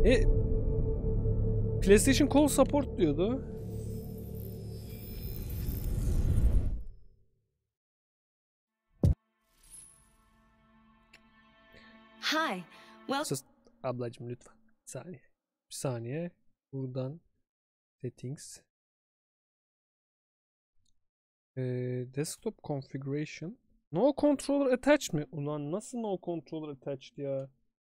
PlayStation Call Support diyordu. Hi. Sus ablacığım lütfen. Bir saniye. Bir saniye. Buradan settings. Desktop configuration. No controller attached mi? Ulan nasıl no controller attached ya?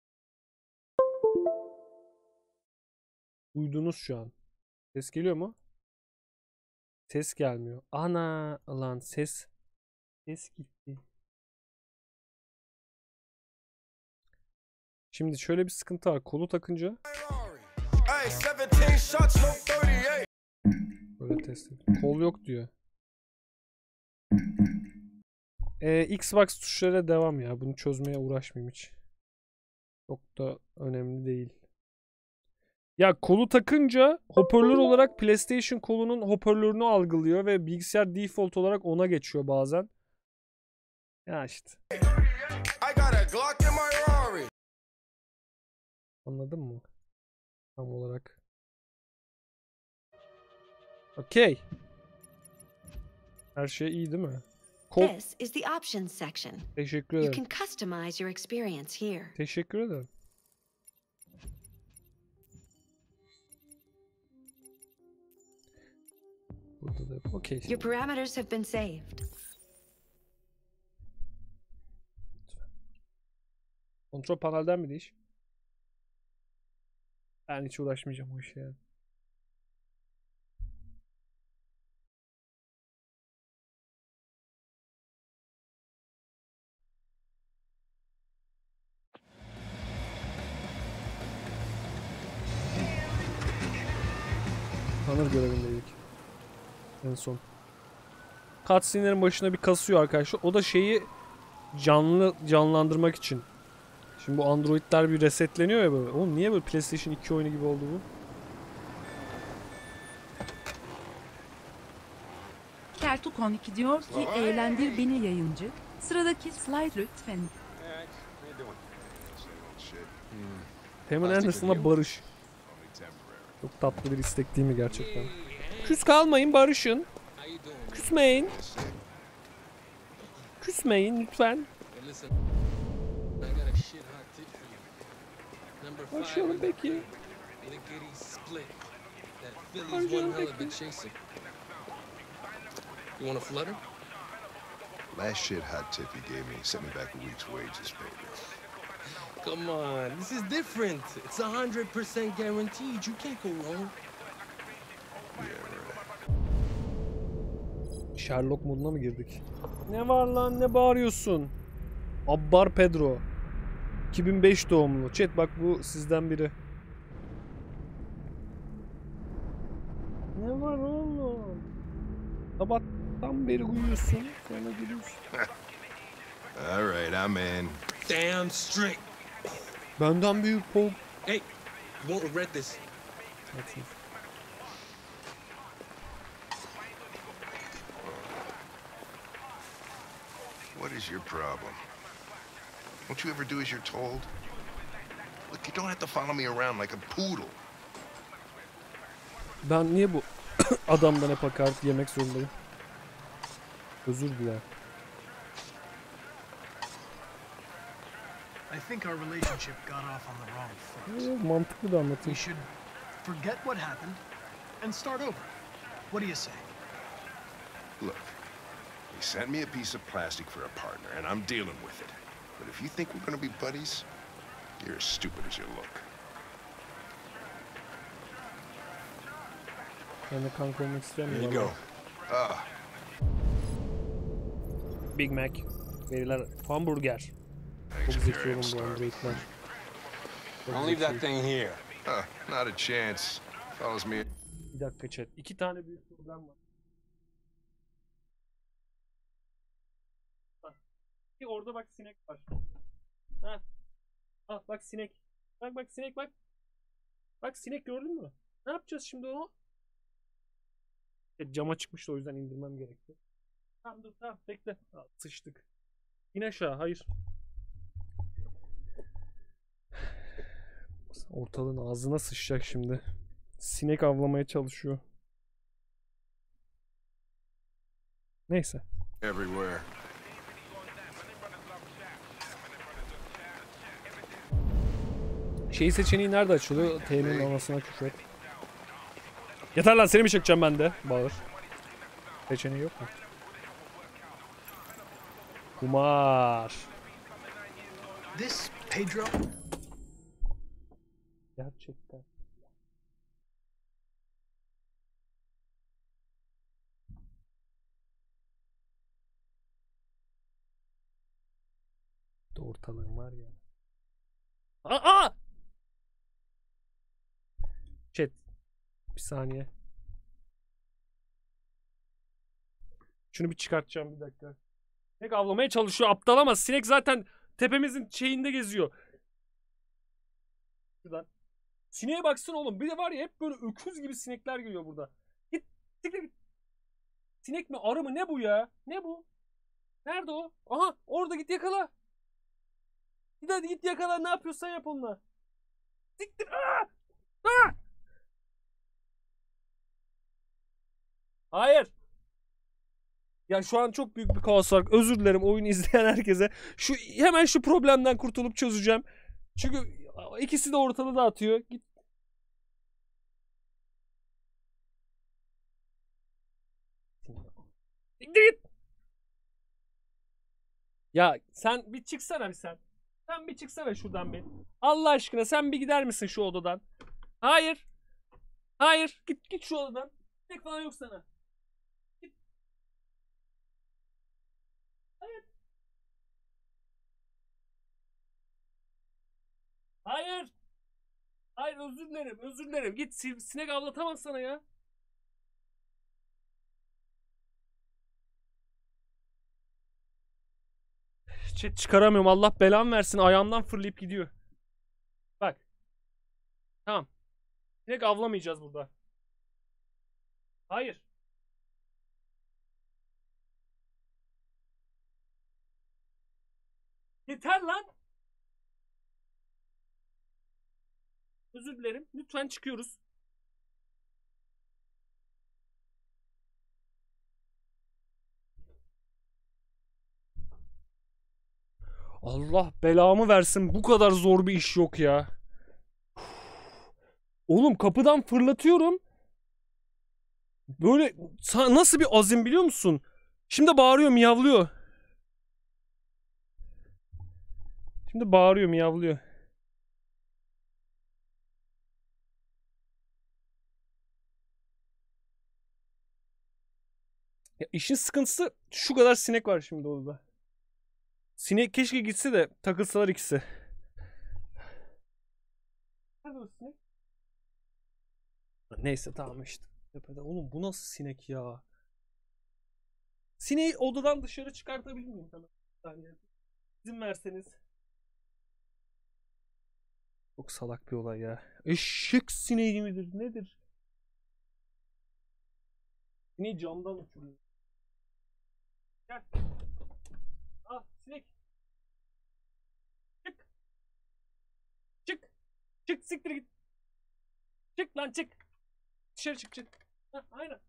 Duydunuz şu an. Ses geliyor mu? Ses gelmiyor. Ana lan ses gitti. Şimdi şöyle bir sıkıntı var. Kolu takınca böyle test edeyim. Kol yok diyor. Xbox tuşlara devam ya. Bunu çözmeye uğraşmayayım hiç. Çok da önemli değil. Ya kolu takınca hoparlör olarak PlayStation kolunun hoparlörünü algılıyor ve bilgisayar default olarak ona geçiyor bazen. Ya işte. Anladın mı? Tam olarak. Okey. Her şey iyi değil mi? This is the options section. Teşekkür You ederim. can customize your experience here. Teşekkür ederim. Burada da okey. Your parameters have been saved. Kontrol panelden mi değiş? Ben hiç uğraşmayacağım o işe yani. Tanır görevindeydik. En son. Cutscene'lerin başına bir kasıyor arkadaşlar. O da şeyi canlandırmak için. Şimdi bu Android'ler bir resetleniyor ya böyle. Oğlum niye böyle PlayStation 2 oyunu gibi oldu bu? Kertukon 2 diyor ki eğlendir beni yayıncı. Sıradaki slide lütfen. Pamela Anderson'la barış. Çok tatlı bir istek değil mi gerçekten? Küs kalmayın, barışın. Küsmeyin. Küsmeyin lütfen. Barışalım peki. Barışalım peki. You want a flutter? Last shit hot tip he gave me sent me back a week's wages, baby. Come on, this is different. It's 100% guaranteed. You can't go wrong. Yeah, right. Sherlock moduna mı girdik? Ne var lan, ne bağırıyorsun? Abbar Pedro. 2005 doğumlu. Chat bak bu sizden biri. Ne var oğlum? Sabahtan beri uyuyorsun. Sonra gülüyorsun. All right, I'm in. Damn straight. Benden büyük Pog. Hey, you won't regret this. What is your problem? Won't you ever do as you're told? Look, you don't have to follow me around like a poodle. Ben niye bu adamdan hep hakaret yemek zorundayım? Özür dilerim. I think our relationship got off on the wrong foot. Mantıklı da We anlatayım. should forget what happened and start over. What do you say? Look, he sent me a piece of plastic for a partner, and I'm dealing with it. But if you think we're gonna be buddies, you're as stupid as you look. Ben de kanka olmak Here istemiyorum. you go. Ah, Big Mac. Veriler hamburger. Çok thanks, zeki Jerry. I'm oğlum bu starving. androidler. Çok I'll leave that zeki. thing here. Not a chance. Follows me. Bir dakika chat. 2 tane büyük problem var. Hah. Orada bak sinek var. Ha. Ah bak sinek. Bak sinek bak. Bak sinek gördün mü? Ne yapacağız şimdi onu? Cama çıkmıştı o yüzden indirmem gerekti. Tamam dur tamam bekle. Aa, sıçtık. İn aşağı hayır. Ortalığın ağzına sıçacak şimdi. Sinek avlamaya çalışıyor. Neyse. Everywhere. Şey seçeneği nerede açılıyor? T'nin anasına küfür et. Yeter lan, seni mi çekeceğim ben de? Bağır. Seçeneği yok mu? Kumar. This Pedro? Gerçekten. De ortalığım var ya. Aa! Chat. Bir saniye. Şunu bir çıkartacağım, bir dakika. Sinek avlamaya çalışıyor, aptal ama sinek zaten tepemizin şeyinde geziyor. Şuradan. Sineğe baksana oğlum. Bir de var ya, hep böyle öküz gibi sinekler geliyor burada. Git. Git. Sinek mi, arı mı, ne bu ya? Ne bu? Nerede o? Aha, orada, git yakala. Git hadi, git yakala, ne yapıyorsan yap onunla. Siktir. Aa! Aa! Hayır. Ya şu an çok büyük bir kaos var. Özür dilerim oyunu izleyen herkese. Hemen şu problemden kurtulup çözeceğim. Çünkü ikisi de ortalığı dağıtıyor. Git. Git. Ya sen bir çıksana bir sen. Sen bir çıksana şuradan bir. Allah aşkına sen bir gider misin şu odadan? Hayır. Hayır. Git şu odadan. Tek falan yok sana. Git. Hayır. Hayır. Hayır, özür dilerim. Özür dilerim. Git, sinek avlatamam sana ya. Çıkaramıyorum. Allah belamı versin. Ayağımdan fırlayıp gidiyor. Bak. Tamam. Sinek avlamayacağız burada. Hayır. Yeter lan. Özür dilerim. Lütfen çıkıyoruz. Allah belamı versin. Bu kadar zor bir iş yok ya. Oğlum kapıdan fırlatıyorum. Böyle nasıl bir azim biliyor musun? Şimdi bağırıyor, miyavlıyor. Şimdi bağırıyor, miyavlıyor. Ya işin sıkıntısı, şu kadar sinek var şimdi odada. Sinek keşke gitse de takılsalar ikisi. Nerede o sinek? Neyse tamam işte. Tepede. Oğlum bu nasıl sinek ya? Sineği odadan dışarı çıkartabilir miyim hemen? Bir saniye. İzin verseniz. Çok salak bir olay ya. Eşek sineği midir? Nedir? Sineği camdan uçuruyor. Gel. Ah sinek. Çık. Çık. Çık, siktir git. Çık lan, çık. Dışarı çık. Heh, aynen.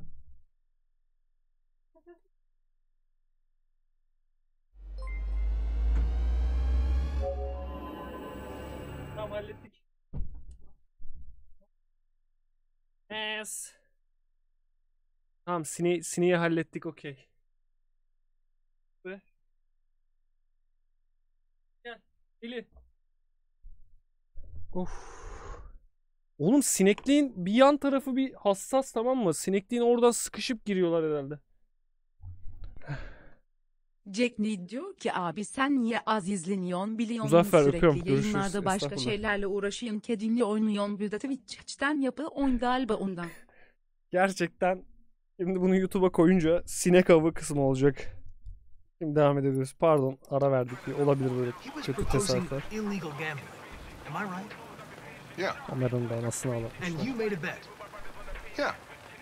Tamam, hallettik. Yes. Tamam, sineği hallettik, okey. Ve gel Eli. Of. Oğlum sinekliğin bir yan tarafı bir hassas, tamam mı? Sinekliğin oradan sıkışıp giriyorlar herhalde. Jack Need diyor ki abi sen niye az izleniyorsun biliyorsun Muzaffer, sürekli öpüyorum. Görüşürüz. yayınlarda başka Estağfurullah. şeylerle uğraşıyorsun kedinle oynuyorsun bir de Twitch'ten yapı oyun galiba ondan. Gerçekten şimdi bunu YouTube'a koyunca sinek avı kısmı olacak. Şimdi devam ediyoruz. Pardon, ara verdik. Olabilir böyle He was kötü proposing tesadüfler. illegal gambling. Am I right? Yeah, Kameranın da anasını And ağlatmışlar. you made a bet. yeah.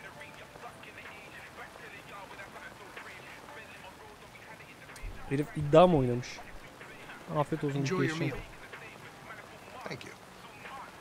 Herif iddia mı oynamış? Afiyet olsun. Enjoy your Geçin. meal. Thank you.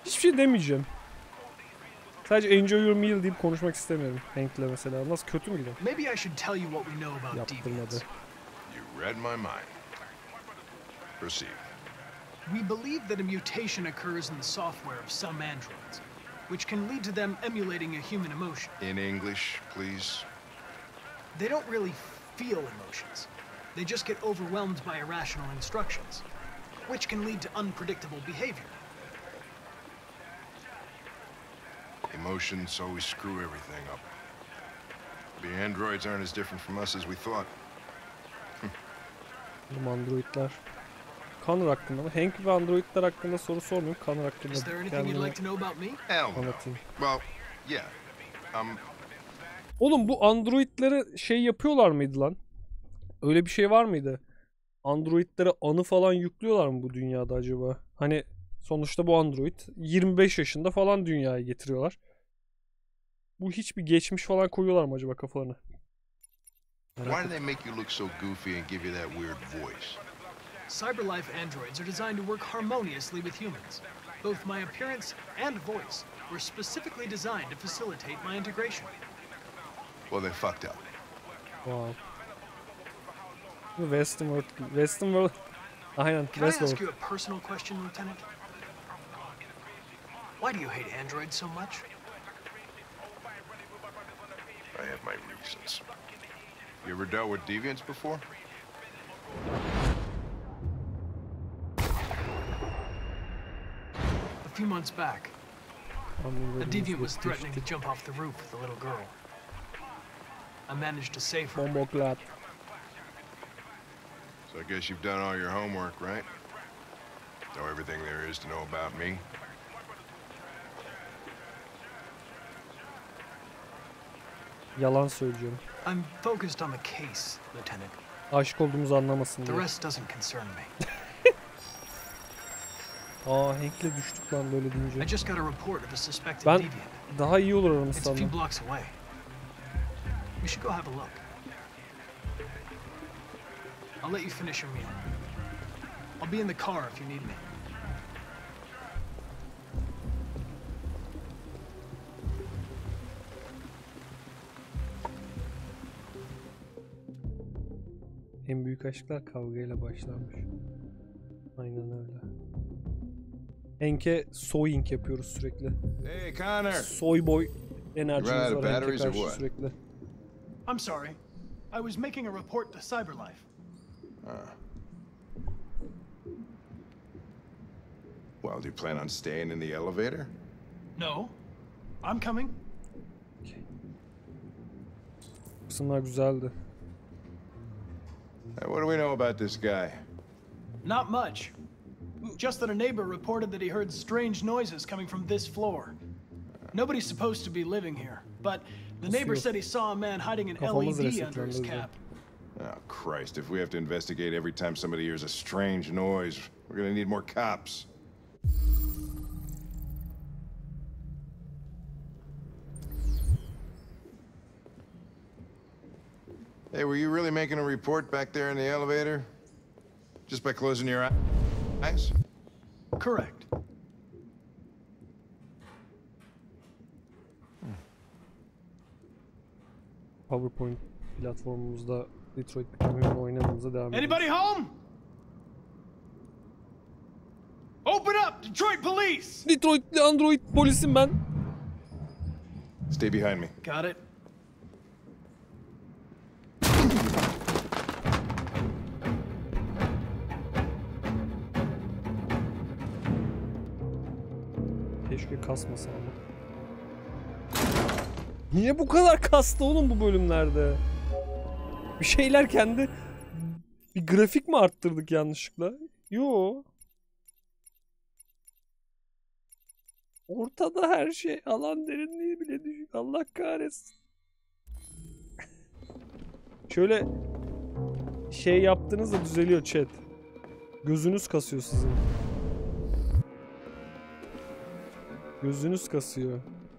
Hiçbir şey demeyeceğim. Sadece enjoy your meal deyip konuşmak istemiyorum Hank'le mesela. Nasıl, kötü mü gidiyor? Maybe I should tell you what we know about Yaptırmadı. deviants. You read my mind. Proceed. We believe that a mutation occurs in the software of some androids, which can lead to them emulating a human emotion. In English, please. They don't really feel emotions. They just get overwhelmed by irrational instructions, which can lead to unpredictable behavior. Emotions always screw everything up. The androids aren't as different from us as we thought. Bu androidler. Connor hakkında mı? Hank ve androidler hakkında soru sormayayım. Connor hakkında Is there anything you'd like to know about me? Hell no. anlatayım. Well, yeah. Oğlum bu androidlere şey yapıyorlar mıydı lan? Öyle bir şey var mıydı? Androidlere anı falan yüklüyorlar mı bu dünyada acaba? Hani sonuçta bu android 25 yaşında falan dünyaya getiriyorlar. Bu hiçbir geçmiş falan koyuyorlar mı acaba kafalarına? Why do they make you look so goofy and give you that weird voice? Cyberlife androids are designed to work harmoniously with humans. Both my appearance and voice were specifically designed to facilitate my integration. Well, they fucked up. Wow. Western World. Aynen. Can I ask Westworld. you a personal question, Lieutenant? Why do you hate androids so much? I have my reasons. You ever dealt with deviants before? A few months back, a deviant was threatening to jump off the roof with a little girl. I managed to save her. Bomboklat. So I guess you've done all your homework, right? Know everything there is to know about me? Yalan söylüyorum. I'm focused on the case, Lieutenant. Aşık olduğumuzu anlamasın The diye. rest doesn't concern me. Hank'le düştük lan böyle I deyince. just got a report of a suspected Ben deviant. daha iyi olur It's a aramızda. few blocks away. We should go have a look. I'll let you finish your meal. I'll be in the car if you need me. En büyük aşklar kavgayla başlarmış. Aynen öyle. Hank'e soying yapıyoruz sürekli. Hey, Connor! Soy boy enerjimiz Right, var Hank'e batteries or karşı what? sürekli. I'm sorry. I was making a report to Cyberlife. Well, do you plan on staying in the elevator? No. I'm coming. Kısımlar güzeldi. Hey, what do we know about this guy? Not much. Just that a neighbor reported that he heard strange noises coming from this floor. Nobody's supposed to be living here, but the neighbor said he saw a man hiding an Kafamız LED under his resetlendi. cap. Oh, Christ, if we have to investigate every time somebody hears a strange noise, we're gonna need more cops. Hey, were you really making a report back there in the elevator? Just by closing your eyes? Correct. PowerPoint platformumuzda Detroit Become Human oynamamıza devam ediyoruz. Anybody home? Open up, Detroit police! Detroit'li android polisim ben. Stay behind me. Got it. Keşke kasmasa ama. Niye bu kadar kastı oğlum bu bölümlerde? Bir şeyler kendi... Bir grafik mi arttırdık yanlışlıkla? Yo. Ortada her şey. Alan derinliği bile düşük. Allah kahretsin. Şöyle şey yaptığınızda düzeliyor chat. Gözünüz kasıyor sizin. Gözünüz kasıyor.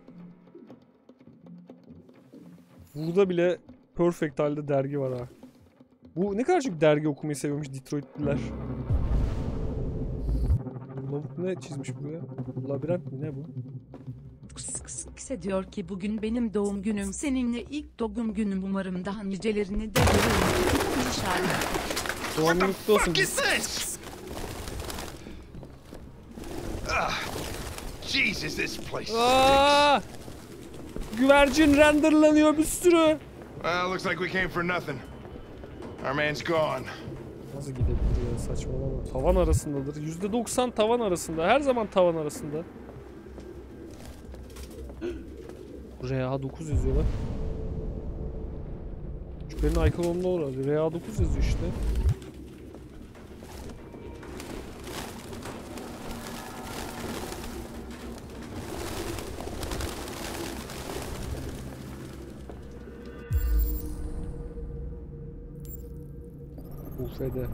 Burada bile perfect halde dergi var ha. Bu ne kadar çok dergi okumayı seviyormuş Detroitliler. Lavuk ne çizmiş buraya? Labirent mi ne bu? Kısa diyor ki bugün benim doğum günüm, seninle ilk doğum günüm, umarım daha nicelerini de görürüm. İnşallah. Doğum günü kutlu olsun. Jesus, this place stinks. Aa! Güvercin renderlanıyor bir sürü. Well, looks like we came for nothing. Our man's gone. Nasıl gidebilir ya, saçmalama. Tavan arasındadır. %90 tavan arasında. Her zaman tavan arasında. RA9 yazıyor bak. Şüphenin ikonunda orada. RA9 yazıyor işte. Ufede.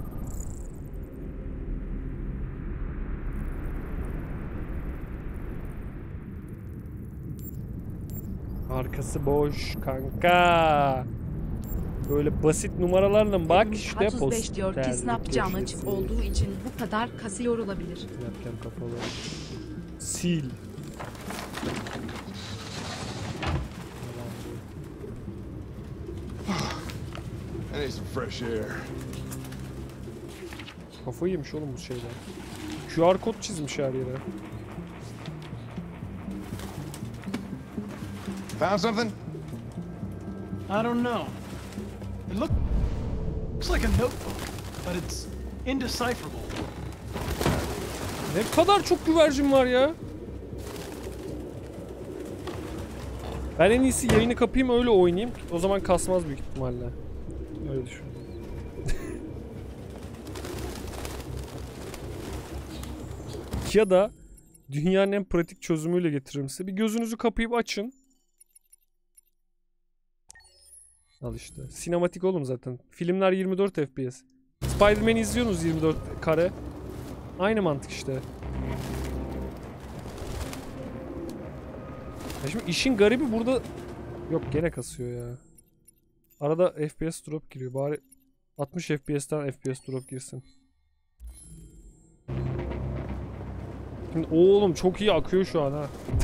Arkası boş kanka. Böyle basit numaralarla bak işte 35 diyor ki posterlik Snapcam köşesi. açık olduğu için bu kadar kasıyor olabilir. Snapcam kapalı. Sil. I need some fresh air. Kafayı yemiş oğlum bu şeyler. QR kod çizmiş her yere. Found something? I don't know. It looks like a notebook, but it's indecipherable. Ne kadar çok güvercin var ya. Ben en iyisi yayını kapayım öyle oynayayım. O zaman kasmaz büyük ihtimalle. Öyle düşün. Ya da dünyanın en pratik çözümüyle getiririm size. Bir gözünüzü kapayıp açın. Al işte. Sinematik oğlum zaten. Filmler 24 FPS. Spider-Man'i izliyorsunuz 24 kare. Aynı mantık işte. Ya şimdi işin garibi burada... Yok gene kasıyor ya. Arada FPS drop giriyor. Bari 60 FPS'ten FPS drop girsin. Şimdi oğlum çok iyi akıyor şu an ha.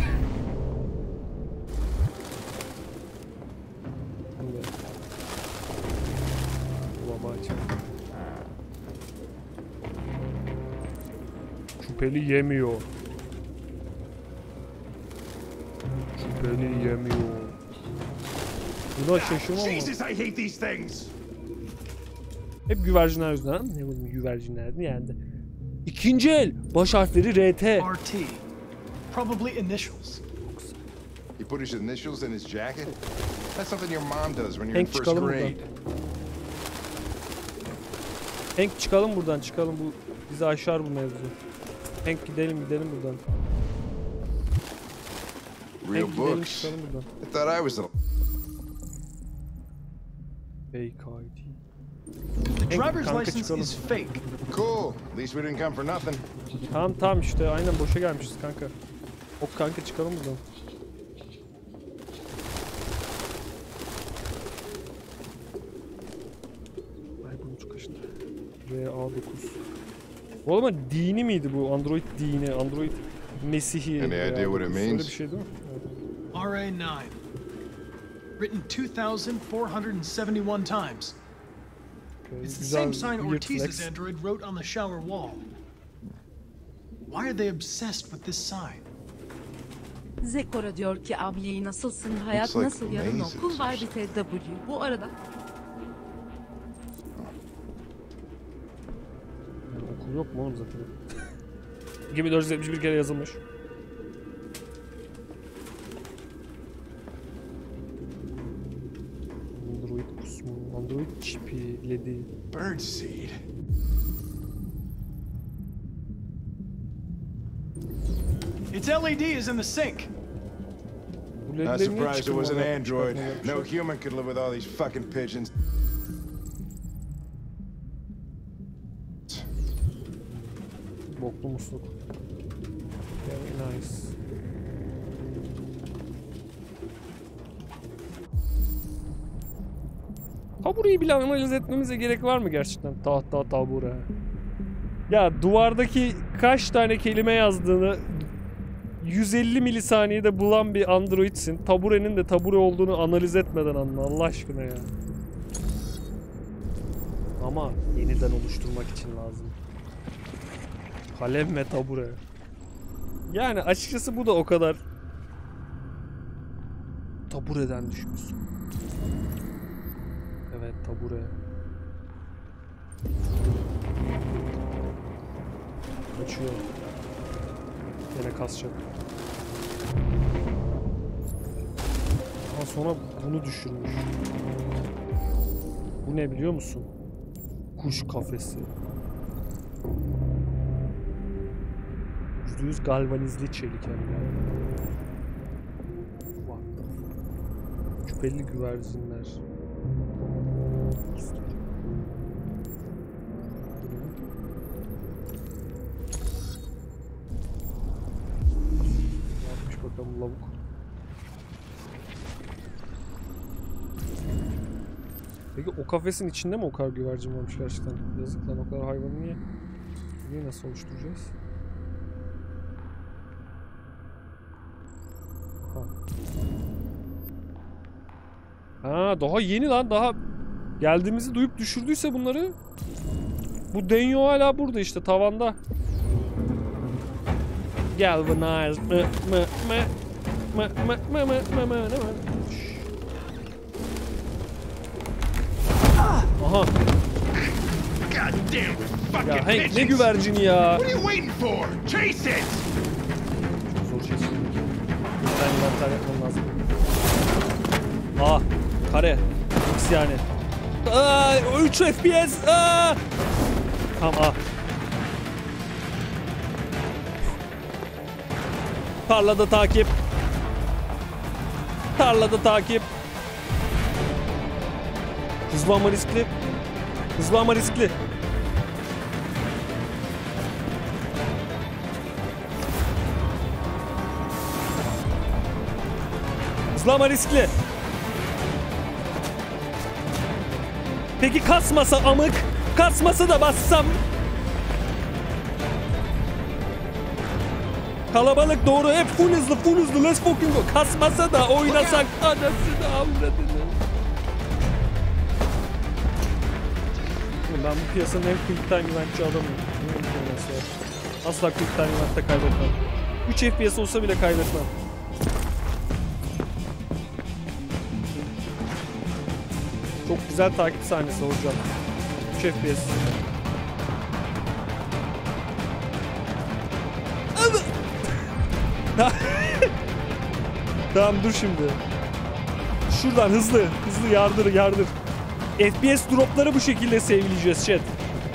Şüpheli yemiyor. Şüpheli yemiyor. Buna şaşırmam ama. Jesus, I hate these things. Hep güvercinler yüzünden. Ne bu güvercinler yani. İkinci el. Baş harfleri RT. RT. Probably initials. He put his initials in his jacket? That's something your mom does when you're in Hank first çıkalım buradan. grade. Hank çıkalım buradan çıkalım. Bu bizi aşar bu mevzu. Hank gidelim buradan. Real Hank gidelim books. çıkalım buradan. I thought I was the... Fake ID. The Hank, driver's kanka license çıkalım. is fake. Cool. At least we didn't come for nothing. Tamam işte aynen boşa gelmişiz kanka. Ok kanka çıkalım buradan. Ay bunu çok kaçtı. RA9. Bu ama dini miydi bu? Android dini, Android Mesihi. Any idea what it RA9. means? Öyle bir şey değil mi? RA9. Written 2,471 times. Okay, It's the güzel, same sign weird Ortiz's flex. android wrote on the shower wall. Why are they obsessed with this sign? Zekora diyor ki abli nasılsın, hayat Looks like nasıl, yarın mazes okul or var bir TW. Bu arada Yani okul yok mu oğlum zaten? 2471 kere yazılmış. Android kusmu, Android çipi, LED'i. Birdseed. Its LED is in the sink. Bu Not LED'leri niye surprised it was an çıkmadan android. çıkartmaya No yapmışlar? human could live with all these fucking pigeons. Boklu musluk. Very nice. Tabureyi bile analiz etmemize gerek var mı gerçekten? Tahta tabure. Ya duvardaki kaç tane kelime yazdığını 150 milisaniyede bulan bir androidsin. Taburenin de tabure olduğunu analiz etmeden anla Allah aşkına ya. Ama yeniden oluşturmak için lazım. Kalem ve tabure. Yani açıkçası bu da o kadar tabureden düşmüşsün. Evet, tabure. Açıyor. Yine kasacak. Ama sonra bunu düşürmüş. Bu ne biliyor musun? Kuş kafesi. %100 galvanizli çelik hem ya. What the fuck? Şüpheli güvercinler. Ne yapmış bakalım lavuk. Peki o kafesin içinde mi o kadar güvercin varmış gerçekten? Yazık lan, o kadar hayvanı niye nasıl oluşturacağız? Ha, daha yeni lan, daha geldiğimizi duyup düşürdüyse bunları. Bu Denyo hala burada işte, tavanda. Galvanized. Aha. Ya Hank, ne güvercini ya. What are you waiting for? Chase it! Zor chase. Bir tane inventar yapmam lazım. Aa, kare. X yani. Aa, 3 FPS. Aa. Tamam, aa. Tarlada takip. Tarlada takip. Hızlı ama riskli. Hızlı ama riskli. Hızlı ama riskli. Peki kasmasa amık? Kasmasa da bassam? Kalabalık doğru, hep full hızlı, let's fucking go. Kasmasa da oynasak anasını avradını. Ben bu piyasanın en quick time eventçi adamım. Asla quick time eventte kaybetmem. 3 FPS olsa bile kaybetmem. Çok güzel takip sahnesi hocam. 3 FPS. Tamam, dur şimdi. Şuradan hızlı yardır. FPS dropları bu şekilde sevileceğiz chat.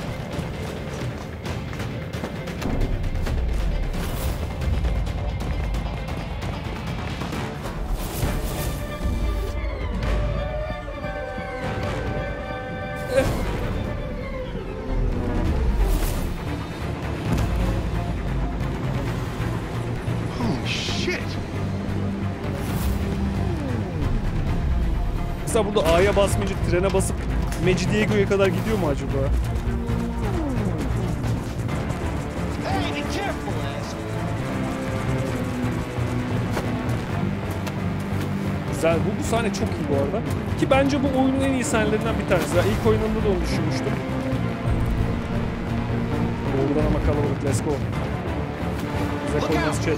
Mesela burada A'ya basmayınca trene basıp Mecidiyeköy'e kadar gidiyor mu acaba? Güzel, bu sahne çok iyi bu arada. Ki bence bu oyunun en iyi sahnelerinden bir tanesi. Ya ilk oyununda da onu düşünmüştüm. Doğrudan ama kalabalık, let's go. Bize koymaz chat.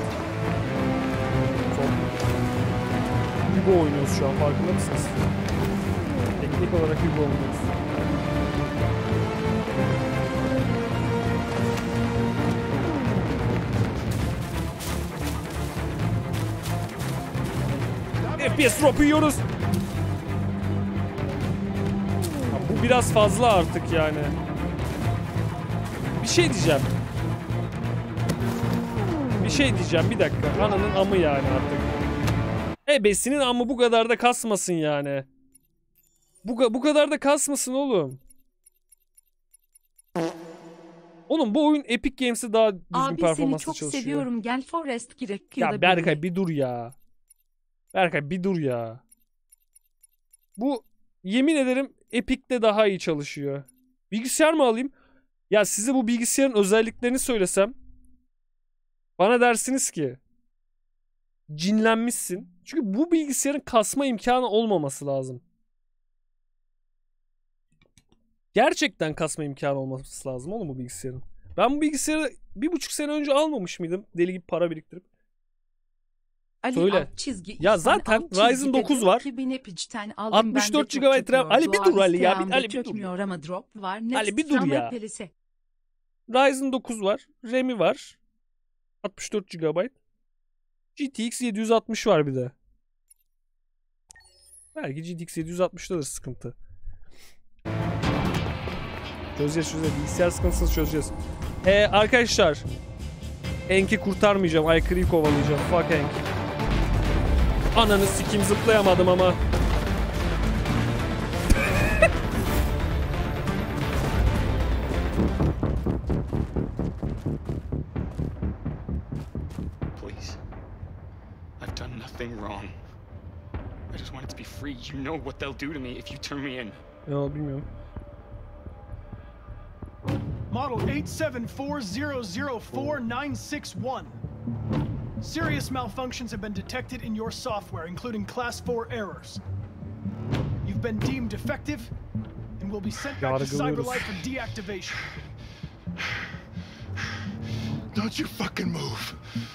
Hugo oynuyoruz şu an, farkında mısınız? Teknik olarak Hugo oynuyoruz. FPS drop yiyoruz. Bu biraz fazla artık yani. Bir şey diyeceğim. Bir dakika. Ananın amı yani artık. Ebesinin amı, bu kadar da kasmasın yani. Bu kadar da kasmasın oğlum. Oğlum bu oyun Epic Games'te daha düzgün abi performansla seni çok çalışıyor. seviyorum, gel Forest girek Ya Berkay bir dur ya. Berkay bir dur ya. Bu yemin ederim Epic'te daha iyi çalışıyor. Bilgisayar mı alayım? Ya size bu bilgisayarın özelliklerini söylesem bana dersiniz ki cinlenmişsin. Çünkü bu bilgisayarın kasma imkanı olmaması lazım. Gerçekten kasma imkanı olması lazım oğlum bu bilgisayarın. Ben bu bilgisayarı 1,5 sene önce almamış mıydım? Deli gibi para biriktirip. Ali Söyle. alt çizgi Ya İhsan zaten alt çizgi Ryzen 9 dedi var. ki ben Epic'ten aldım, 64 bende çok GB RAM. çöküyor. Ali bir dur Ali ya. Doğal Ali bir dur. çökmüyor ama drop var. Ali bir dur Next ya. Pelese. Ryzen 9 var. RAM'i var. 64 GB. GTX 760 var bir de. Belki GTX 760'dadır sıkıntı. Çözeceğiz. Bilgisayar sıkıntısını çözeceğiz. Arkadaşlar. Hank'i kurtarmayacağım. Aykırı'yı kovalayacağım. Fuck Hank. Ananı sikim, zıplayamadım ama. Please. I've done nothing wrong. I just wanted to be free. You know what they'll do to me if you turn me in. Ya bilmiyorum. Model 874004961. Serious malfunctions have been detected in your software, including Class 4 errors. You've been deemed defective and will be sent back to Yargılıyoruz. CyberLife for deactivation. Don't you fucking move.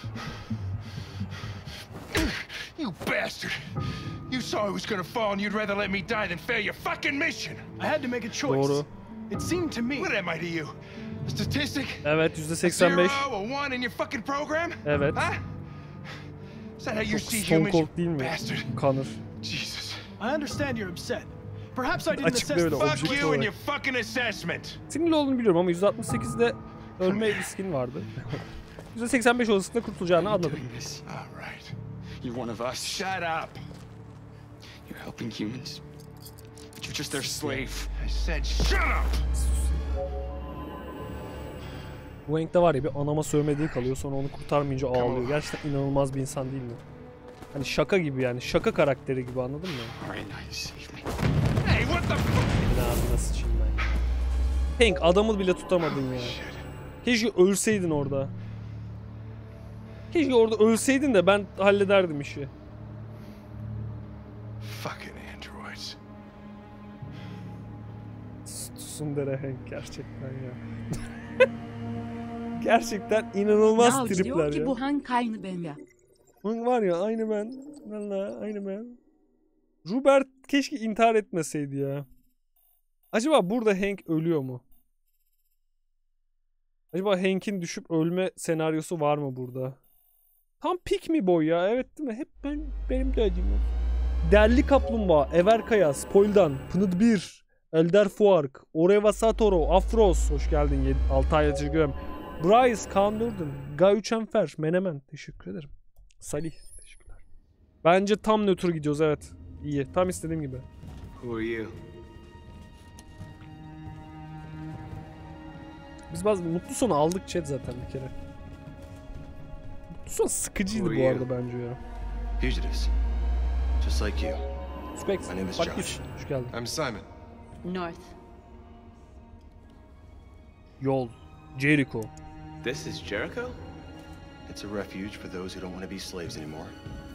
You bastard. You saw I was gonna fall and you'd rather let me die than fail your fucking mission. I had to make a choice. Doğru. It seemed to me What am I to you? A statistic? Evet, A %85. zero, a one in your fucking program? Evet. Huh? Is that how you Çok see Stone humans, you Cold değil mi? bastard? Connor. Jesus. I understand you're upset. Perhaps I didn't Açık assess böyle the objektif Fuck you olarak. and your fucking assessment. Sinirli olduğunu biliyorum ama 168'de ölme riskin vardı. %85 olasılıkla kurtulacağını anladım. Doing this. All right. You're one of us. Shut up. You're helping humans. But you're just their slave. I said shut up. Bu Hank'te var ya, bir anama sövmediği kalıyor, sonra onu kurtarmayınca ağlıyor. Gerçekten inanılmaz bir insan değil mi? Hani şaka gibi yani. Şaka karakteri gibi, anladın mı? All right, now you save me. Hey, what the fuck? Senin ağzına sıçayım ben ya. Hank, adamı bile tutamadın ya. Keşke ölseydin orada. Keşke orada ölseydin de ben hallederdim işi. Fucking androids. Tsundere Hank gerçekten ya. Gerçekten inanılmaz Yavuz tripler diyor ki ya. bu Hank aynı ben ya. Hank var ya, aynı ben. Valla aynı ben. Robert keşke intihar etmeseydi ya. Acaba burada Hank ölüyor mu? Acaba Hank'in düşüp ölme senaryosu var mı burada? Tam Pick Me Boy ya, evet değil mi? Hep benim dediğim o. Derli Kaplumbağa, Everkaya, Spoil'dan, Pınıt 1, Elder Fuark, Oreva Satoru, Afros, hoş geldin 6 ay teşekkür Bryce, Kaan Durden, Gayuç Enfer, Menemen, teşekkür ederim. Salih, teşekkürler. Bence tam nötr gidiyoruz, evet. İyi, tam istediğim gibi. Who are you? Biz bazı mutlu sonu aldık chat zaten bir kere. Mutlu son sıkıcıydı Who bu are arada you? bence ya. Fugitives. Just like you. Specs, My name is bak Josh. git. Hoş geldin. I'm Simon. North. Yol, Jericho. This is Jericho? It's a refuge for those who don't want to be slaves anymore.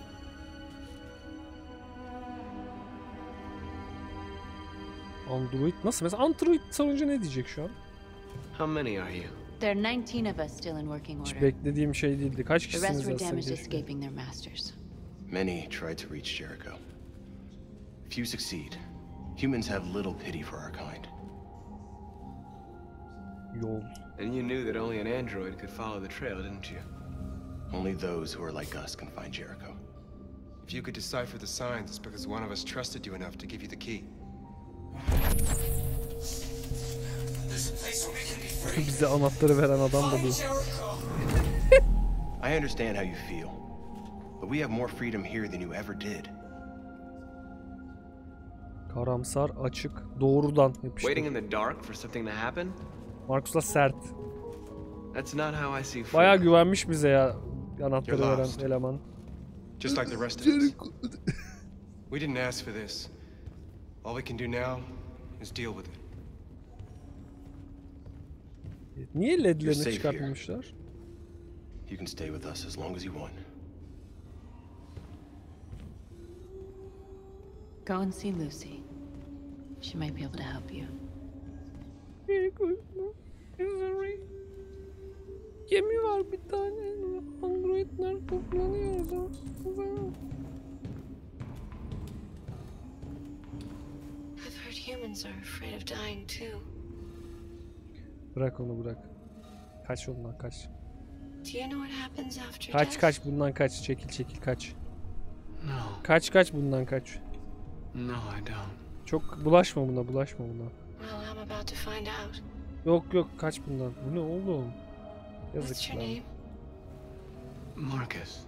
Android nasıl? Mesela Android savunca ne diyecek şu an? How many are you? There are 19 of us still in working Hiç order. beklediğim şey değildi. Kaç The kişisiniz rest were aslında? damaged keşke? escaping their masters. Many tried to reach Jericho. Few succeed. Humans have little pity for our kind. Yol. And you knew that only an android could follow the trail, didn't you? Only those who are like us can find Jericho. If you could decipher the signs, it's because one of us trusted you enough to give you the key. Bize anahtarı veren adam da bu. I understand how you feel, but we have more freedom here than you ever did. Karamsar, açık, doğrudan yapıştır. Waiting in the dark for something to happen? Markus'la sert. That's not how I see Bayağı freedom. güvenmiş bize ya anahtarı You're veren lost. eleman. Just like the rest of us. We didn't ask for this. All we can do now is deal with it. Niye You're ledlerini safe here. çıkartmamışlar? You can stay with us as long as you want. Go and see Lucy. She might be able to help you. Gemi var bir tane. Androidler toplanıyor. I've heard humans are afraid of dying too. Bırak onu bırak. Kaç ondan kaç. Do you know what happens after Kaç death? kaç bundan kaç. Çekil çekil kaç. No. Kaç bundan kaç. No, I don't. Çok bulaşma buna bulaşma buna. Well, I'm about to find out. Yok kaç bundan. Bu ne oğlum? What's Yazık your lan. name? Marcus.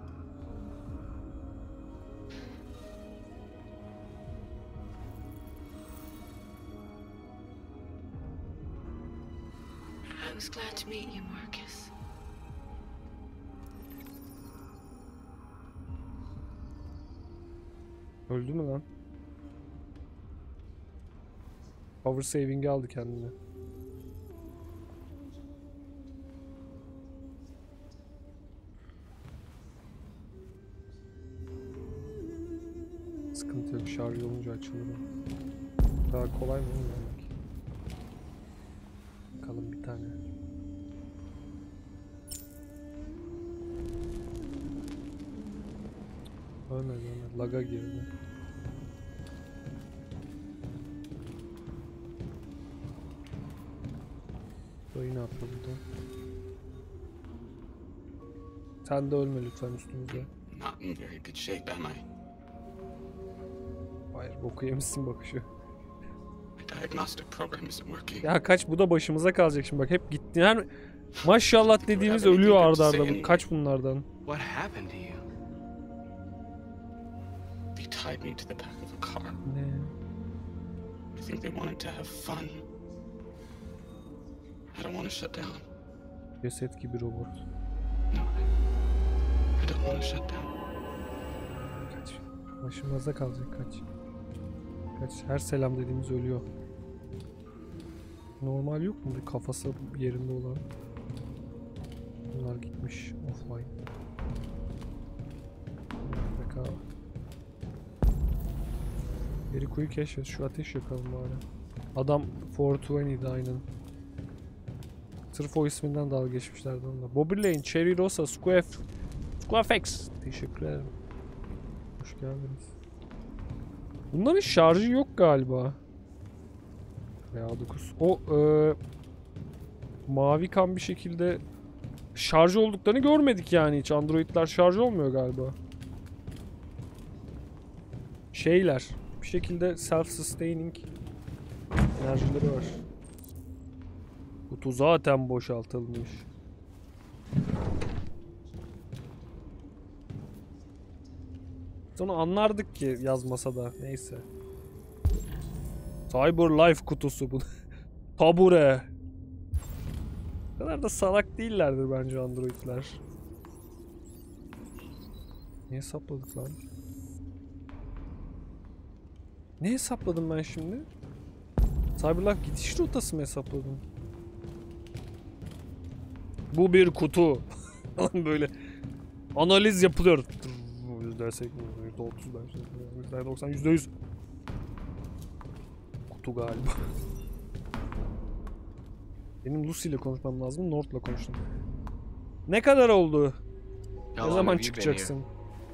I was glad to meet you, Marcus. Öldü mü lan? Power saving'i aldı kendine. Sıkıntı yok. Şarj olunca açılır o. Daha kolay mı oğlum? Bakalım bir tane. Ölmedi. Laga girdi. Dayı ne yapıyor burada? Sen de ölme lütfen üstümüzde. Not in very good shape, am I? Hayır, boku yemişsin bakışı. My diagnostic program isn't working. Ya kaç, bu da başımıza kalacak şimdi bak, hep gitti. Her maşallah dediğimiz ölüyor arda arda. Kaç bunlardan. What happened to you? They tied me to the back of a car. Ne? I think they wanted to have fun. I don't want to shut down. Ceset gibi robot. No, I don't want to shut down. Kaç. Başımıza kalacak kaç. Kaç. Her selam dediğimiz ölüyor. Normal yok mu bir kafası yerinde olan? Bunlar gitmiş offline. Bak abi. Jericho'yu keşfet. Şu ateş yakalım bari. Adam 420'di aynen. Sırf o isminden dalga geçmişlerdi onunla. Bobby Lane, Cherry Rosa, Squafex. Teşekkür ederim. Hoş geldiniz. Bunların şarjı yok galiba. Ya 9. O mavi kan bir şekilde şarj olduklarını görmedik yani hiç. Androidler şarj olmuyor galiba. Şeyler bir şekilde self-sustaining enerjileri var. Kutu zaten boşaltılmış. Sonra anlardık ki yazmasa da, neyse. Cyber Life kutusu bu. Tabure. O kadar da salak değillerdir bence androidler. Niye hesapladık lan? Ne hesapladım ben şimdi? Cyberlife gidiş rotası mı hesapladım? Bu bir kutu. Böyle analiz yapılıyor. %80, %30, %90, %100. Kutu galiba. Benim Lucy ile konuşmam lazım. North'la konuştum. Ne kadar oldu? Ne zaman çıkacaksın?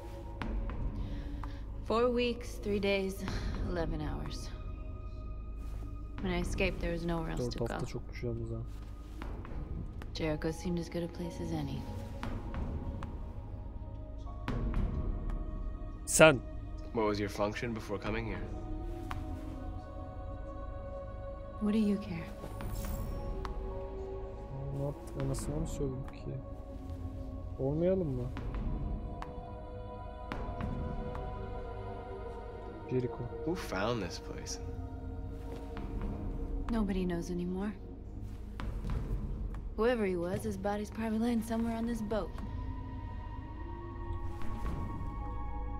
4 weeks, 3 days, 11 hours. When I escaped, there was nowhere else 4 to go. hafta çok düşüyoruz ha. Jericho seemed as good a place as any. Sen. What was your function before coming here? What do you care? Ne yaptık? Anasına mı söyledik ki? Olmayalım mı? Jericho. Who found this place? Nobody knows anymore. Whoever he was, his body's probably laying somewhere on this boat.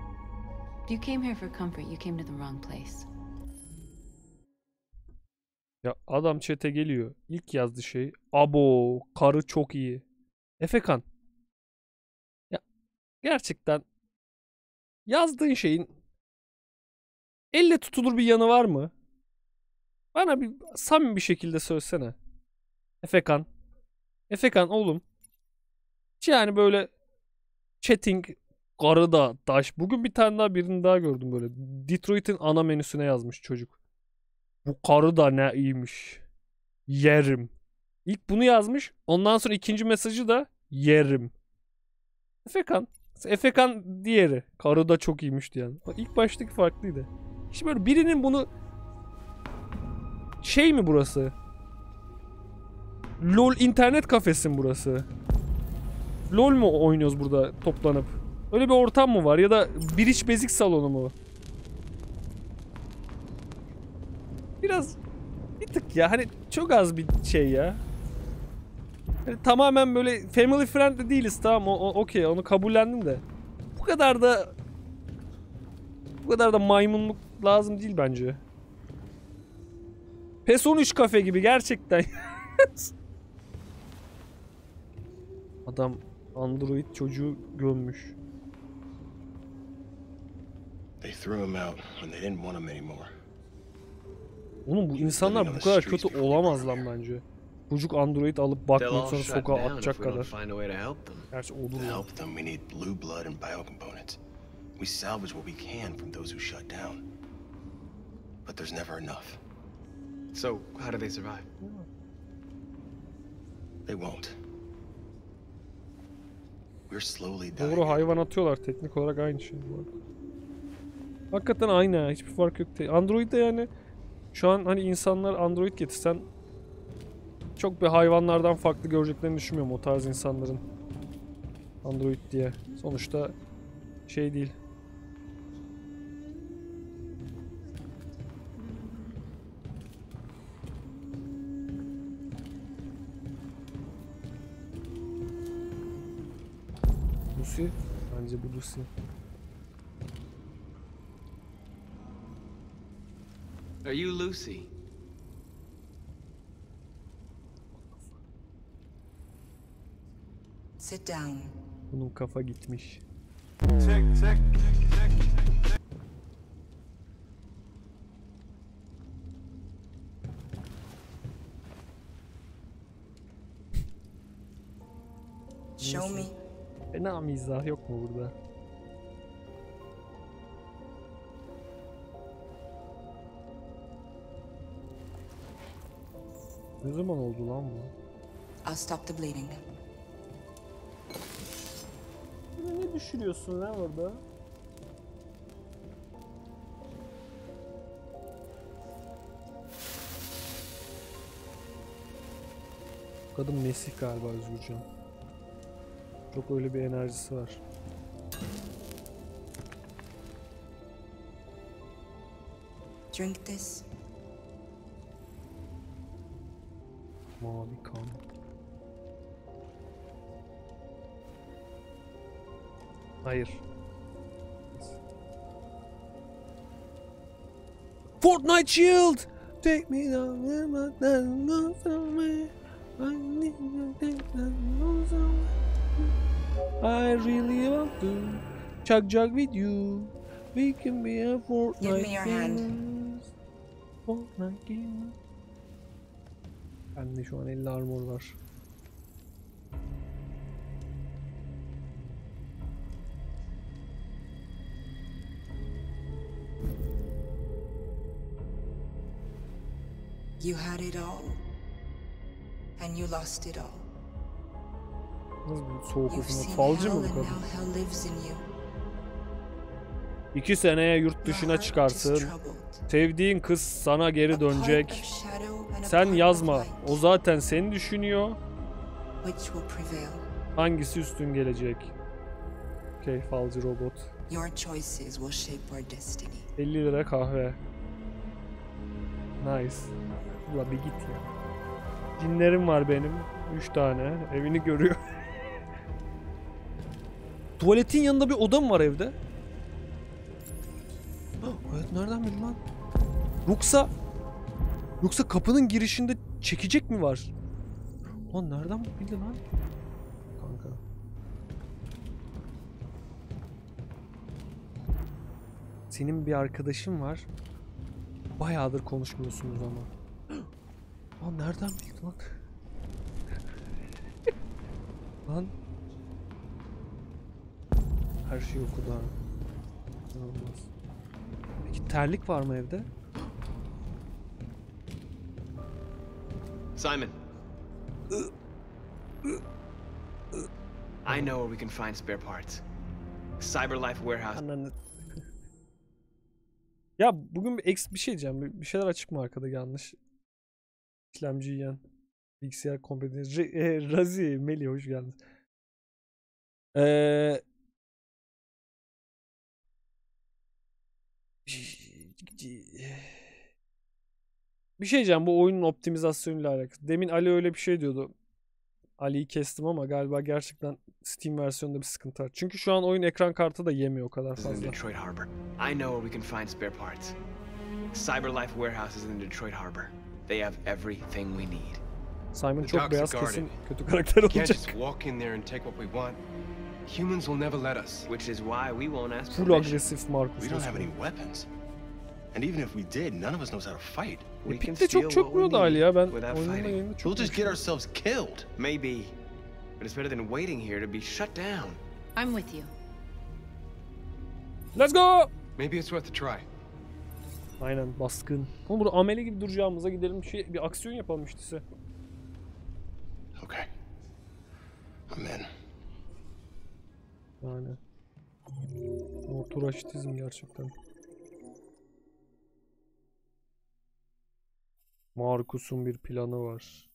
If you came here for comfort, you came to the wrong place. Ya adam chat'e geliyor. İlk yazdığı şey. Abo karı çok iyi. Efekan. Ya gerçekten yazdığın şeyin elle tutulur bir yanı var mı? Bana bir samimi bir şekilde söylesene. Efekan. Efekan oğlum. Hiç yani böyle chatting karı da taş. Bugün bir tane daha birini daha gördüm böyle. Detroit'in ana menüsüne yazmış çocuk. Bu karı da ne iyiymiş. Yerim. İlk bunu yazmış. Ondan sonra ikinci mesajı da yerim. Efekan. Efekan diğeri. Karı da çok iyiymiş diyen. İlk baştaki farklıydı. İşte böyle birinin bunu şey mi burası? LOL internet kafesi mi burası? LOL mu oynuyoruz burada toplanıp? Öyle bir ortam mı var? Ya da bridge basic salonu mu? Biraz bir tık ya. Hani çok az bir şey ya. Hani tamamen böyle family friendly değiliz, tamam okey, onu kabullendim de. Bu kadar da maymunluk lazım değil bence. PES 13 kafe gibi gerçekten. Adam Android çocuğu gömmüş. They threw him out when they didn't want him anymore. Oğlum bu insanlar bu kadar kötü olamaz lan bence. Çocuk Android alıp bakmayıp sonra sokağa atacak kadar. Gerçi olur To ya. help them, we need blue blood and biocomponents. We salvage what we can from those who shut down. But there's never enough. So, how do they survive? They won't. We're slowly dying. Doğru, hayvan atıyorlar, teknik olarak aynı şey bu arada. Hakikaten aynı, hiçbir fark yok. Android'de yani şu an hani insanlar Android getirsen çok bir hayvanlardan farklı göreceklerini düşünmüyorum o tarz insanların. Android diye. Sonuçta şey değil. Lucy? Bence bu Lucy. Are you Lucy? Sit down. Bunun kafa gitmiş. Show me. Fena mizah yok mu burada? Ne zaman oldu lan bu? I'll stop the bleeding. Ne düşürüyorsun lan orada? Kadın Mesih galiba Özgürcan. Çok öyle bir enerjisi var. Drink this. Mavi kan. Hayır. Fortnite Shield! Take me down from me. I really want to chug with you. We can be a Fortnite. Give me your hand. Fortnite game. Bende şu an 50 armor var. You had it all. And you lost it all. Nasıl bu soğuk You've okuma? seen Falcı hell mı bu and kadın? now hell lives in you. 2 seneye yurt dışına çıkarsın. Sevdiğin kız sana geri dönecek. Sen yazma. O zaten seni düşünüyor. Which will prevail? Hangisi üstün gelecek? Okay, falcı robot. Your choices will shape our destiny. 50 lira kahve. Nice. Ula bir git ya. Cinlerim var benim. 3 tane. Evini görüyor. Tuvaletin yanında bir oda mı var evde? Evet, nereden bildin lan? Rux'a Yoksa kapının girişinde çekecek mi var? Lan nereden bildin lan? Kanka. Senin bir arkadaşın var. Bayağıdır konuşmuyorsunuz ama. Lan nereden bildin lan? Lan. Her şey okudu ha. İnanılmaz. Peki terlik var mı evde? Simon. I know where we can find spare parts. Cyberlife Warehouse. Ananı. Ya bugün bir şey diyeceğim. Bir şeyler açık mı arkada yanlış? İşlemci yiyen. Bilgisayar kompetansı. Razi, Melih hoş geldiniz. Bir şey diyeceğim bu oyunun optimizasyonuyla alakalı. Demin Ali öyle bir şey diyordu. Ali'yi kestim ama galiba gerçekten Steam versiyonunda bir sıkıntı var. Çünkü şu an oyun ekran kartı da yemiyor o kadar fazla. Detroit Harbor. I know where we can find spare parts. Cyberlife Warehouse is in Detroit Harbor. They have everything we need. Simon The çok docks beyaz are kesin guarded. kötü karakter We can't olacak. just walk in there and take what we want. Humans will never let us. Which is why we won't ask Full permission. agresif Marcus. We don't have any weapons. And even if we did, none of us knows how to fight. We can Epic'te steal çok what we çökmüyordu Ali ya. Ben need without oyunun fighting. yayında çok We'll just get ourselves killed. Maybe. But it's better than waiting here to be shut down. I'm with you. Let's go! Maybe it's worth a try. Aynen baskın. Oğlum burada amele gibi duracağımıza gidelim bir aksiyon yapalım işte size. Okay. I'm in. Yani. Motoraşitizm gerçekten. Markus'un bir planı var.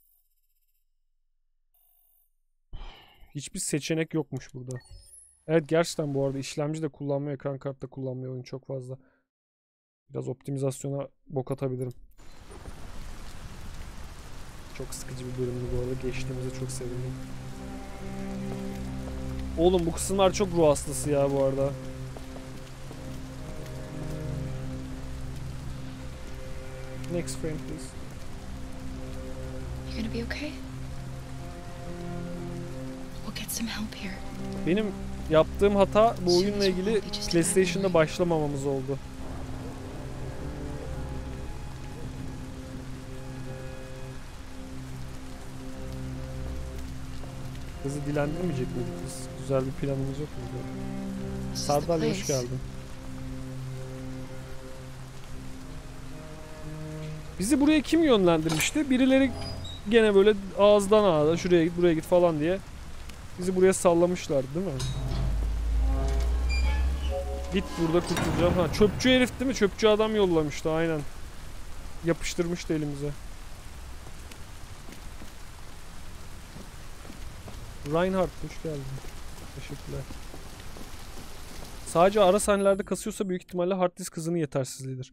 Hiçbir seçenek yokmuş burada. Evet gerçekten bu arada işlemci de kullanmıyor, ekran kartı da kullanmıyor oyun çok fazla. Biraz optimizasyona bok atabilirim. Çok sıkıcı bir bölümdü bu arada. Geçtiğimize çok sevindim. Oğlum bu kısımlar çok ruh hastası ya bu arada. Next frame please. You gonna be okay? We'll get some help here. Benim yaptığım hata bu oyunla ilgili PlayStation'da başlamamamız oldu. Kızı dilendirmeyecek miydik biz? Güzel bir planımız yok muydu? Sardalya hoş geldin. Bizi buraya kim yönlendirmişti? Birileri gene böyle ağızdan ağza şuraya git buraya git falan diye bizi buraya sallamışlardı değil mi? Git burada kurtulacağım. Ha çöpçü herif değil mi? Çöpçü adam yollamıştı aynen. Yapıştırmıştı elimize. Reinhardt hoş geldin. Teşekkürler. Sadece ara sahnelerde kasıyorsa büyük ihtimalle hard disk hızının yetersizliğidir.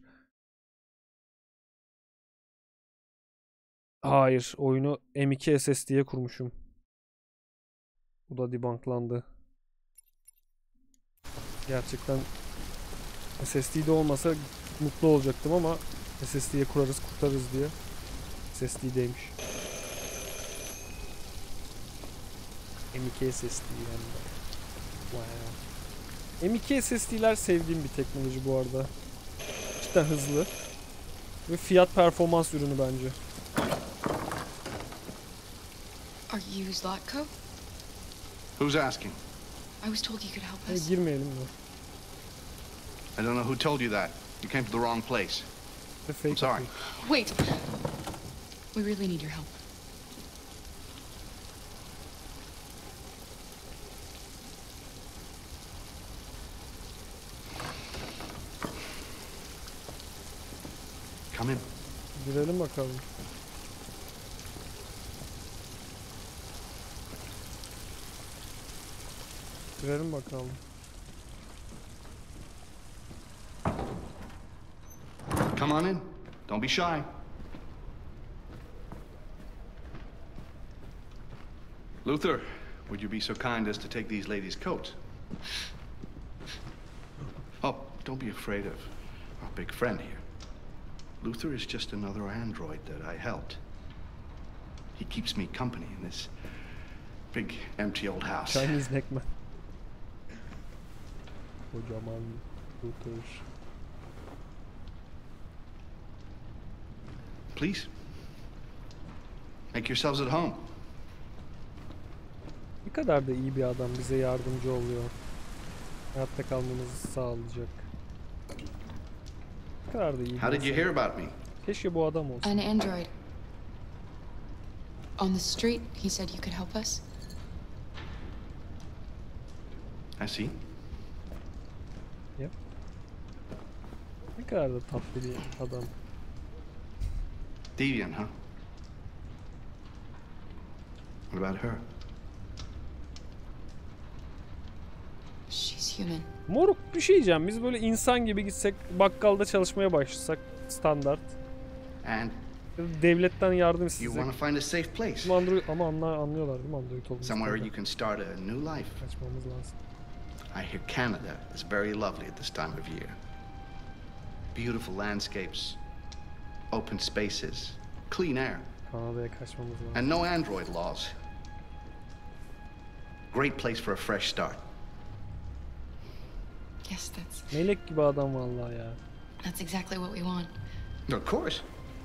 Hayır, oyunu M.2 SSD'ye kurmuşum. Bu da debunklandı. Gerçekten SSD'de olmasa mutlu olacaktım ama SSD'ye kurarız kurtarırız diye. SSD'deymiş. M.2 SSD yani. Wow. M.2 SSD'ler sevdiğim bir teknoloji bu arada. Cidden hızlı. Ve fiyat performans ürünü bence. Are you Zlatko? Who's asking? I was told you could help us. Girmeyelim mi? I don't know who told you that. You came to the wrong place. I'm sorry. Wait. We really need your help. Come in. Girelim bakalım. Girelim bakalım. Come on in. Don't be shy. Luther, would you be so kind as to take these ladies' coats? Oh, don't be afraid of our big friend here. Luther is just another android that I helped. He keeps me company in this big, empty old house. Chinese neckman. Kocaman Luther. Please, make yourselves at home. Ne kadar da iyi bir adam, bize yardımcı oluyor. Hayatta kalmamızı sağlayacak. Ne kadar da iyi. How did you hear about me? Keşke bu adam olsun. An android. On the street, he said you could help us. I see. Yep. Ne kadar da tatlı bir adam. Devian, huh? What about her? She's human. Moruk bir şey diyeceğim. Biz böyle insan gibi gitsek, bakkalda çalışmaya başlasak standart. And devletten yardım you istesek. want to find a safe place. Android, ama anlıyorlar değil mi Android olduğunu? Somewhere you can start a new life. Kaçmamız lazım. I hear Canada is very lovely at this time of year. Beautiful landscapes, open spaces, clean air. Kanada'ya kaçmamız lazım. And no android laws. Great place for a fresh start. Yes, that's Melek gibi adam vallahi ya. exactly what we want. Of course.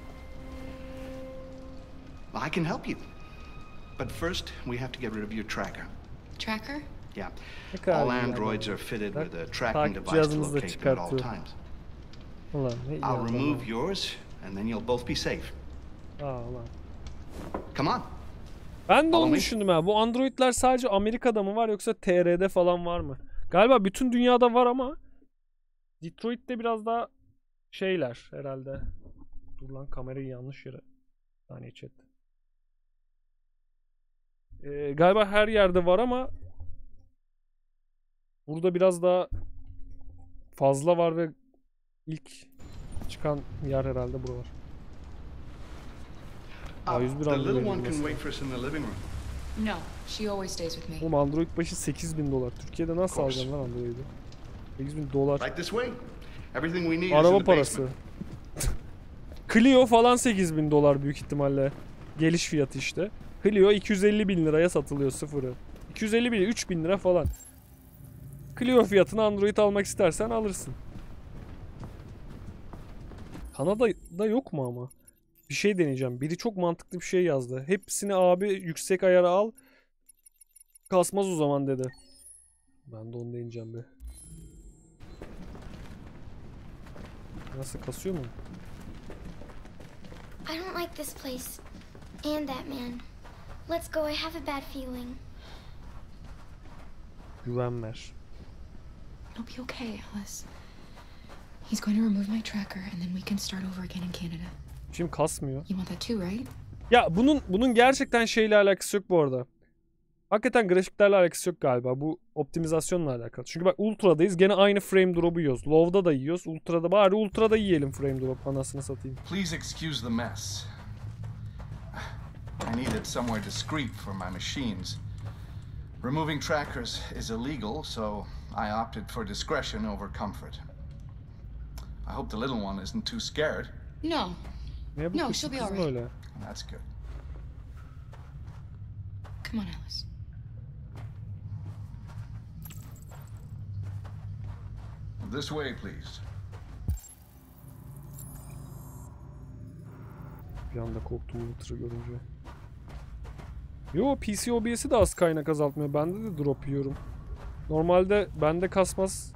Well, I can help you. But first, we have to get rid of your tracker. Tracker? Yeah. Ne kadar All iyi androids adam. are fitted Bak, with a tracking takip device to cihazımızı da locate them at all çıkartıyor. times. Ulan ne iyi I'll adam remove ha. yours, and then you'll both be safe. Ulan. Come on. Ben de Follow onu me. düşündüm ha. Bu androidler sadece Amerika'da mı var yoksa TR'de falan var mı? Galiba bütün dünyada var ama Detroit'te biraz daha şeyler herhalde. Dur lan, kamerayı yanlış yere. Bir saniye chat. Galiba her yerde var ama burada biraz daha fazla var ve ilk çıkan yer herhalde buralar. A101 The little Android one can mesela. wait for us in the living room. No, she always stays with me. Oğlum Android başı $8.000. Türkiye'de nasıl alacaksın lan Android'i? $8.000. Right this way. Everything we need is in Araba the parası. basement. Clio falan $8.000 büyük ihtimalle. Geliş fiyatı işte. Clio 250.000 liraya satılıyor sıfırı. 250 bile 3.000 lira falan. Clio fiyatına Android almak istersen alırsın. Kanada'da yok mu ama? Bir şey deneyeceğim. Biri çok mantıklı bir şey yazdı. Hepsini abi yüksek ayara al. Kasmaz o zaman dedi. Ben de onu deneyeceğim be. Nasıl, kasıyor mu? I don't like this place. And that man. Let's go, I have a bad feeling. Güven ver. It'll be okay, Alice. He's going to remove my tracker and then we can start over again in Canada. Şimdi kasmıyor. You want that too, right? Ya bunun gerçekten şeyle alakası yok bu arada. Hakikaten grafiklerle alakası yok galiba. Bu optimizasyonla alakalı. Çünkü bak Ultra'dayız. Gene aynı frame drop'u yiyoruz. Low'da da yiyoruz. Ultra'da bari Ultra'da yiyelim frame drop. Anasını satayım. Please excuse the mess. I needed somewhere discreet for my machines. Removing trackers is illegal, so I opted for discretion over comfort. I hope the little one isn't too scared. No. Ne bu No, kız she'll be kız alright. böyle? That's good. Come on, Alice. This way, please. Bir anda korktum Ultra görünce. Yo, PC OBS'i de az kaynak azaltmıyor. Bende de drop yiyorum. Normalde bende kasmaz.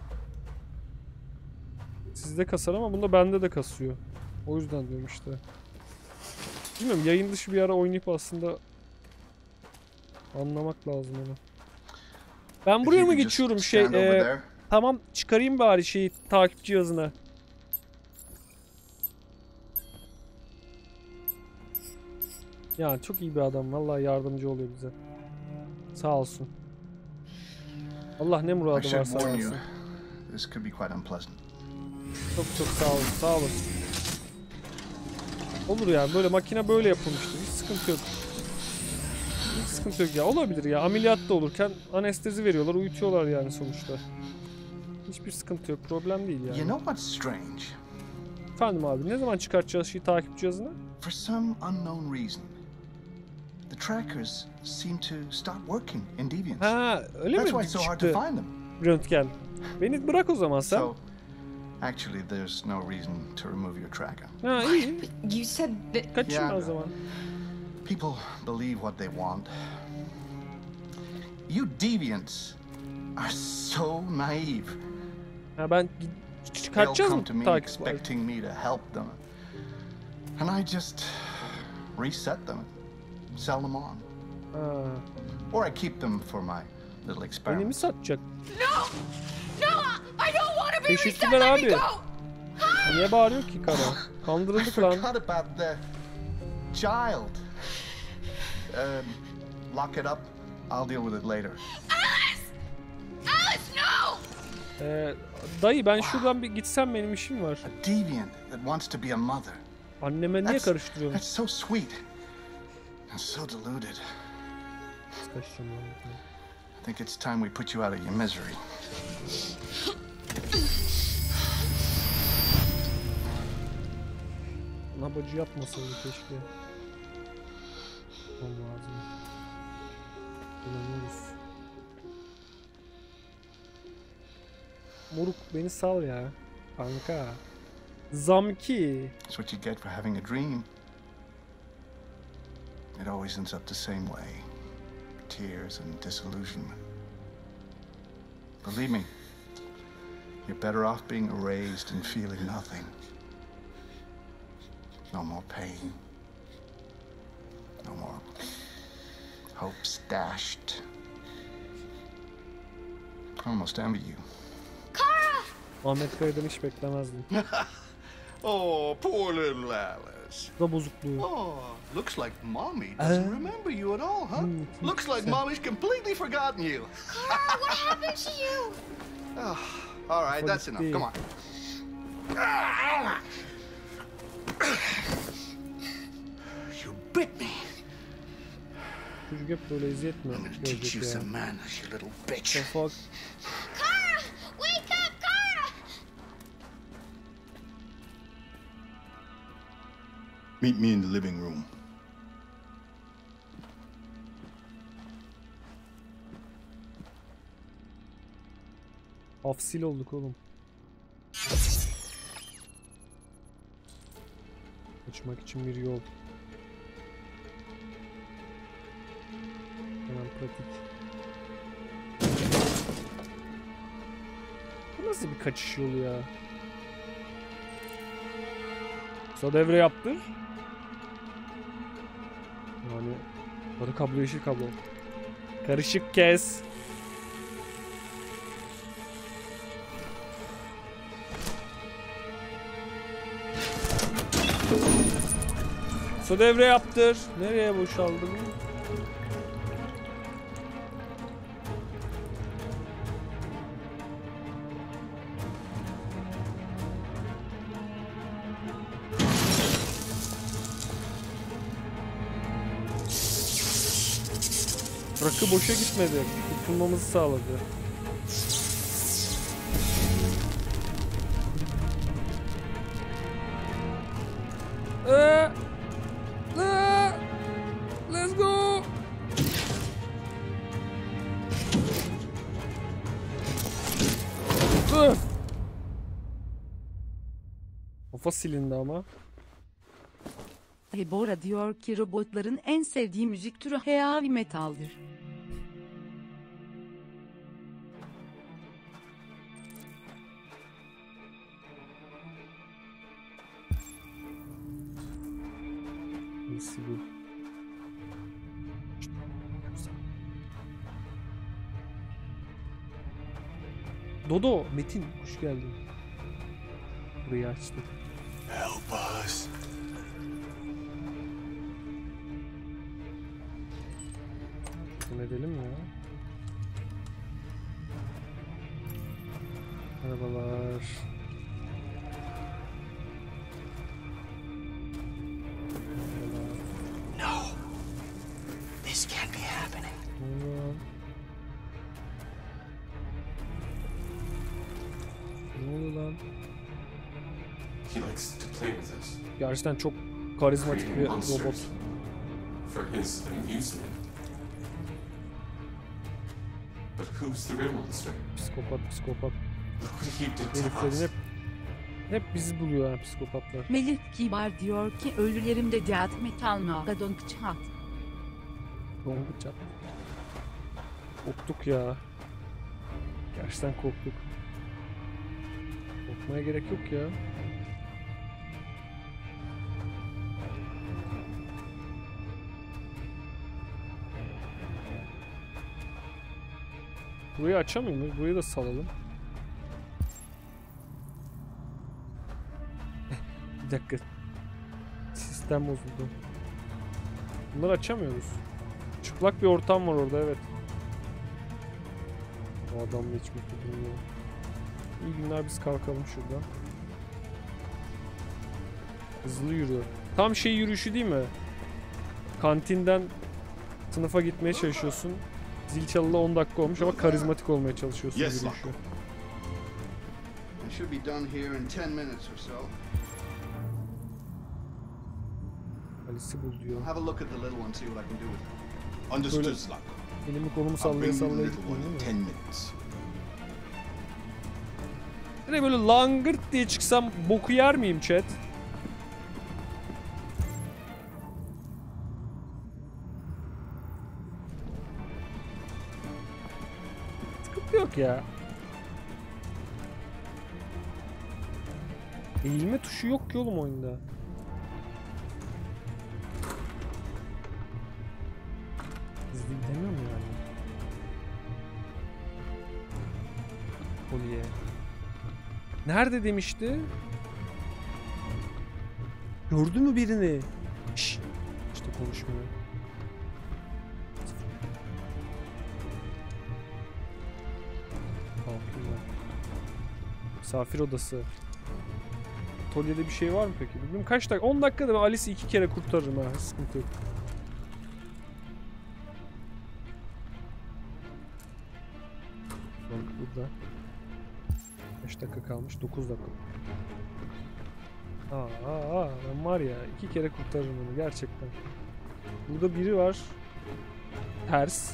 Sizde kasar ama bunda bende de kasıyor. O yüzden diyorum işte. Bilmiyorum, yayın dışı bir ara oynayıp aslında anlamak lazım onu. Ben buraya mı geçiyorum tamam, çıkarayım bari şeyi, takip cihazına. Ya çok iyi bir adam, vallahi yardımcı oluyor bize. Sağ olsun. Allah ne I muradı should varsa warn you. versin. This could be quite unpleasant. Çok çok sağ olun, sağ olun. Olur yani, böyle makine böyle yapılmıştı. Hiç sıkıntı yok. Hiç sıkıntı yok ya. Olabilir ya. Ameliyatta olurken anestezi veriyorlar, uyutuyorlar yani sonuçta. Hiçbir sıkıntı yok. Problem değil yani. You know what's strange? Efendim abi, ne zaman çıkartacağız şu takip cihazını? For some unknown reason, the trackers seem to stop working in Deviants. Ha, öyle That's mi why it's so hard to çıktı find them. röntgen? Beni bırak o zaman sen. So, actually, there's no reason to remove your tracker. Ha iyi. You said that. Kaçayım Yeah. o zaman. People believe what they want. You Deviants are so naive. Ha ben They'll çıkartacağız come mı to me takip? expecting me to help them. And I just reset them, sell them on. Ha. Or I keep them for my little Beni mi experiment. satacak? No! No! I don't want to be reset! Teşekkürler Let me abi. go! Niye bağırıyor ki kara? I Kandırıldık lan. forgot about the child. Lock it up. I'll deal with it later. Alice! Alice, no! Dayı ben şuradan bir gitsem, benim işim var. A deviant that wants to be a mother. Anneme niye karıştırıyorsun? That's so sweet. And so deluded. I think it's time we put you out of your misery. Nabacı yapmasaydı keşke. Tamam lazım. Kullanıyoruz. Moruk beni sal ya. Kanka. Zamki. That's what you get for having a dream. It always ends up the same way. Tears and disillusionment. Believe me, you're better off being erased and feeling nothing. No more pain. No more hopes dashed. I almost envy you. Ahmet Kaya'dan hiç beklemezdim. Oh, poor little Alice. Da bozukluğu. Oh, looks like Mommy doesn't remember you at all, huh? Looks like Mommy's completely forgotten you. Carl, what happened to you? Oh, all right, that's enough. Come on. You bit me. Çocuk hep böyle eziyet mi I'm gonna teach görecek you ya? some manners, you little bitch. The fuck? Carl! Wake up, Carl! Meet me in the living room. Afsil olduk oğlum. Kaçmak için bir yol. Hemen pratik. Bu nasıl bir kaçış yolu ya? Kısa devre yaptır. Yani sarı kablo, yeşil kablo. Karışık kes. Kısa devre yaptır. Nereye boşaldım? Rakı boşa gitmedi. Kurtulmamızı sağladı. Let's go. Kafa silindi ama. Hebora diyor ki robotların en sevdiği müzik türü heavy metaldir. Nesi bu? Dodo, Metin hoş geldin. Burayı açtık. Help us. Ne edelim ya? Merhabalar. No. This can't be happening. Ne oluyor lan? He likes to play with us. Gerçekten çok karizmatik bir robot. For his amusement. But who's the real monster? Psikopat. Look what he did to Heriflerin us. hep bizi buluyor yani psikopatlar. Melih Kibar diyor ki ölülerimde death metal nagadon çat. Dongu çat. Korktuk ya. Gerçekten korktuk. Korkmaya gerek yok ya. Burayı açamıyor muyuz? Burayı da salalım. Bir dakika. Sistem bozuldu. Bunları açamıyoruz. Çıplak bir ortam var orada, evet. O adamla hiç mutlu durmuyor. İyi günler, biz kalkalım şuradan. Hızlı yürüyor. Tam şey yürüyüşü değil mi? Kantinden sınıfa gitmeye çalışıyorsun. Zil çalalı 10 dakika olmuş ama karizmatik olmaya çalışıyorsun yürüyüşü. I should be done here in 10 minutes or so. Alice'i bul diyor. Have a look at the little one, see what I can do with her. Understood, Slack. Elimi kolumu I'll sallaya bring you the sallaya little gitmiyor one değil in mi? 10 minutes. Hani böyle langırt diye çıksam boku yer miyim chat? Sıkıntı yok ya. Eğilme tuşu yok ki oğlum oyunda. Hızlı gidemiyor mu yani? Kolye. Nerede demişti? Gördü mü birini? Şşş. İşte konuşmuyor. Kalkıyor. Misafir odası. Atölyede bir şey var mı peki? Bilmiyorum kaç dakika? 10 dakikada ben Alice'i 2 kere kurtarırım ha. Sıkıntı yok. Bak burada. 5 dakika kalmış. 9 dakika. Ben var ya 2 kere kurtarırım onu gerçekten. Burada biri var. Ters.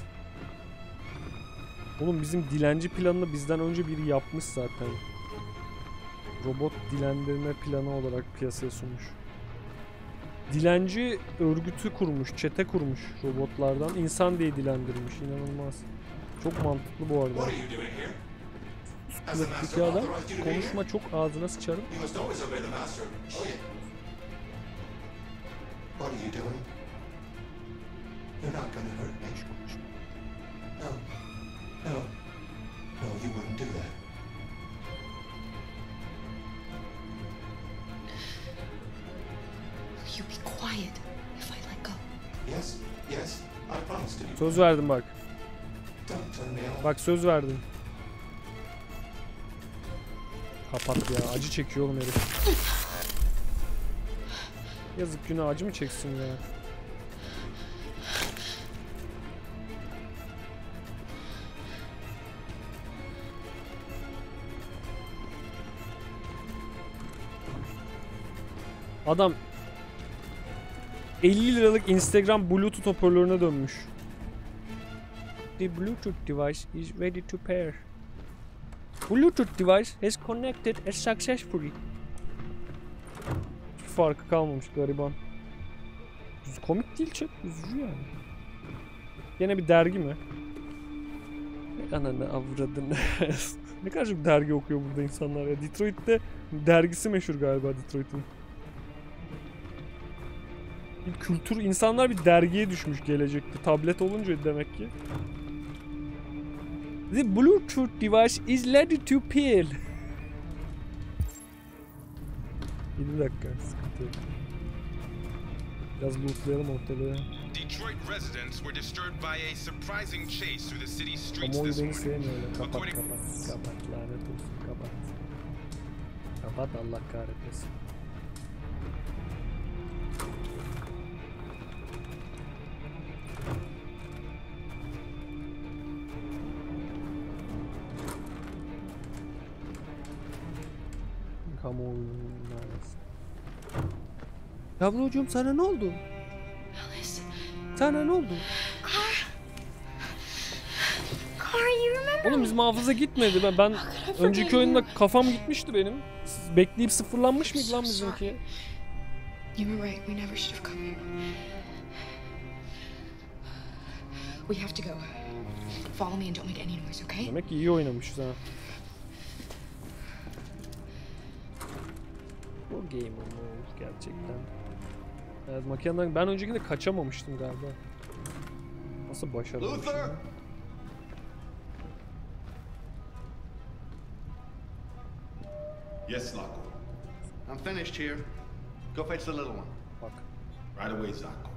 Oğlum bizim dilenci planını bizden önce biri yapmış zaten. Robot dilendirme planı olarak piyasaya sunmuş. Dilenci örgütü kurmuş, çete kurmuş robotlardan. İnsan diye dilendirmiş. İnanılmaz. Çok mantıklı bu arada. Kılıktaki adam. Konuşma, çok ağzına sıçarım. What are you doing? You're not gonna hurt me. No. No. No, you wouldn't do that. Will you be quiet if I let go? Yes, yes, I promised to. Söz verdim bak. Don't turn me off. Bak söz verdim. Kapat ya. Acı çekiyor oğlum herif. Yazık, günah, acı mı çeksin ya? Adam 50 liralık Instagram Bluetooth hoparlörüne dönmüş. The Bluetooth device is ready to pair. Bluetooth device has connected successfully. Hiç farkı kalmamış gariban. Komik değil, çok üzücü yani. Yine bir dergi mi? Ananı avradını. Ne kadar çok dergi okuyor burada insanlar ya. Detroit'te dergisi meşhur galiba Detroit'in. Bir kültür, insanlar bir dergiye düşmüş gelecekte. Tablet olunca demek ki. The Bluetooth device is ready to pair. 7 dakika, sıkıntı yok. Biraz lootlayalım ortalığı. Detroit residents were disturbed by a surprising chase through the city streets Kamuoyu this beni morning. sevmiyor öyle. Kapat, lanet olsun, kapat. Kapat, Allah kahretmesin. Kamuoyu neredeyse. Yavrucuğum sana ne oldu? Alice. Sana ne oldu? Car, you remember? Oğlum bizim hafıza gitmedi. Ben önceki oyunda kafam gitmişti benim. Bekleyip sıfırlanmış mıydı lan bizimki? You were right. We never should have come here. We have to go. Follow me and don't make any noise, okay? Demek ki iyi oynamışız ha. Bu game olmuş gerçekten. Evet, makineden ben öncekinde kaçamamıştım galiba. Nasıl başaramamışım? Yes, Zako. I'm finished here. Go fetch the little one. Bak. Right away, Zako.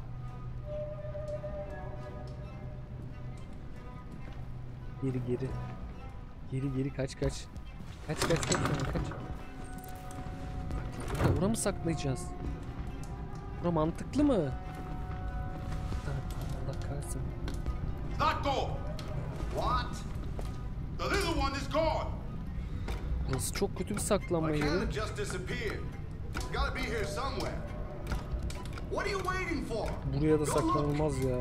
Geri kaç. Kaç. Burada bura mı saklayacağız? Bura mantıklı mı? Allah kahretsin. Zako! What? The little one is gone. Burası çok kötü bir saklanma yeri. Can't just disappear. Gotta be here somewhere. What are you waiting for? Buraya da saklanılmaz ya.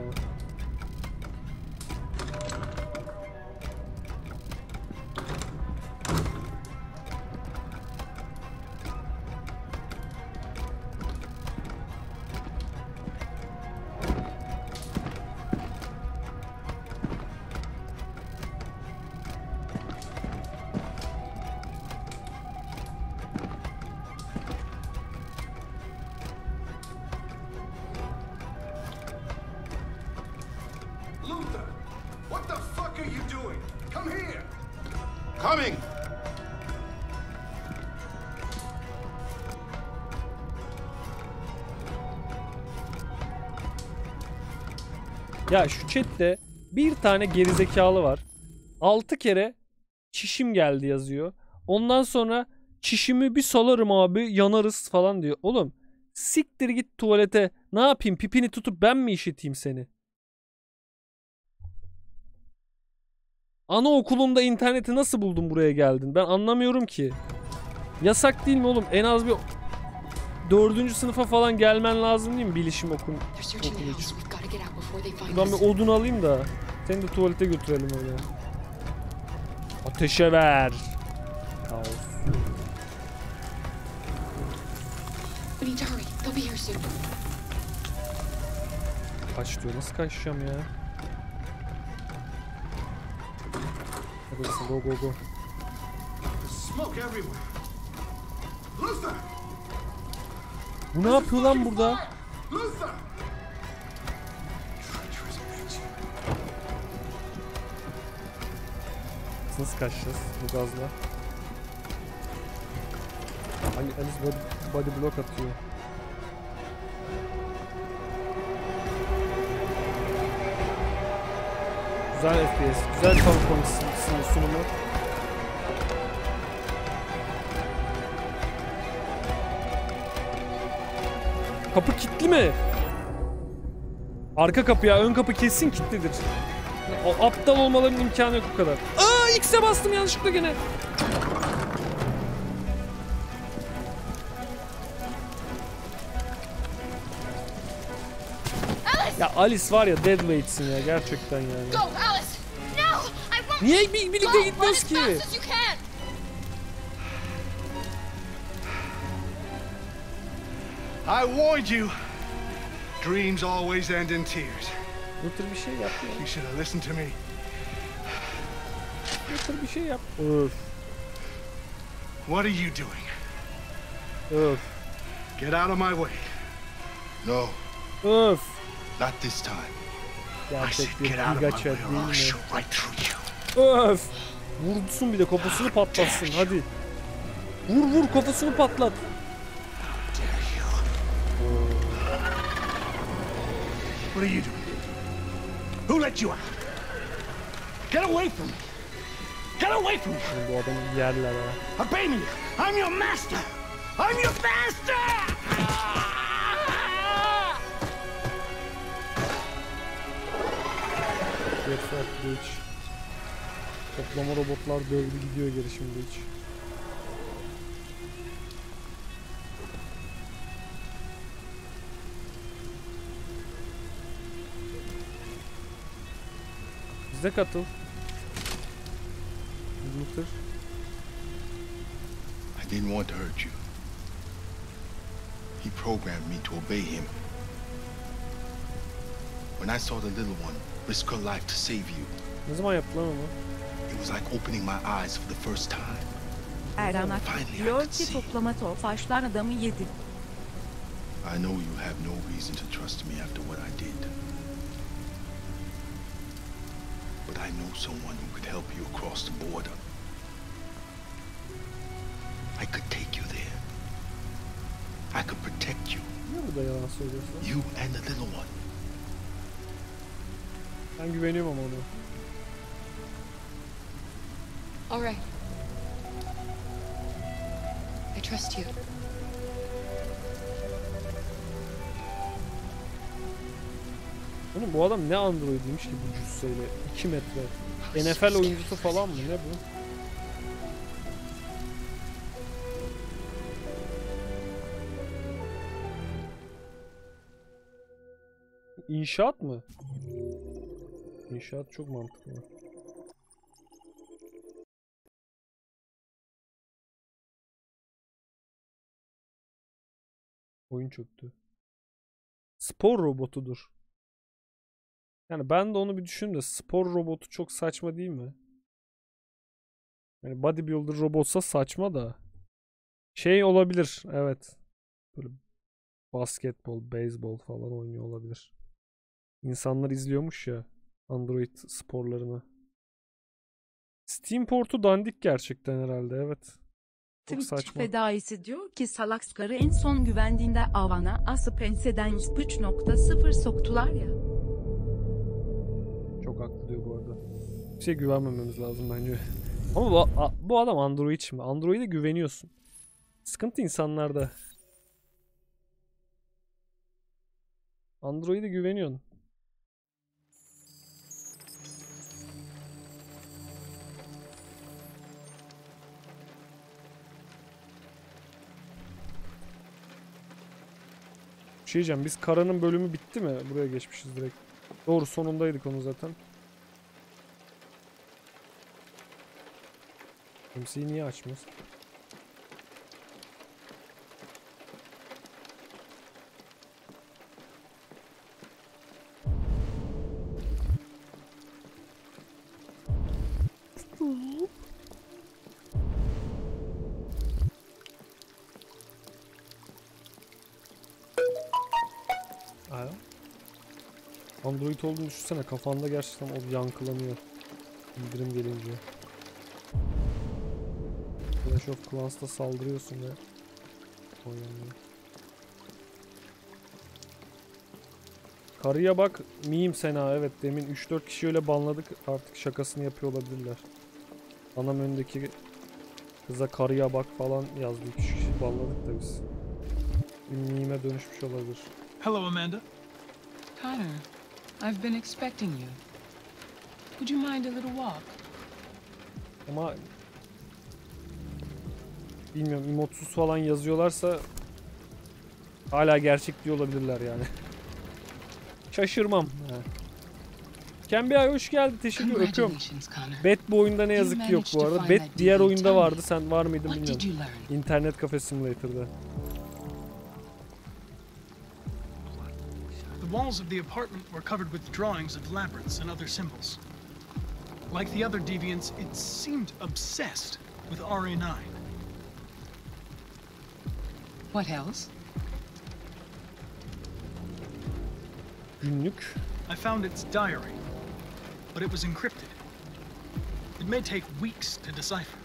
Luther, what the fuck are you doing? Come here. Coming. Ya şu chatte bir tane gerizekalı var. 6 kere çişim geldi yazıyor. Ondan sonra çişimi bir salarım abi yanarız falan diyor. Oğlum siktir git tuvalete. Ne yapayım, pipini tutup ben mi işiteyim seni? Anaokulunda interneti nasıl buldun, buraya geldin? Ben anlamıyorum ki. Yasak değil mi oğlum? En az bir 4. sınıfa falan gelmen lazım değil mi? Bilişim okulu için. Ben bir odun alayım da seni de tuvalete götürelim öyle. Ateşe ver. Kaos. Kaç diyor. Nasıl kaçacağım ya? Hadi go. Smoke everywhere. Luther. Bu ne yapıyor lan burada? Luther. Nasıl kaçacağız bu gazla? Alice body block atıyor. Güzel FPS, güzel Capcom sunumu. Kapı kilitli mi? Arka kapı ya, ön kapı kesin kilitlidir. O aptal olmalarının imkanı yok bu kadar. Aa, X'e bastım yanlışlıkla gene. Ya Alice var ya dead weight'sin ya gerçekten yani. Go, Alice! No! I won't! Niye birlikte gitmiyoruz ki? I warned you. Dreams always end in tears. Luther bir şey yap ya. You should have listened to me. Luther bir şey yap. Öf. What are you doing? Öf. Get out of my way. No. Öf. Not this time. Gerçek bir Get out of my gigaçet way değil or I'll mi? shoot right through you. Öf. Vursun bir de kafasını patlatsın hadi. Vur kafasını patlat. What are you doing? Who let you out? Get away from me! Get away from me! Bu adamı yerler ha. Obey me! I'm your master! I'm your master! Get fucked bitch. Toplama robotlar dövdü gidiyor geri şimdi hiç. Bize katıl. Luther. I didn't want to hurt you. He programmed me to obey him. When I saw the little one risk her life to save you, ne zaman yaptı lan onu? It was like opening my eyes for the first time. Erhan diyor ki toplama tofaşlar adamı yedi. I know you have no reason to trust me after what I did. But I know someone who could help you across the border. I could take you there. I could protect you. Niye burada yalan söylüyorsun? You and the little one. Ben güveniyorum ama ona. All right. I trust you. Oğlum bu adam ne androidiymiş ki bu cüsseyle? 2 metre. NFL oyuncusu falan mı? Ne bu? İnşaat mı? İnşaat çok mantıklı. Oyun çöktü. Spor robotudur. Yani ben de onu bir düşündüm de spor robotu çok saçma değil mi? Yani bodybuilder robotsa saçma da. Şey olabilir, evet. Böyle basketbol, beyzbol falan oynuyor olabilir. İnsanlar izliyormuş ya Android sporlarını. Steam portu dandik gerçekten herhalde, evet. Çok Twitch saçma. fedaisi diyor ki salakskarı en son güvendiğinde avana asıp enseden 3.0 soktular ya. Çok haklı diyor bu arada. Bir şey güvenmememiz lazım bence. Ama bu adam Android mi? Android'e güveniyorsun. Sıkıntı insanlarda. Android'e güveniyorsun. Bir şey diyeceğim, biz Kara'nın bölümü bitti mi? Buraya geçmişiz direkt. Doğru, sonundaydık onu zaten. MC'yi niye açmaz? Android olduğunu düşünsene, kafanda gerçekten o yankılanıyor bildirim gelince. Clash of Clans'ta saldırıyorsun ve oynanıyor. Karıya bak, meme Sena, evet demin 3-4 kişi öyle banladık, artık şakasını yapıyor olabilirler. Anam öndeki kıza karıya bak falan yazdı, 3 kişi banladık da biz. Bir meme'e dönüşmüş olabilir. Hello, Amanda. Connor, I've been expecting you. Would you mind a little walk? Ama bilmiyorum, emotsuz falan yazıyorlarsa hala gerçek diyor olabilirler yani. Şaşırmam. Kembiay hoş geldin, teşekkür ederim, öpüyorum. Bet bu oyunda ne yazık ki yok bu arada. Bet diğer oyunda vardı, sen var mıydın bilmiyorum. İnternet Cafe Simulator'da. The walls of the apartment were covered with drawings of labyrinths and other symbols. Like the other deviants, it seemed obsessed with RA9. What else? Günlük. I found its diary, but it was encrypted. It may take weeks to decipher.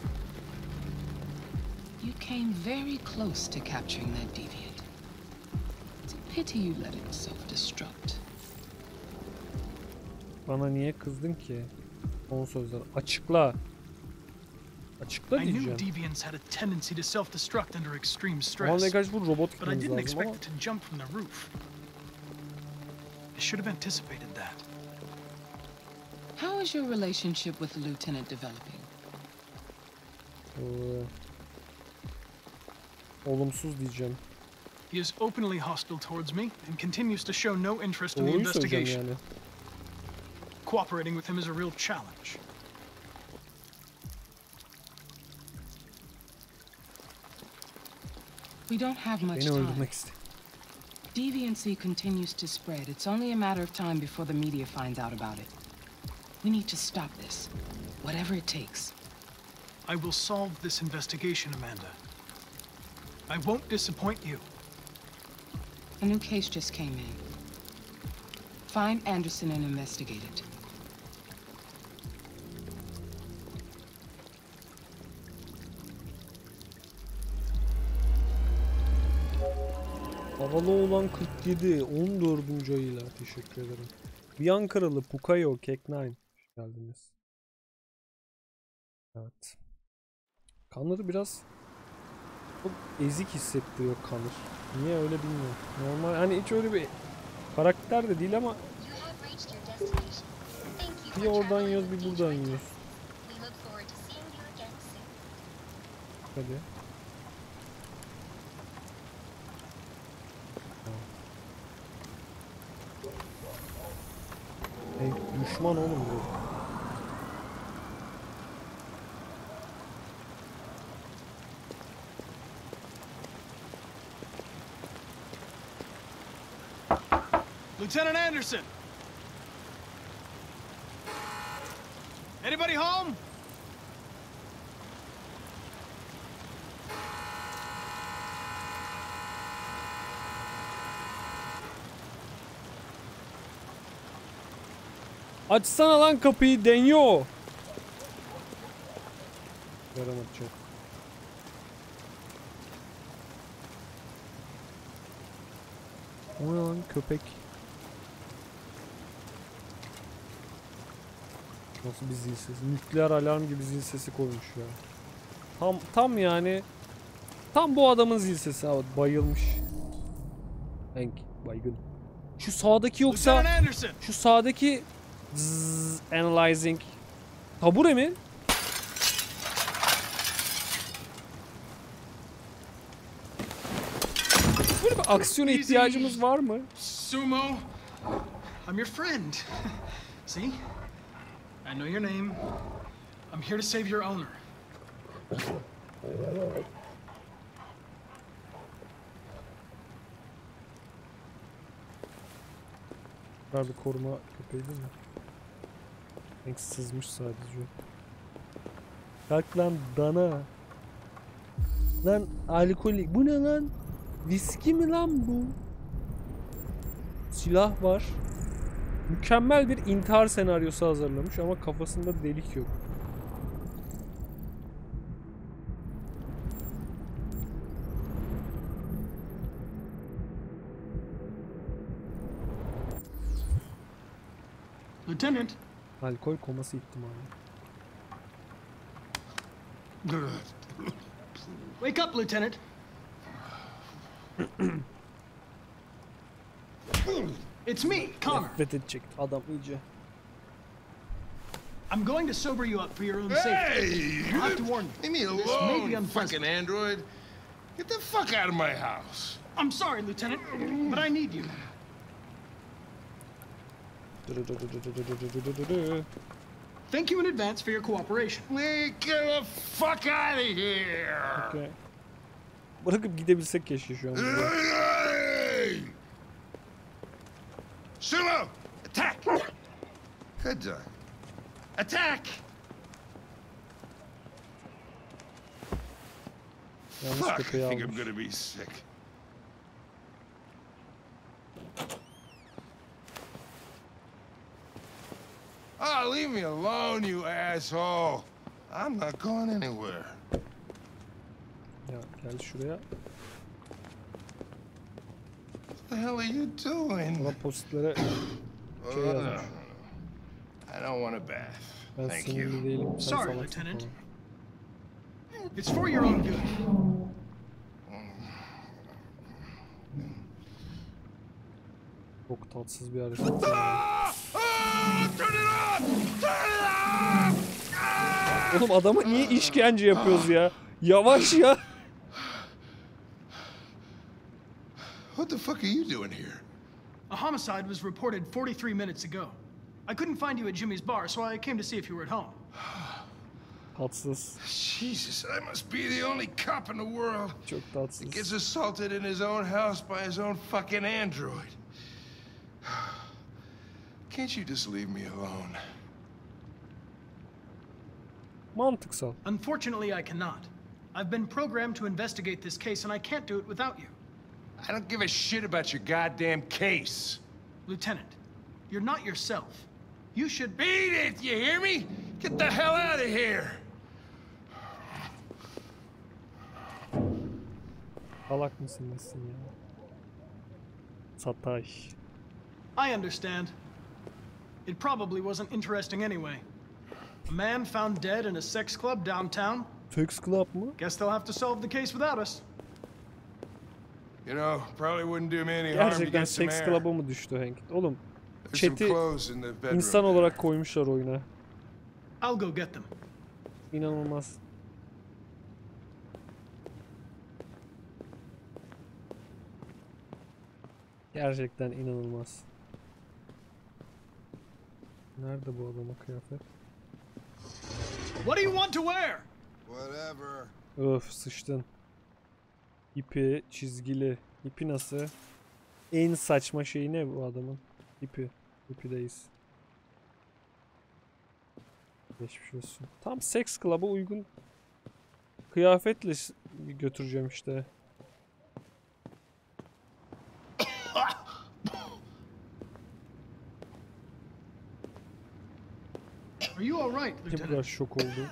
You came very close to capturing that deviant. It's a pity you let it self-destruct. Bana niye kızdın ki? Son sözler. Açıkla. Açıkla I knew diyeceğim. deviants had a tendency to self-destruct under extreme Ama stress, ne kadar bu robot but I gitmemiz didn't lazım expect ama. it to jump from the roof. I should have anticipated that. How is your relationship with the lieutenant developing? Olumsuz diyeceğim. He is openly hostile towards me and continues to show no interest in the Doğruyu söyleyeceğim investigation. yani. Cooperating with him is a real challenge. We don't have much Beni time. öldürmek istedim. Deviancy continues to spread. It's only a matter of time before the media finds out about it. We need to stop this, whatever it takes. I will solve this investigation, Amanda. I won't disappoint you. A new case just came in. Find Anderson and investigate it. Havalı olan 47. 14. ayıyla teşekkür ederim. Bir Ankaralı Pukayo Kek9. Hoş geldiniz. Evet. Connor'ı biraz çok ezik hissettiriyor Connor. Niye öyle bilmiyorum. Normal hani hiç öyle bir karakter de değil ama bir oradan yiyoruz bir buradan yiyoruz. Hadi. Hey, düşman oğlum bu. Lieutenant Anderson! Anybody home? Açsana lan kapıyı Denyo. Yaramadı çok. O ne lan köpek? Nasıl bir zil sesi? Nükleer alarm gibi zil sesi koymuş ya. Tam yani tam bu adamın zil sesi abi, bayılmış. Hank baygın. Şu sağdaki yoksa şu sağdaki analyzing tabure mi? Böyle bir aksiyona ihtiyacımız var mı? Sumo, I'm your friend. See? I know your name. I'm here to save your owner. Bir koruma köpeği değil mi? Renk sızmış sadece. Kalk lan dana. Lan alkolik. Bu ne lan? Viski mi lan bu? Silah var. Mükemmel bir intihar senaryosu hazırlamış ama kafasında delik yok. Lieutenant. Alkol koması ihtimali. Wake up, Lieutenant. It's me, Connor. Nefret edecek adam iyice. I'm going to sober you up for your own safety. Hey! I have to warn you. Leave me This may be alone, unpleasant. fucking android. Get the fuck out of my house. I'm sorry, Lieutenant, but I need you. Thank you in advance for your cooperation. Get the fuck out of here. Okay. Bırakıp gidebilsek keşke şu an. Hey! Sumo, attack! Good job. Attack! Fuck, I think I'm gonna be sick. Oh, leave me alone, you asshole. I'm not going anywhere. Ya gel şuraya. What the hell are you doing? Bana postlere şey yazmış. I don't want a bath. Ben Thank you. sinirli değilim. Sen Sorry, salaksın Lieutenant. falan. It's for your own good. Çok tatsız bir hareket. Oğlum adama niye işkence yapıyoruz ya? Yavaş ya. What the fuck are you doing here? A homicide was reported 43 minutes ago. I couldn't find you at Jimmy's bar, so I came to see if you were at home. Tatsız. Jesus, I must be the only cop in the world Çok tatsız. that gets assaulted in his own house by his own fucking android. Can't you just leave me alone? Mantıksal. Unfortunately, I cannot. I've been programmed to investigate this case, and I can't do it without you. I don't give a shit about your goddamn case. Lieutenant, you're not yourself. You should... Beat it, you hear me? Get the hell out of here! Salak mısın nesin ya? Sataş. I understand. It probably wasn't interesting anyway. A man found dead in a sex club downtown. Sex club mı? Guess they'll have to solve the case without us. You know, probably wouldn't do me any harm to Gerçekten get some sex air. club'a mı düştü Hank? Oğlum There's some chat'i clothes in the bedroom insan there. olarak koymuşlar oyuna. I'll go get them. İnanılmaz. Gerçekten inanılmaz. Nerede bu adamın kıyafet? What do you want to wear? Whatever. Öf sıçtın. İpi çizgili. İpi nasıl? En saçma şey ne bu adamın? İpi. İpideyiz. Geçmiş olsun. Tam Sex Club'a uygun kıyafetle götüreceğim işte. Are you all right, Ne kadar şok oldu.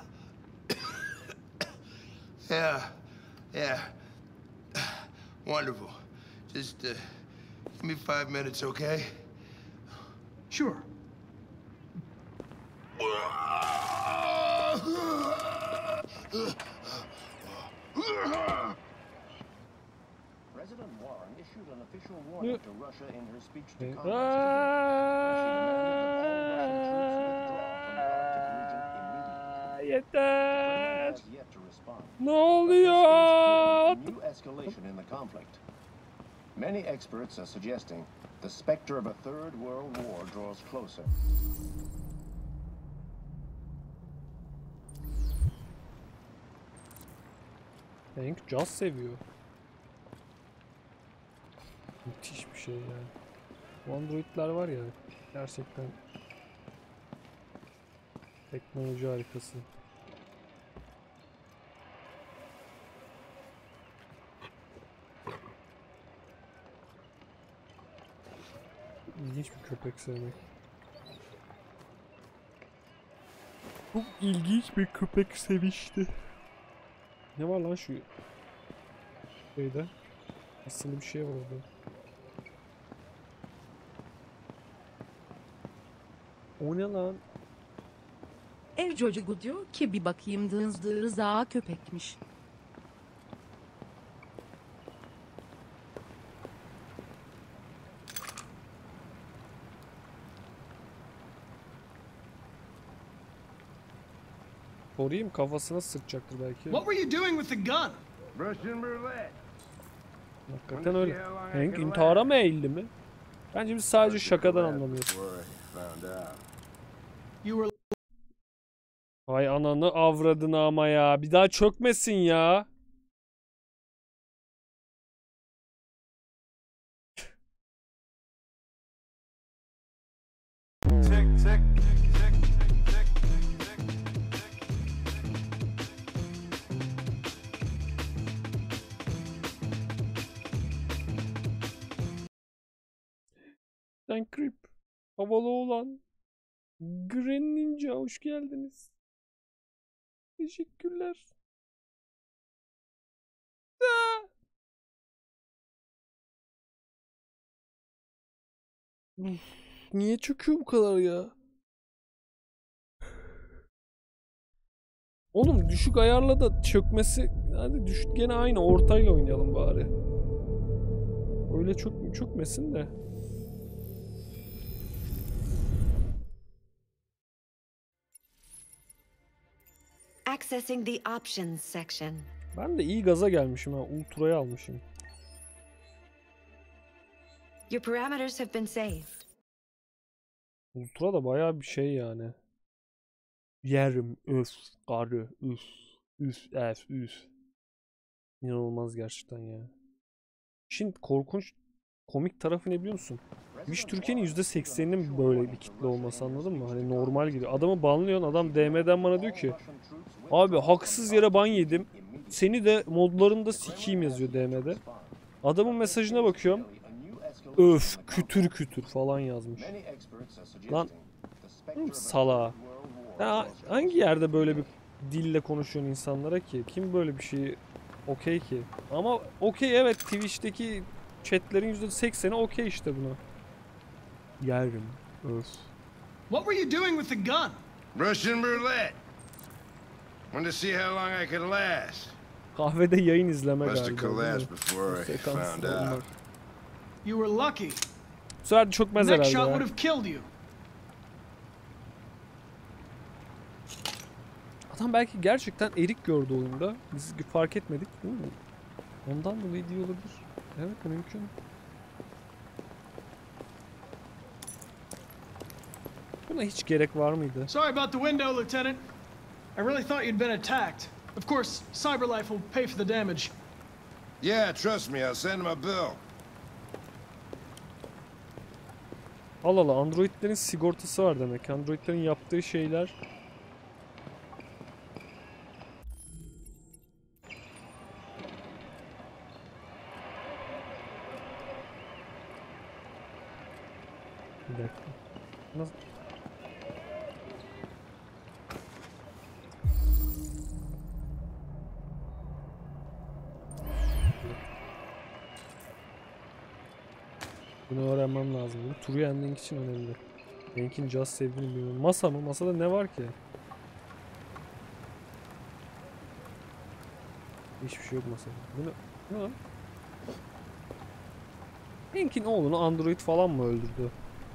Yeah, yeah. Wonderful. Just give me 5 minutes, okay? Sure. President Warren issued an official warning to Russia in her speech to Okay. Yeter. Ne oluyor? New escalation in the conflict. Many experts are suggesting the specter of a third world war draws closer. Hank caz seviyor. Müthiş bir şey yani. Bu androidler var ya gerçekten teknoloji harikası. İlginç bir köpek sevmek. Çok ilginç bir köpek sevişti. Ne var lan şu şeyde? Aslında bir şey var orada. O ne lan? Ev çocuğu diyor ki bir bakayım Rıza köpekmiş. Koruyayım, kafasına sıkacaktır belki. What were you doing with the gun? Russian roulette. Hakikaten öyle. Hank intihara mı eğildi mi? Bence biz sadece şakadan anlamıyoruz. Vay ananı avradını ama ya. Bir daha çökmesin ya. Sen Creep. Havalı olan. Green Ninja hoş geldiniz. Teşekkürler. Niye çöküyor bu kadar ya? Oğlum düşük ayarla da çökmesi. Hadi düşük gene aynı ortayla oynayalım bari. Öyle çok çökmesin de. Accessing the options section. Ben de iyi gaza gelmişim ha. Ultra'yı almışım. Your parameters have been saved. Ultra da bayağı bir şey yani. Yerim, öf, karı, üf, üf. İnanılmaz gerçekten ya. Şimdi korkunç komik tarafı ne biliyor musun? Twitch Türkiye'nin %80'inin böyle bir kitle olması, anladın mı? Hani normal gibi. Adamı banlıyorsun, adam DM'den bana diyor ki abi haksız yere ban yedim. Seni de modlarında sikeyim yazıyor DM'de. Adamın mesajına bakıyorum. Öf kütür kütür falan yazmış. Lan sala. Ya hangi yerde böyle bir dille konuşuyorsun insanlara ki? Kim böyle bir şeyi okey ki? Ama okey, evet, Twitch'teki chatlerin %80'i okey işte buna. Yerim. Öf. What were you doing with the gun? Russian roulette. Wanted to see how long I could last. Kahvede yayın izleme Must have galiba. collapsed before I found out. You were lucky. Bu sefer çökmez Next herhalde shot ya. would have killed you. Adam belki gerçekten erik gördü oyunda. Biz fark etmedik değil mi? Ondan dolayı diyor olabilir. Evet, mümkün. Buna hiç gerek var mıydı? Sorry about the window, Lieutenant. I really thought you'd been attacked. Of course, CyberLife will pay for the damage. Yeah, trust me, I'll send him a bill. Allah Allah, Androidlerin sigortası var demek. Androidlerin yaptığı şeyler... Bir dakika. Nasıl? Bunu öğrenmem lazım. Bu True Ending için önemli. Benimkinin Just sevdiğini bilmiyorum. Masa mı? Masada ne var ki? Hiçbir şey yok masada. Bu ne lan? Benimkinin oğlunu Android falan mı öldürdü?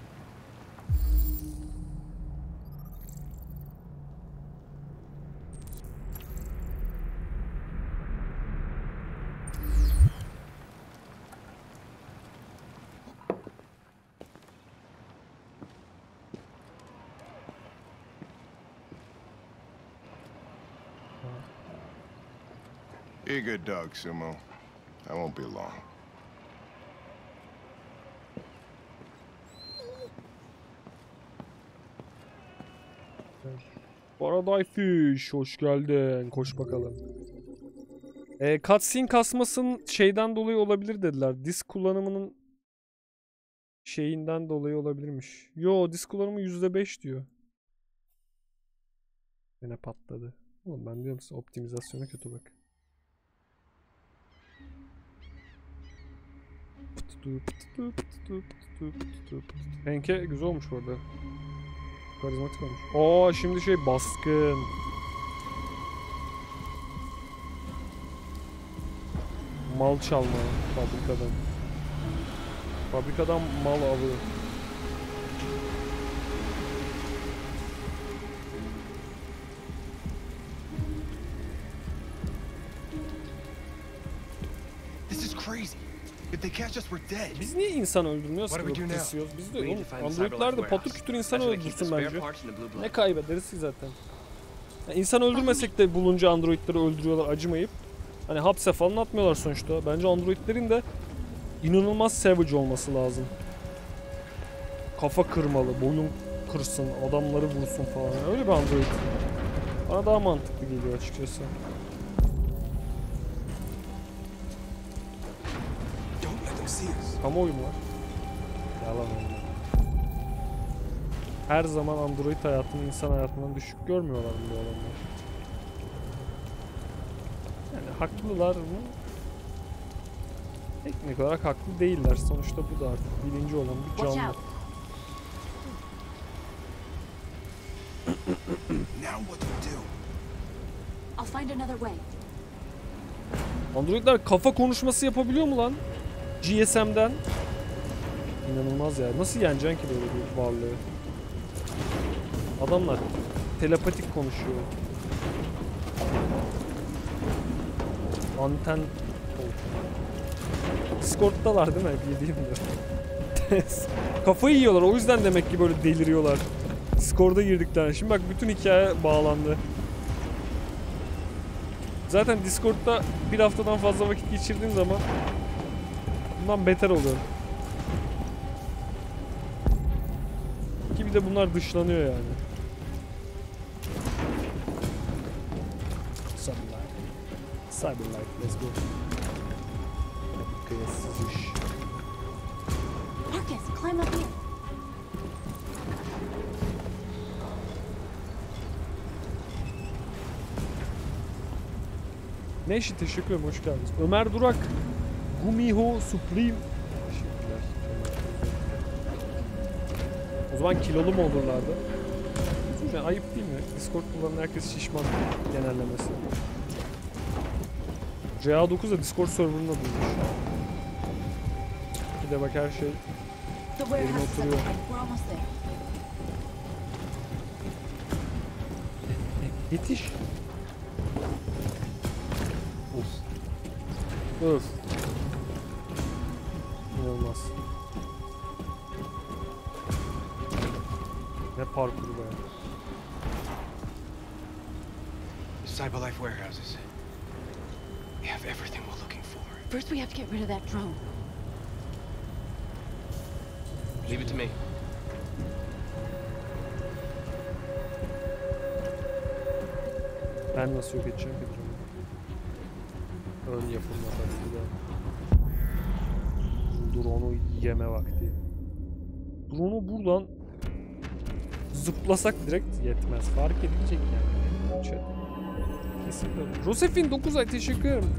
Be a good dog, Sumo. I won't be long. Paradise Fish, hoş geldin. Koş bakalım. Cutscene kasmasının şeyden dolayı olabilir dediler. Disk kullanımının şeyinden dolayı olabilirmiş. Yo, disk kullanımı %5 diyor. Yine patladı. Oğlum ben diyorum size, optimizasyona kötü bak. Henke güzel olmuş bu arada. Karizmatik olmuş. Şimdi şey baskın. Mal çalma fabrikadan. Fabrikadan mal avı. This is crazy. If they catch us, we're dead. Biz niye insan öldürmüyoruz ki? Biz de Androidler de patır kütür insan öldürsün bence. Ne kaybederiz ki zaten? Yani insan öldürmesek de bulunca Androidleri öldürüyorlar acımayıp. Hani hapse falan atmıyorlar sonuçta. Bence Androidlerin de inanılmaz savage olması lazım. Kafa kırmalı, boyun kırsın, adamları vursun falan. Öyle bir Android. Bana daha mantıklı geliyor açıkçası. Kamuoyu mu var? Yalan öyle. Her zaman Android hayatını insan hayatından düşük görmüyorlar bu adamlar. Yani haklılar mı? Teknik olarak haklı değiller. Sonuçta bu da artık bilinci olan bir canlı. Androidler kafa konuşması yapabiliyor mu lan? GSM'den. İnanılmaz ya. Nasıl yeneceksin ki böyle bir varlığı? Adamlar telepatik konuşuyor. Anten. Discord'dalar değil mi? Bildiğim de. Kafayı yiyorlar. O yüzden demek ki böyle deliriyorlar. Discord'a girdikler. Şimdi bak bütün hikaye bağlandı. Zaten Discord'da bir haftadan fazla vakit geçirdiğim zaman bundan beter oluyorum. Ki bir de bunlar dışlanıyor yani. Cyberlife, let's go. Kıyasız iş. Marcus, climb up here. Neşi teşekkür ederim, hoş geldiniz. Ömer Durak, Gumiho Supreme. Teşekkürler. O zaman kilolu mu olurlardı? Yani ayıp değil mi? Discord kullanan herkes şişman genellemesi. CA9 da Discord server'ına bulmuş. Bir de bak her şey yerine oturuyor. Yetiş. Öf. İnanılmaz. Ne parkuru be. Cyberlife warehouses. We have everything we're looking for. First, we have to get rid of that drone. Leave it to me. Ben nasıl yok edeceğim ki drone'u? Ön yapımla tabii de. Drone'u yeme vakti. Drone'u buradan zıplasak direkt yetmez. Fark edilecek yani. Kesinlikle. Josefin 9 ay teşekkür ederim.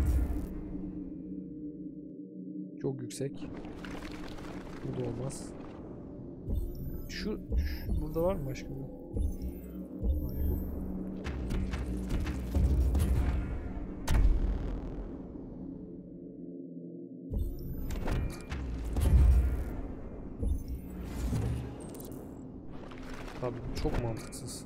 Çok yüksek. Burada olmaz. Şu burada var mı başka bir? Hayır, bu. Abi çok mantıksız.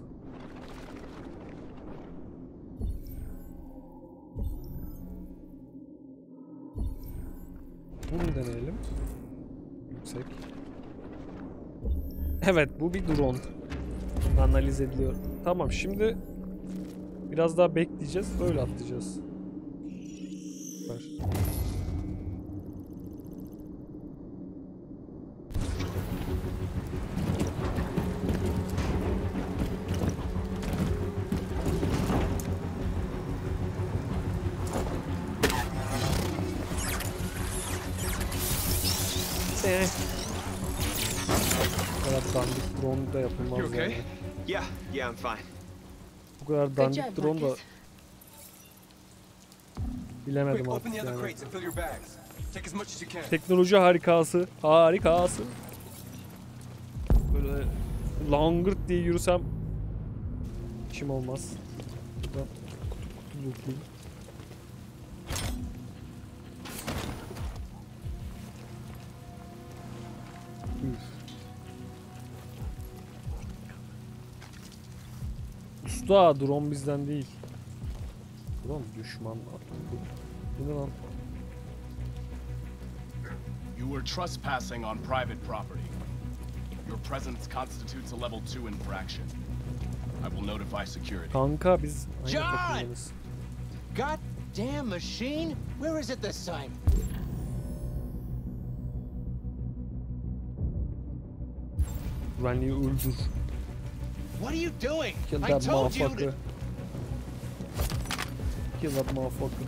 Bunu deneyelim. Yüksek. Evet, bu bir drone. Analiz ediliyor. Tamam, şimdi biraz daha bekleyeceğiz. Böyle atlayacağız. Süper. Bu kadar dandik drone da yapılmaz You okay? yani. Yeah, I'm fine. Bu kadar dandik drone da bilemedim Quick, open artık the other yani. crates and fill your bags. Take as much as you can. Teknoloji harikası, harikası. Böyle langırt diye yürüsem işim olmaz. Buradan kutu lootlayayım. Usta, drone bizden değil. Drone düşman. Bu ne lan? You were trespassing on private property. Your presence constitutes a level 2 infraction. I will notify security. Kanka biz aynı John! takımdayız. God damn machine! Where is it this time? Güvenliği öldür. What are you doing? Kill I that told you to... motherfucker. Kill that motherfucker.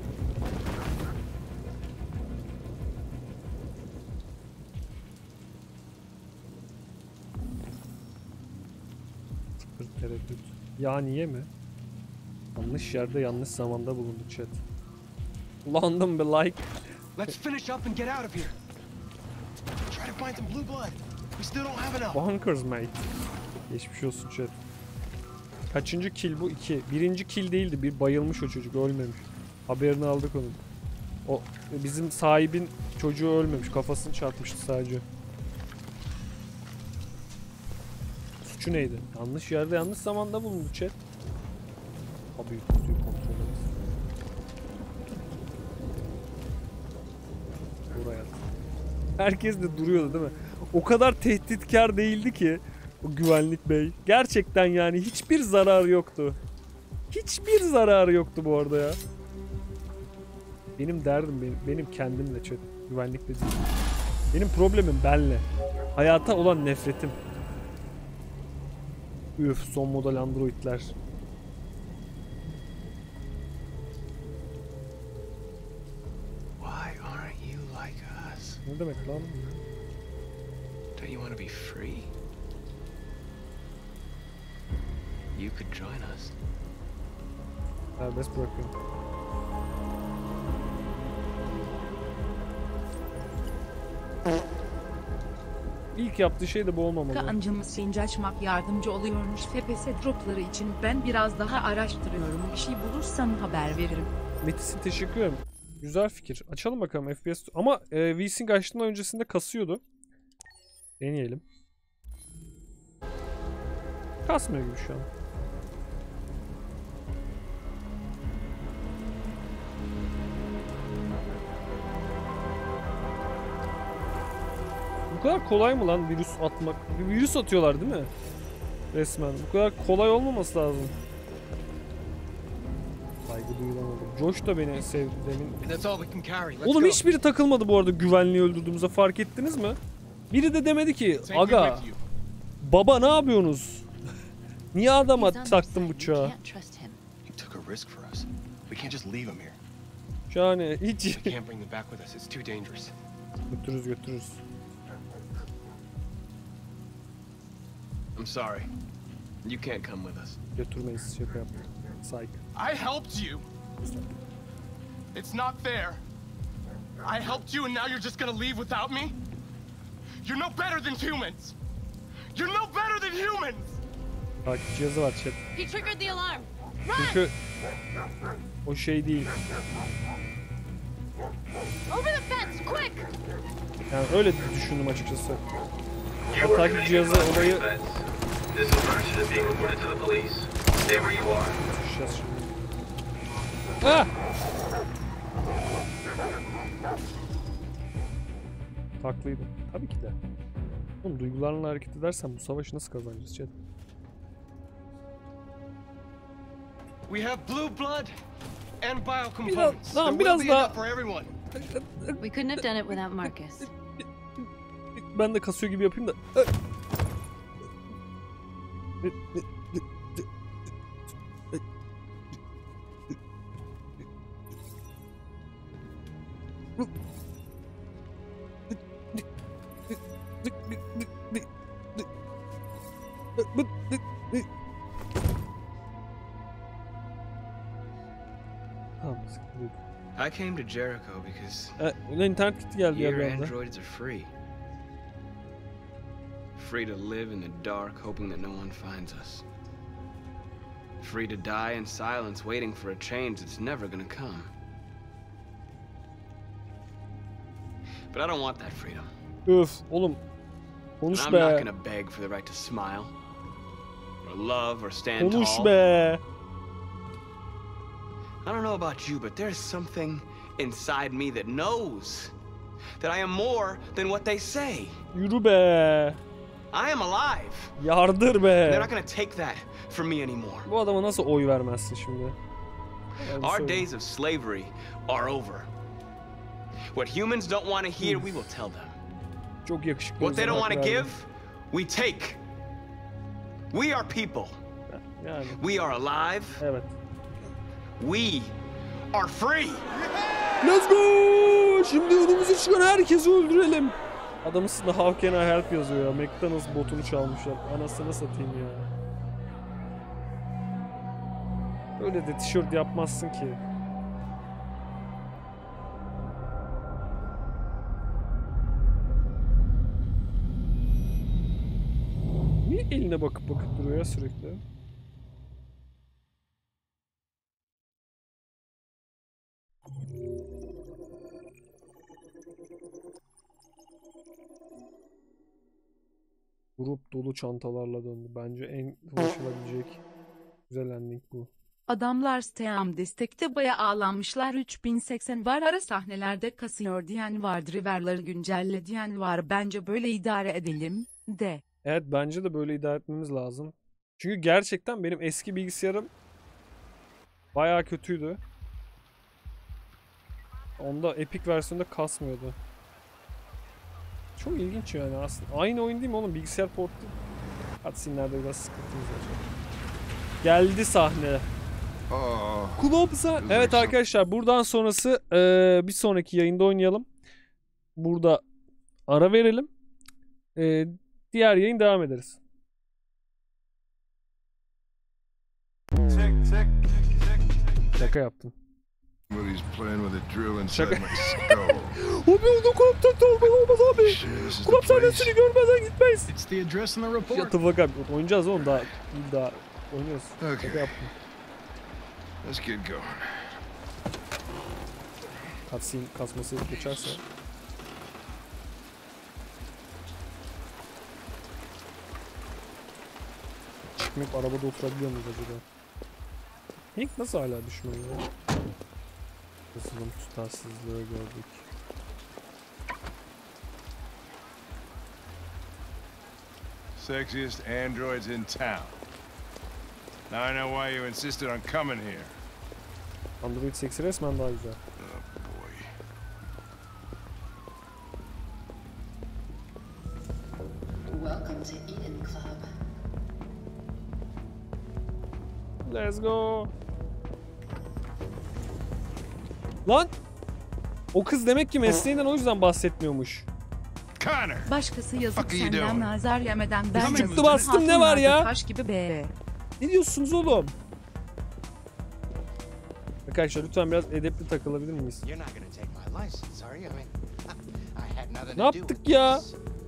Sıfır tereddüt. Ya niye mi? Yanlış yerde yanlış zamanda bulundu chat. London be like. Let's finish up and get out of here. Try to find some blue blood. We still don't have enough. Bonkers mate. Geçmiş olsun chat. Kaçıncı kill bu? 2. Birinci kill değildi. Bir bayılmış o çocuk. Ölmemiş. Haberini aldık onun. O bizim sahibin çocuğu ölmemiş. Kafasını çarpmıştı sadece. Suçu neydi? Yanlış yerde yanlış zamanda bulundu chat. Abi kutuyu kontrol et. Buraya. Herkes de duruyordu değil mi? O kadar tehditkar değildi ki o güvenlik bey. Gerçekten yani hiçbir zararı yoktu. Hiçbir zararı yoktu bu arada ya. Benim derdim benim kendimle chat. Güvenlikle değil. Benim problemim benle. Hayata olan nefretim. Üf, son model androidler. Why aren't you like us? Ne demek lan? Don't you want to be free? You could join us. Serbest bırakıyorum. İlk yaptığı şey de bu olmamalı. Kancım sinci açmak yardımcı oluyormuş FPS dropları için. Ben biraz daha araştırıyorum. Bir şey bulursam haber veririm. Metis'in teşekkür ederim. Güzel fikir. Açalım bakalım FPS. Ama VSync açtığından öncesinde kasıyordu. Deneyelim. Kasmıyor gibi şu an. Bu kadar kolay mı lan virüs atmak? Bir virüs atıyorlar değil mi? Resmen. Bu kadar kolay olmaması lazım. Saygı duyulamadı. Josh da beni sevdi demin. Oğlum hiçbiri takılmadı bu arada güvenliği öldürdüğümüzde, fark ettiniz mi? Biri de demedi ki aga baba ne yapıyorsunuz? Niye adama taktın bıçağı? Yani hiç. Götürürüz. I'm sorry. You can't come with us. Götürmeyiz, şaka yaptım. Psych. I helped you. It's not fair. I helped you and now you're just gonna leave without me? You're no better than humans. You're no better than humans. Takip cihazı var chat. He triggered the alarm. Çünkü o şey değil. Over the fence, quick! Yani öyle düşündüm açıkçası. O takip cihazı olayı. Ah! Haklıydım. Tabii ki de. Oğlum duygularla hareket edersen bu savaşı nasıl kazanacağız chat? We have blue blood and biocomponents. Biraz daha. We couldn't have done it without Marcus. Ben de kasıyor gibi yapayım da. I came to Jericho because internet gitti geldi ya bir your anda. androids are free. Free to live in the dark, hoping that no one finds us. Free to die in silence, waiting for a change that's never gonna come. But I don't want that freedom. Öf oğlum. Konuş I'm be. not gonna beg for the right to smile, or love, or stand Konuş tall. be. I don't know about you, but there's something inside me that knows that I am more than what they say. Yürü be. I am alive. Yardır be. They're not gonna take that from me anymore. Bu adama nasıl oy vermezsin şimdi? Our days of slavery are over. What humans don't want to hear, we will tell them. Çok yakışıklı. What they don't want to give, we take. We are people. Yani. We are alive. Evet. We are free. Let's go! Şimdi önümüze çıkan herkesi öldürelim. Adamın üstünde How can I help yazıyor ya. McDonald's botunu çalmışlar. Anasını satayım ya. Öyle de tişört yapmazsın ki. Niye eline bakıp duruyor ya sürekli? Grup dolu çantalarla döndü. Bence en ulaşılabilecek güzel ending bu. Adamlar Steam destekte bayağı ağlanmışlar. 3080 var, ara sahnelerde kasıyor diyen var, driverları güncelle diyen var. Bence böyle idare edelim de. Evet, bence de böyle idare etmemiz lazım. Çünkü gerçekten benim eski bilgisayarım bayağı kötüydü. Onda Epic versiyonda kasmıyordu. Çok ilginç yani aslında. Aynı oyun değil mi oğlum? Bilgisayar portu. Cutscene'lerde biraz sıkıntımız var. Geldi sahne. Kulobza. Evet arkadaşlar, buradan sonrası bir sonraki yayında oynayalım. Burada ara verelim. Diğer yayın devam ederiz. Şaka yaptım. Şaka. Abi onu kulüp taktı olmaz abi. Kulüp sahnesini görmeden gitmeyiz. It's the address in the report. Shut the fuck up. Oynayacağız oğlum daha oynuyoruz. Şaka yaptım. Let's get going. Cutscene kasması geçerse. Çıkmayıp arabada oturabiliyor muyuz acaba? Hank nasıl hala düşmüyor ya? Yazılım tutarsızlığı gördük. Sexiest androids in town. Now I know why you insisted on coming here. Android seksi resmen daha güzel. Welcome to Eden Club. Let's go. Lan! O kız demek ki mesleğinden o yüzden bahsetmiyormuş. Başkası yazık senden nazar yemeden ben çıktı bastım, ne var ya? Taş gibi be. Ne diyorsunuz oğlum? Arkadaşlar lütfen biraz edepli takılabilir miyiz? Ne yaptık ya?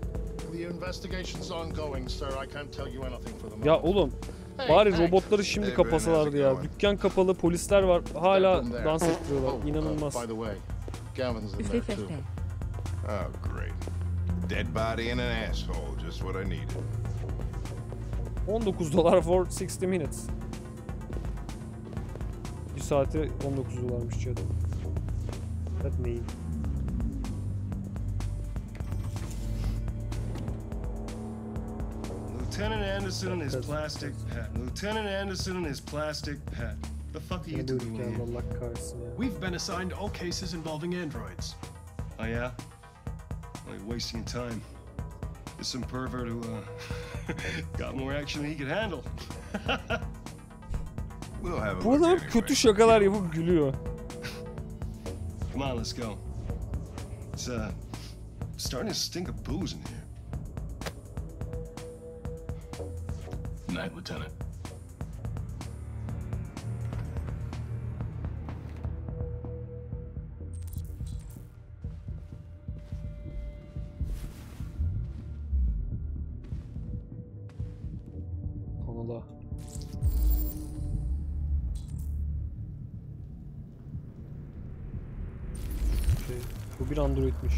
Ya oğlum, bari robotları şimdi kapasalardı ya. Dükkan kapalı, polisler var, hala dans ettiriyorlar. İnanılmaz. Üf üf üf. Oh great. Dead body and an asshole, just what I needed. $19 for 60 minutes. Bir saate $19'mış canım. That neyim? Lieutenant Anderson and his plastic pet. Lieutenant Anderson and his plastic pet. The fuck are you doing here? We've been assigned all cases involving androids. Oh yeah? Well, you're wasting time. There's some pervert who got more action than he could handle. We'll have a Bu adam kötü şakalar yapıp gülüyor. Come on, let's go. It's starting to stink of booze in here. Night, Lieutenant. Konuda. Bu bir androidmiş.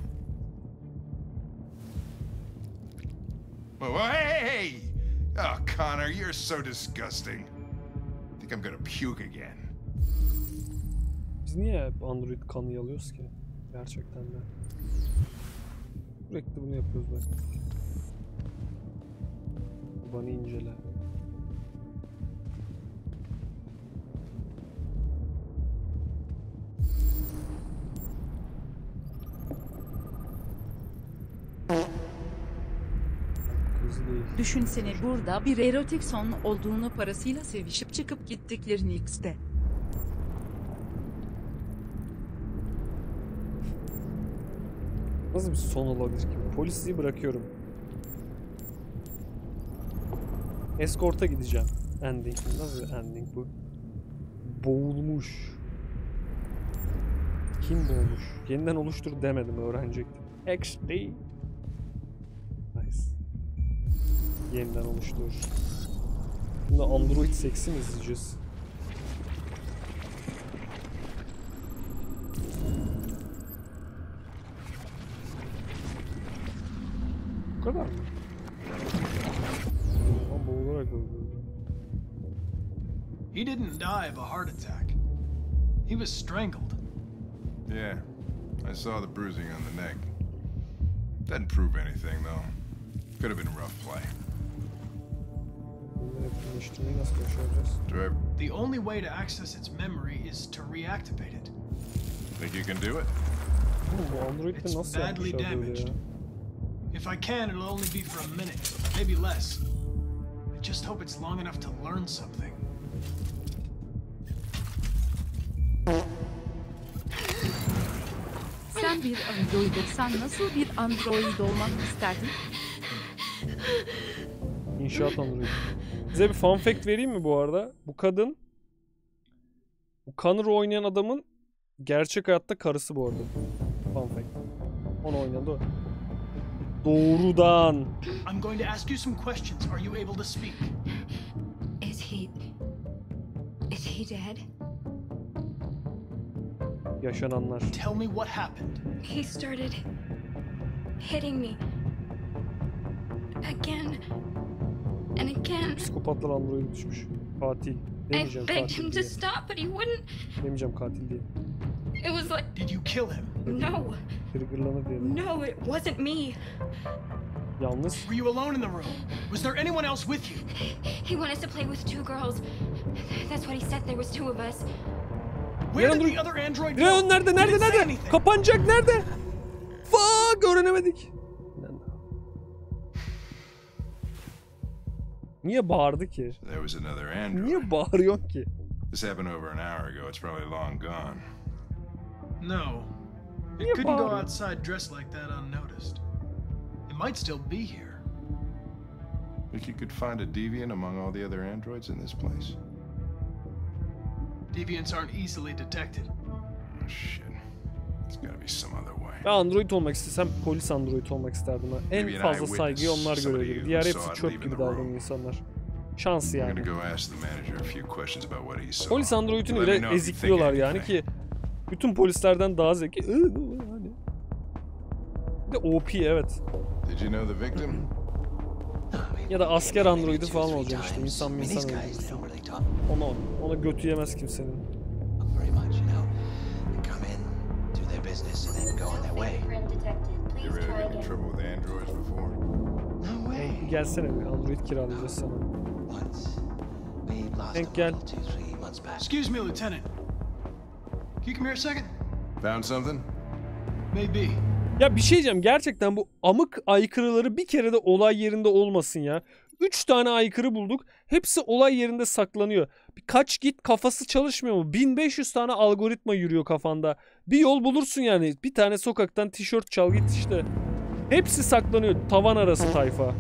Oh, hey! Oh, Connor, you're so disgusting. I think I'm gonna puke again. Biz niye hep android kanı yalıyoruz ki? Gerçekten de. Sürekli bunu yapıyoruz bak. Bana incele. Düşünsene burada bir erotik son olduğunu, parasıyla sevişip çıkıp gittiklerini X'de. Nasıl bir son olabilir ki? Polisliği bırakıyorum. Escort'a gideceğim. Ending. Nasıl ending bu? Boğulmuş. Kim boğulmuş? Yeniden oluştur demedim, öğrenecektim. XD. Nice. Yeniden oluştur. Şimdi Android seksi mi izleyeceğiz? Bu kadar mı? Boğularak öldürdü. He didn't die of a heart attack. He was strangled. Yeah, I saw the bruising on the neck. Doesn't prove anything, though. Could have been a rough play. The only way to access its memory is to reactivate it. Think you can do it? It's badly damaged. If I can, it'll only be for a minute, maybe less. I just hope it's long enough to learn something. Sen bir android olsan nasıl bir android olmak isterdin? İnşaat android. Size bir fun fact vereyim mi bu arada? Bu kadın, bu Connor'ı oynayan adamın gerçek hayatta karısı bu arada. Fun fact. Onu oynayan da o. Doğrudan. I'm going to ask you some questions. Are you able to speak? Is he dead? Yaşananlar. Tell me what happened. He started hitting me again and again. Psikopatlar android düşmüş. Katil. I Demeyeceğim begged katil him diye. to stop, but he wouldn't. Demeyeceğim katil diye. It was like, did you kill him? No. Triggerlanır diye. No, it wasn't me. Yalnız. Were you alone in the room? Was there anyone else with you? He wanted us to play with two girls. That's what he said. There was two of us. Where did the other android go? Leon nerede? Kapanacak nerede? Fuck, öğrenemedik. Niye bağırdı ki? There was another android. Niye bağırıyorsun ki? This happened over an hour ago. It's probably long gone. No. It couldn't go outside dressed like that unnoticed. It might still be here. Think you could find a deviant among all the other androids in this place? Deviants aren't easily detected. Oh shit. There's gotta be some other way. Ben android olmak istesem polis android olmak isterdim. En fazla saygıyı onlar görebilir. Diğer hepsi çöp gibi davranıyor insanlar. Şans yani. Polis androidini bile ezikliyorlar yani ki bütün polislerden daha zeki. Bir de OP evet. Ya da asker androidi falan olacak işte. İnsan öldürürsün. Ona götü yemez kimsenin. Gelsene bir android kiralayacağız sana. Hank gel. Excuse me, Lieutenant. Can you come here a second? Found something? Maybe. Ya bir şey diyeceğim, gerçekten bu amık aykırıları bir kere de olay yerinde olmasın ya. 3 tane aykırı bulduk. Hepsi olay yerinde saklanıyor. Kaç git, kafası çalışmıyor mu? 1500 tane algoritma yürüyor kafanda. Bir yol bulursun yani. Bir tane sokaktan tişört çal git işte. Hepsi saklanıyor. Tavan arası tayfa.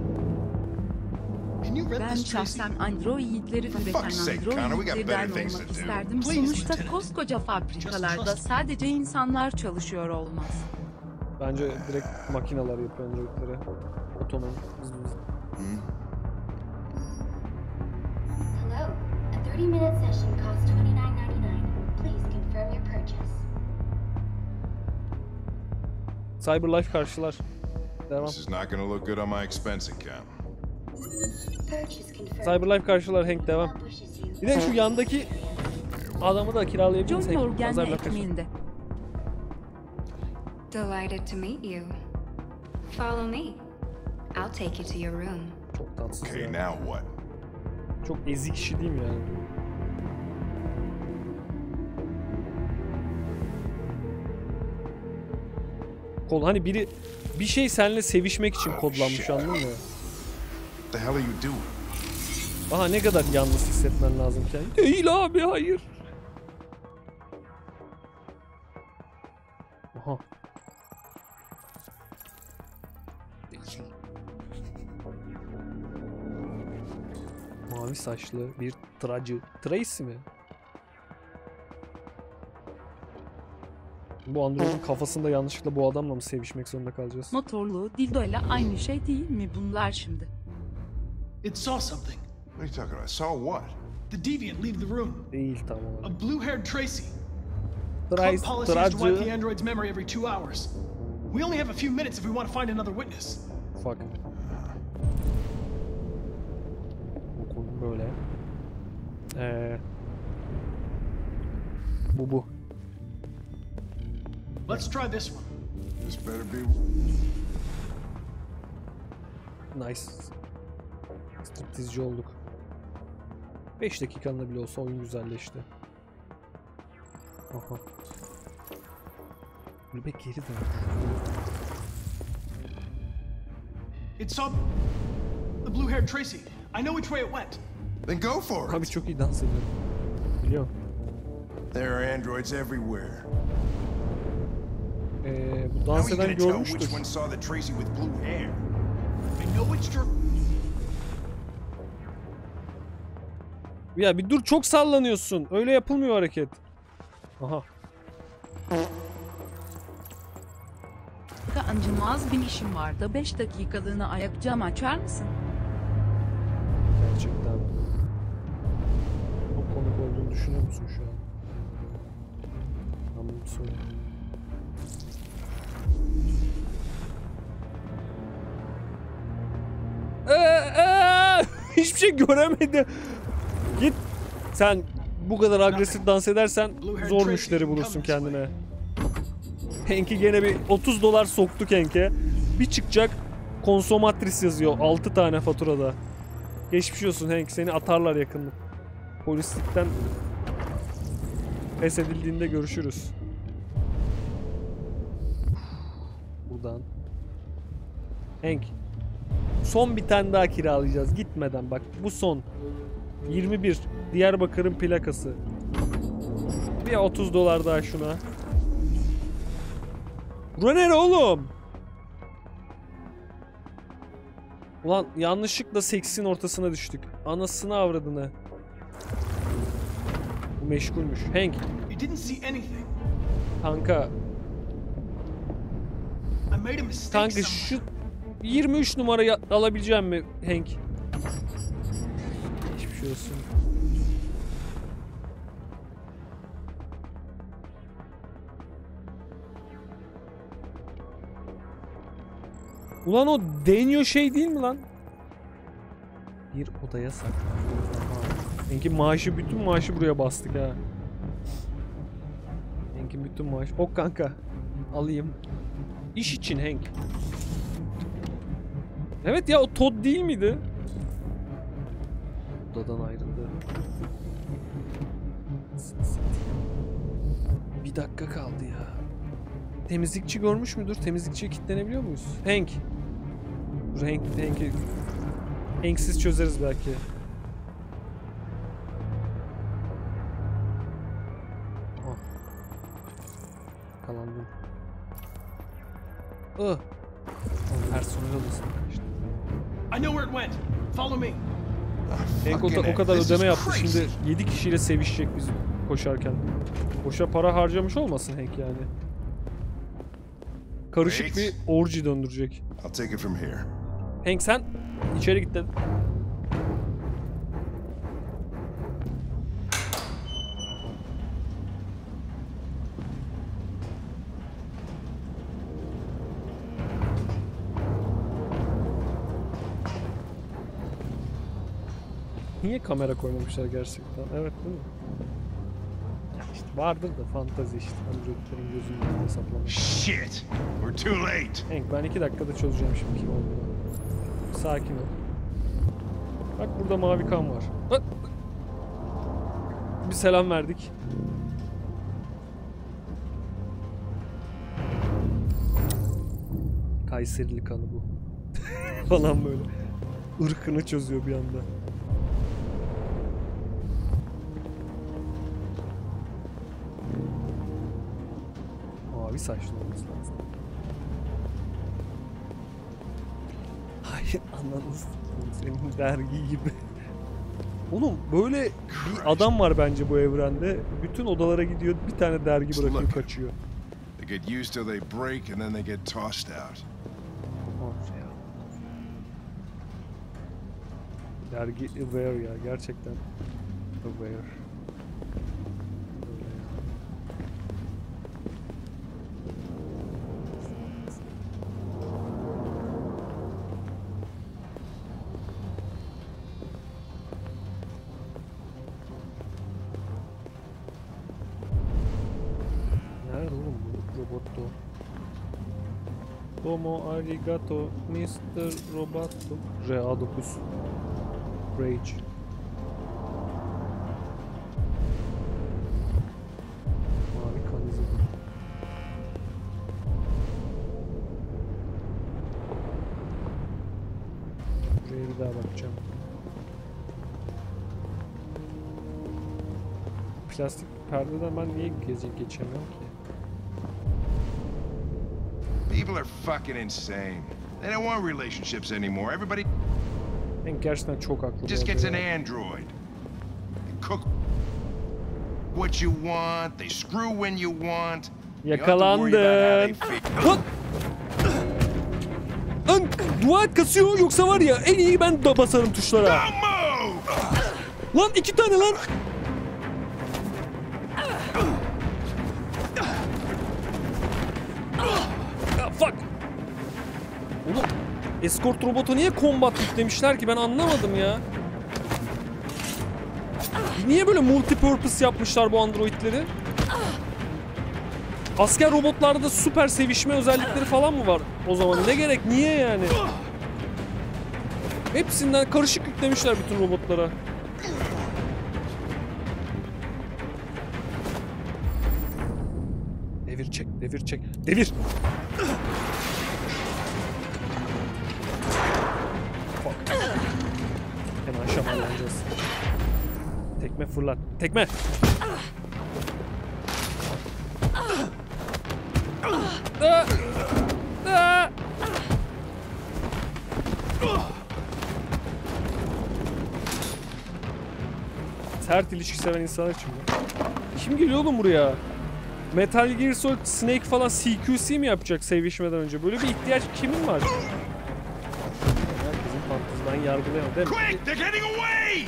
Ben şahsen androidleri üreten androidlerden olmak isterdim. Sonuçta koskoca fabrikalarda sadece insanlar çalışıyor olmaz. Bence direkt makineler yapıyor androidleri. Otonom. Hello. A 30-minute session costs $29.99. Please confirm your purchase. Cyberlife karşılar. Devam. This is not gonna look good on my expense account. Cyberlife karşılar, Hank devam. Bir de şu yandaki adamı da kiralayabiliriz. John Morgan ekmeğinde. Delighted to meet you. Follow me. I'll take you to your room. Çok tatsız okay, ya. Now what? Çok ezik işi değil mi yani? Kol hani biri bir şey seninle sevişmek için kodlanmış, anladın mı? The hell are you doing? Aha, ne kadar yalnız hissetmen lazım kendini. Değil abi, hayır. Aha. Mavi saçlı bir tıracı. Tracy mi? Bu androidin kafasında yanlışlıkla bu adamla mı sevişmek zorunda kalacağız? Motorlu dildoyla aynı şey değil mi bunlar şimdi? It saw something. What are you talking about? Saw what? The deviant leave the room. Değil tamam. A blue-haired Tracy. Club policy is to wipe the android's memory every 2 hours. We only have a few minutes if we want to find another witness. Fuck. Bu konu böyle. Bu. Let's try this one. This better be. Nice. Striptizci olduk. 5 dakikanla bile olsa oyun güzelleşti. Aha. Kulübe geri dön. It's up. The blue-haired Tracy. I know which way it went. Then go for it. Abi çok iyi dans ediyorum. Biliyorum. There are androids everywhere. Bu dans eden görmüştür. Which one saw the Tracy with blue hair? I know which Ya bir dur, çok sallanıyorsun. Öyle yapılmıyor hareket. Aha. Kancımaz bir işim vardı. 5 dakikalığına ayak cam açar mısın? Gerçekten. O konuk olduğunu düşünüyor musun şu an? Tamam, söyle. Hiçbir şey göremedim. Git. Sen bu kadar agresif dans edersen zor müşteri bulursun kendine. Hank'i gene bir $30 soktuk Hank'e. Bir çıkacak konsomatris yazıyor 6 tane faturada. Geçmiş olsun Hank, seni atarlar yakında. Polislikten pes edildiğinde görüşürüz. Buradan. Hank. Son bir tane daha kiralayacağız gitmeden, bak bu son. 21 Diyarbakır'ın plakası. Bir $30 daha şuna. Bura nere oğlum? Ulan yanlışlıkla seksin ortasına düştük. Anasını avradını. Bu meşgulmüş. Hank. Kanka. Kanka şu 23 numarayı alabileceğim mi Hank? Hiçbir şey olsun. Ulan o deniyor şey değil mi lan? Bir odaya saklan. Hank'in maaşı, bütün maaşı buraya bastık ha. Hank'in bütün maaşı. Ok kanka. Alayım. İş için Hank. Evet ya, o Todd değil miydi? Odadan ayrıldı. Bir dakika kaldı ya. Temizlikçi görmüş müdür? Temizlikçiye kilitlenebiliyor muyuz? Hank. Dur Hank'siz çözeriz belki. Oh. Kalandım. Personel odasına kaçtı. I know where it went. Follow me. Hank o kadar ödeme yaptı, şimdi 7 kişiyle sevişecek biz koşarken. Boşa para harcamış olmasın Hank yani. Karışık bir orji döndürecek. I'll take it from here. Hank sen içeri git dedim. Niye kamera koymamışlar gerçekten? Evet değil mi? Ya işte vardır da fantazi işte. Androidlerin gözünün hesaplamak. Shit! We're too late. Hank ben 2 dakikada çözeceğim şimdi kim olduğunu. Sakin ol. Bak burada mavi kan var. Bir selam verdik. Kayserili kanı bu. Falan böyle. Irkını çözüyor bir anda. Mavi saçlı olması lazım. Hayır, anladınız. Senin dergi gibi. Oğlum böyle bir adam var bence bu evrende. Bütün odalara gidiyor, bir tane dergi bırakıp kaçıyor. They get used till they break and then they get tossed out. Dergi aware ya, gerçekten aware. Roboto. Domo arigato Mr. Roboto. RA9. Rage. Mavi kan izi. Buraya bir daha bakacağım. Plastik perdeden ben niye geçemiyorum ki? People are fucking insane. They don't want relationships anymore. Everybody Gerçekten çok haklı. just gets an android. They cook what you want. They screw when you want. Yakalandın. Lan! Lan dua et kasıyor yoksa var ya en iyi ben de basarım tuşlara. Lan 2 tane lan. Fuck. Oğlum escort robotu niye combat yüklemişler ki ben anlamadım ya. Niye böyle multipurpose yapmışlar bu androidleri? Asker robotlarda da süper sevişme özellikleri falan mı var o zaman? Ne gerek? Niye yani? Hepsinden karışık yüklemişler bütün robotlara. Devir çek, devir çek, devir! Hemen şamarlanacağız. Tekme fırlat. Tekme! Sert ilişki seven insanlar için mi? Kim geliyor oğlum buraya? Metal Gear Solid Snake falan CQC mi yapacak sevişmeden önce? Böyle bir ihtiyaç kimin var? Herkesin fanteziden yargılayamam değil mi? Quick, they're getting away!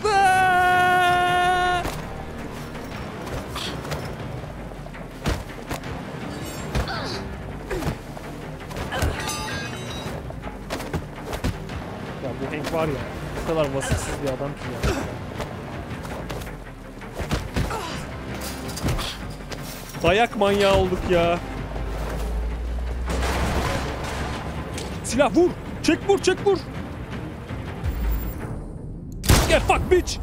Ya bu Hank var ya, o kadar vasıfsız bir adam ki ya. Dayak manyağı olduk ya. Silah vur! Çek vur, çek vur! Get fuck bitch!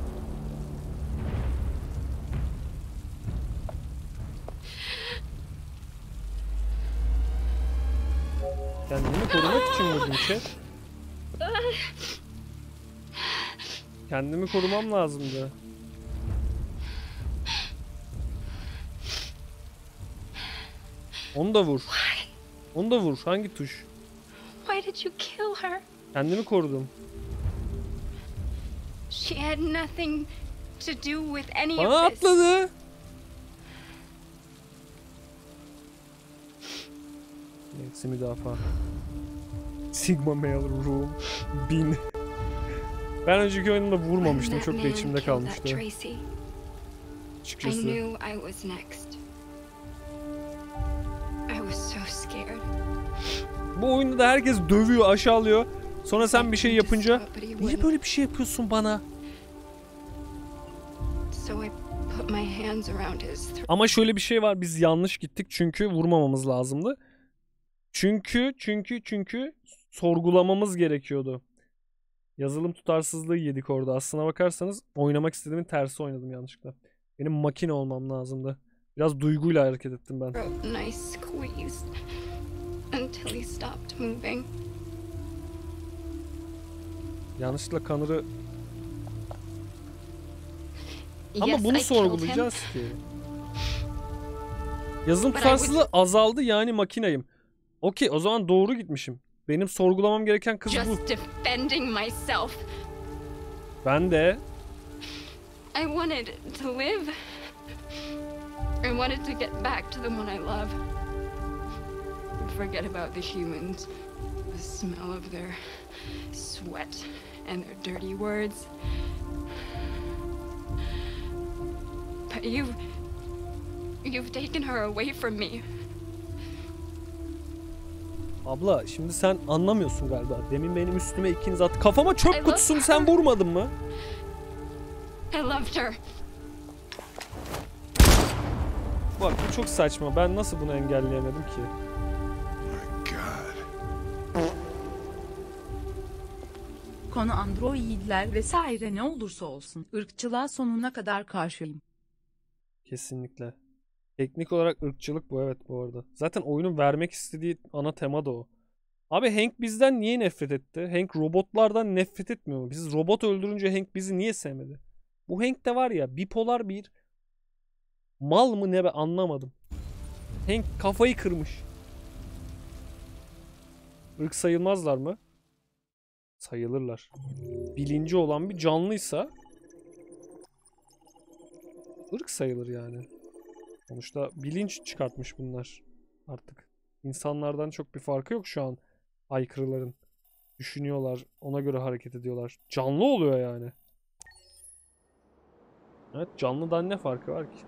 Kendimi korumak için vurdum chat. Kendimi korumam lazımdı. Onu da vur. Onu da vur. Hangi tuş? Why did you kill her? Kendimi korudum. She had nothing to do with any Bana of this. atladı. Nefsi müdafaa. Sigma Male Room 1000. Ben önceki oyunumda vurmamıştım. Çok da içimde kalmıştı. Açıkçası. Bu oyunda da herkes dövüyor, aşağılıyor. Sonra sen bir şey yapınca niye böyle bir şey yapıyorsun bana? Ama şöyle bir şey var. Biz yanlış gittik çünkü vurmamamız lazımdı. Çünkü sorgulamamız gerekiyordu. Yazılım tutarsızlığı yedik orada. Aslına bakarsanız oynamak istediğimin tersi oynadım yanlışlıkla. Benim makine olmam lazımdı. Biraz duyguyla hareket ettim ben. Yanlışlıkla Connor'ı... Ama bunu sorgulayacağız ki. Yazılım tutarsızlığı azaldı yani makinayım. Okey, o zaman doğru gitmişim. Benim sorgulamam gereken kız bu. Ben de. I wanted to live. I wanted to get back to the one I love. Forget about the humans. The smell of their sweat and their dirty words. But you've taken her away from me. Abla şimdi sen anlamıyorsun galiba. Demin benim üstüme ikiniz attı. Kafama çöp kutusunu sen vurmadın mı? I loved her. Bak bu çok saçma. Ben nasıl bunu engelleyemedim ki? Konu androidler vesaire ne olursa olsun ırkçılığa sonuna kadar karşıyım. Kesinlikle. Teknik olarak ırkçılık bu, evet, bu arada. Zaten oyunun vermek istediği ana tema da o. Abi Hank bizden niye nefret etti? Hank robotlardan nefret etmiyor mu? Biz robot öldürünce Hank bizi niye sevmedi? Bu Hank de var ya, bipolar bir mal mı ne, ben anlamadım. Hank kafayı kırmış. Irk sayılmazlar mı? Sayılırlar. Bilinci olan bir canlıysa ırk sayılır yani. Sonuçta bilinç çıkartmış bunlar artık. İnsanlardan çok bir farkı yok şu an aykırıların. Düşünüyorlar, ona göre hareket ediyorlar. Canlı oluyor yani. Evet, canlıdan ne farkı var ki?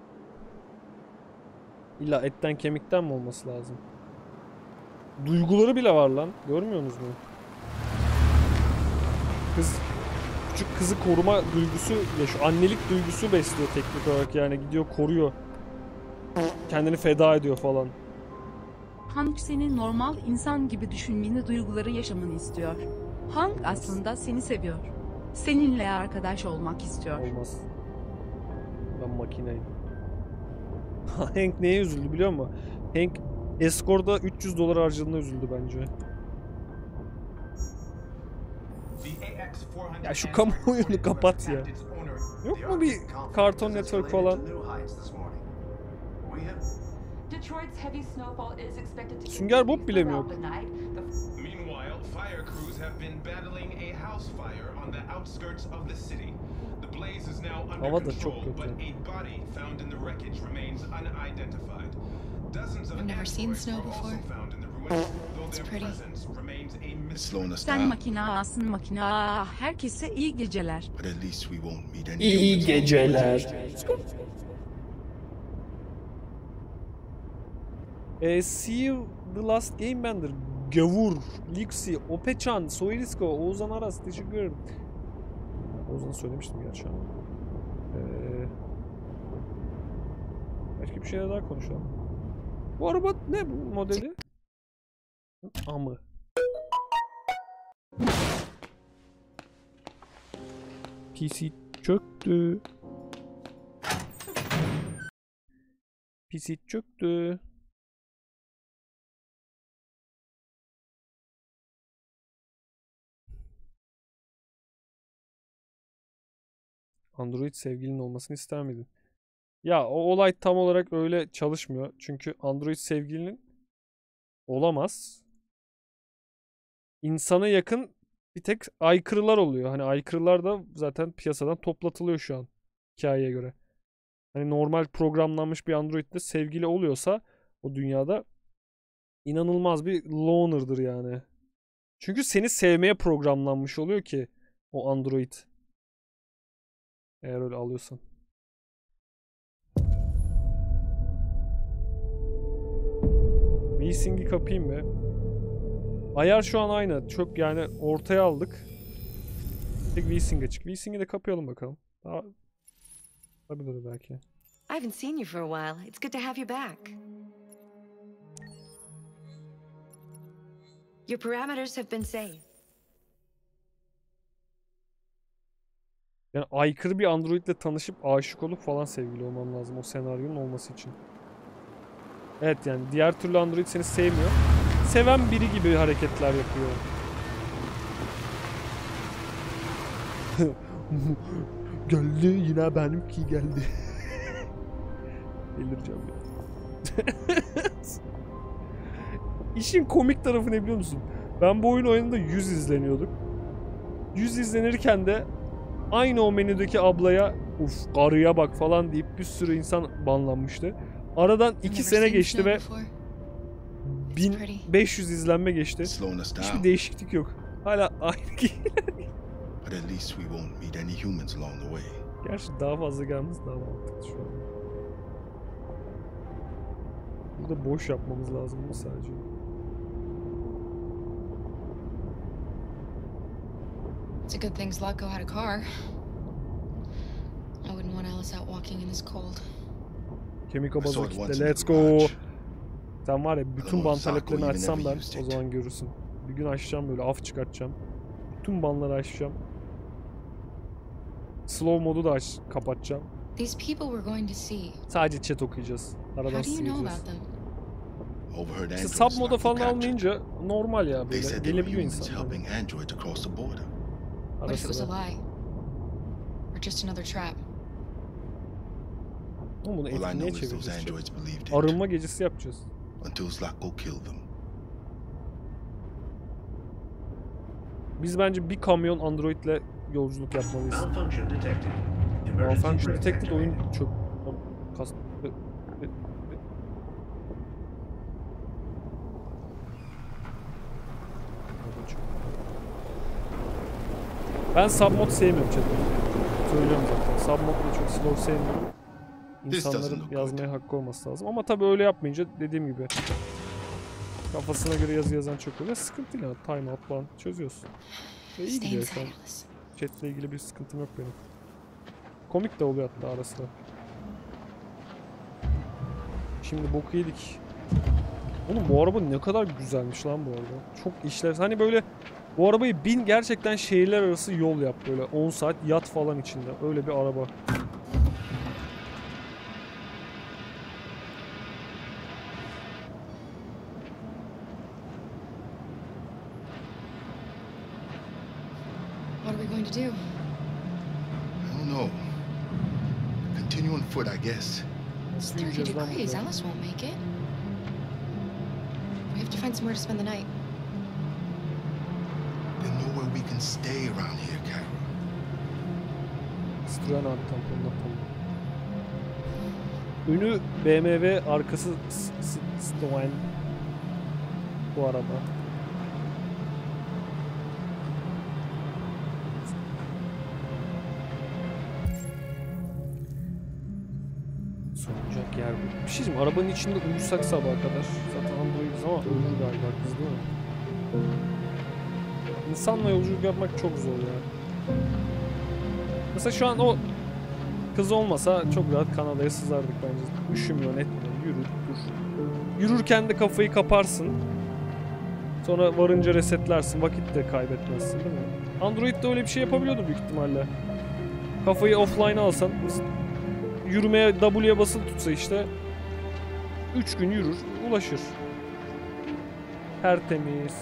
İlla etten kemikten mi olması lazım? Duyguları bile var lan. Görmüyorsunuz mu? Küçük kızı koruma duygusu, ya şu annelik duygusu besliyor teknik olarak, yani gidiyor koruyor. Kendini feda ediyor falan. Hank seni normal insan gibi düşünmeni, duyguları yaşamanı istiyor. Hank aslında seni seviyor. Seninle arkadaş olmak istiyor. Olmaz. Ben makineyim. Hank neye üzüldü biliyor musun? Hank Escort'da $300 harcadığına üzüldü bence. Ya şu kamuoyunu kapat ya. Yok mu bir Cartoon Network falan? Sünger Bob bile mi yok? Meanwhile, fire crews have been battling a house fire on the outskirts of the city. The blaze is now under control, but a body found in the wreckage remains unidentified. Dozens of I've never seen snow are also before. found in the ruins, though It's their pretty. presence remains a mystery. Sen makinasın makina. Herkese iyi geceler. But at least we won't meet any İyi humans. geceler. See you the last game bender. Gavur, Lixi, Opeçan, Soyrisko, Oğuzhan Aras, teşekkür ederim. Oğuzhan'ı söylemiştim gerçi ama. Başka bir şeyler daha konuşalım. Bu araba ne bu modeli? Amı. PC çöktü. PC çöktü. Android sevgilinin olmasını ister miydin? Ya o olay tam olarak öyle çalışmıyor. Çünkü Android sevgilinin olamaz. İnsana yakın bir tek aykırılar oluyor. Hani aykırılar da zaten piyasadan toplatılıyor şu an hikayeye göre. Hani normal programlanmış bir Android'de sevgili oluyorsa o dünyada inanılmaz bir loner'dır yani. Çünkü seni sevmeye programlanmış oluyor ki o Android. Eğer öyle alıyorsan. V-Sync'i kapayım mı? Ayar şu an aynı. Çok yani ortaya aldık. Tek V-Sync açık. V-Sync'i de kapayalım bakalım. Daha tabii belki. I haven't seen you for a while. It's good to have you back. Your parameters have been saved. Yani aykırı bir Android'le tanışıp aşık olup falan sevgili olmam lazım o senaryonun olması için. Evet yani diğer türlü Android seni sevmiyor. Seven biri gibi hareketler yapıyor. Geldi yine benimki geldi. Delireceğim ya. İşin komik tarafı ne biliyor musun? Ben bu oyun oyununda 100 izleniyorduk. 100 izlenirken de aynı o menüdeki ablaya uf karıya bak falan deyip bir sürü insan banlanmıştı. Aradan 2 sene geçti ve 1500 izlenme geçti. Hiçbir değişiklik yok. Hala aynı kişiler. But at least we won't meet any humans along the way. Gerçi daha fazla gelmesi daha mantıklı şu an. Burada boş yapmamız lazım bu sadece. It's a good thing Zlatko had a car. I wouldn't want Alice out walking in this cold. Kemik abaza kitle. Let's go. Sen var ya bütün ban taleplerini açsam ben o zaman görürsün. Bir gün açacağım böyle af çıkartacağım. Bütün banları açacağım. Slow modu da kapatacağım. These people we're going to see. Sadece chat okuyacağız. Aradan How do you know sıyıracağız. about them? İşte sub moda falan almayınca normal ya böyle gelebiliyor insan. What if it was a lie? Or just another trap? Ama bunu etkinliğe çevireceğiz. Arınma gecesi yapacağız. Biz bence bir kamyon androidle yolculuk yapmalıyız. Malfunction detected oyun çok Ben submod sevmiyorum chat'te. Söylüyorum zaten. Submod'da çok slow sevmiyorum. İnsanların yazmaya hakkı olması lazım. Ama tabii öyle yapmayınca dediğim gibi kafasına göre yazı yazan çok oluyor. Sıkıntı değil ama timeout falan çözüyorsun. Ve iyi gidiyor şu an. Chat'le ilgili bir sıkıntım yok benim. Komik de oluyor hatta ara sıra. Şimdi boku yedik. Oğlum bu araba ne kadar güzelmiş lan bu araba. Çok işlevsel. Hani böyle bu arabayı bin gerçekten şehirler arası yol yap böyle 10 saat yat falan içinde. Öyle bir araba. What are we going to do? I don't know. Continue on foot, I guess. It's 30 degrees. Alice won't make it. We have to find somewhere to spend the night. There's nowhere we can stay around here, Cairo. Citroen abi tamponlar tamam. Önü BMW, arkası Citroen. Bu araba. Sonacak yer bu. Bir şey diyeyim, arabanın içinde uyusak sabaha kadar. Zaten Android'iz ama ölür galiba kız değil mi? İnsanla yolculuk yapmak çok zor ya. Mesela şu an o kız olmasa çok rahat Kanada'ya sızardık bence. Üşümüyor, etmiyor, yürür, dur. Yürürken de kafayı kaparsın. Sonra varınca resetlersin, vakit de kaybetmezsin değil mi? Android'de öyle bir şey yapabiliyordu büyük ihtimalle. Kafayı offline alsan, yürümeye W'ye basılı tutsa işte 3 gün yürür, ulaşır. Tertemiz.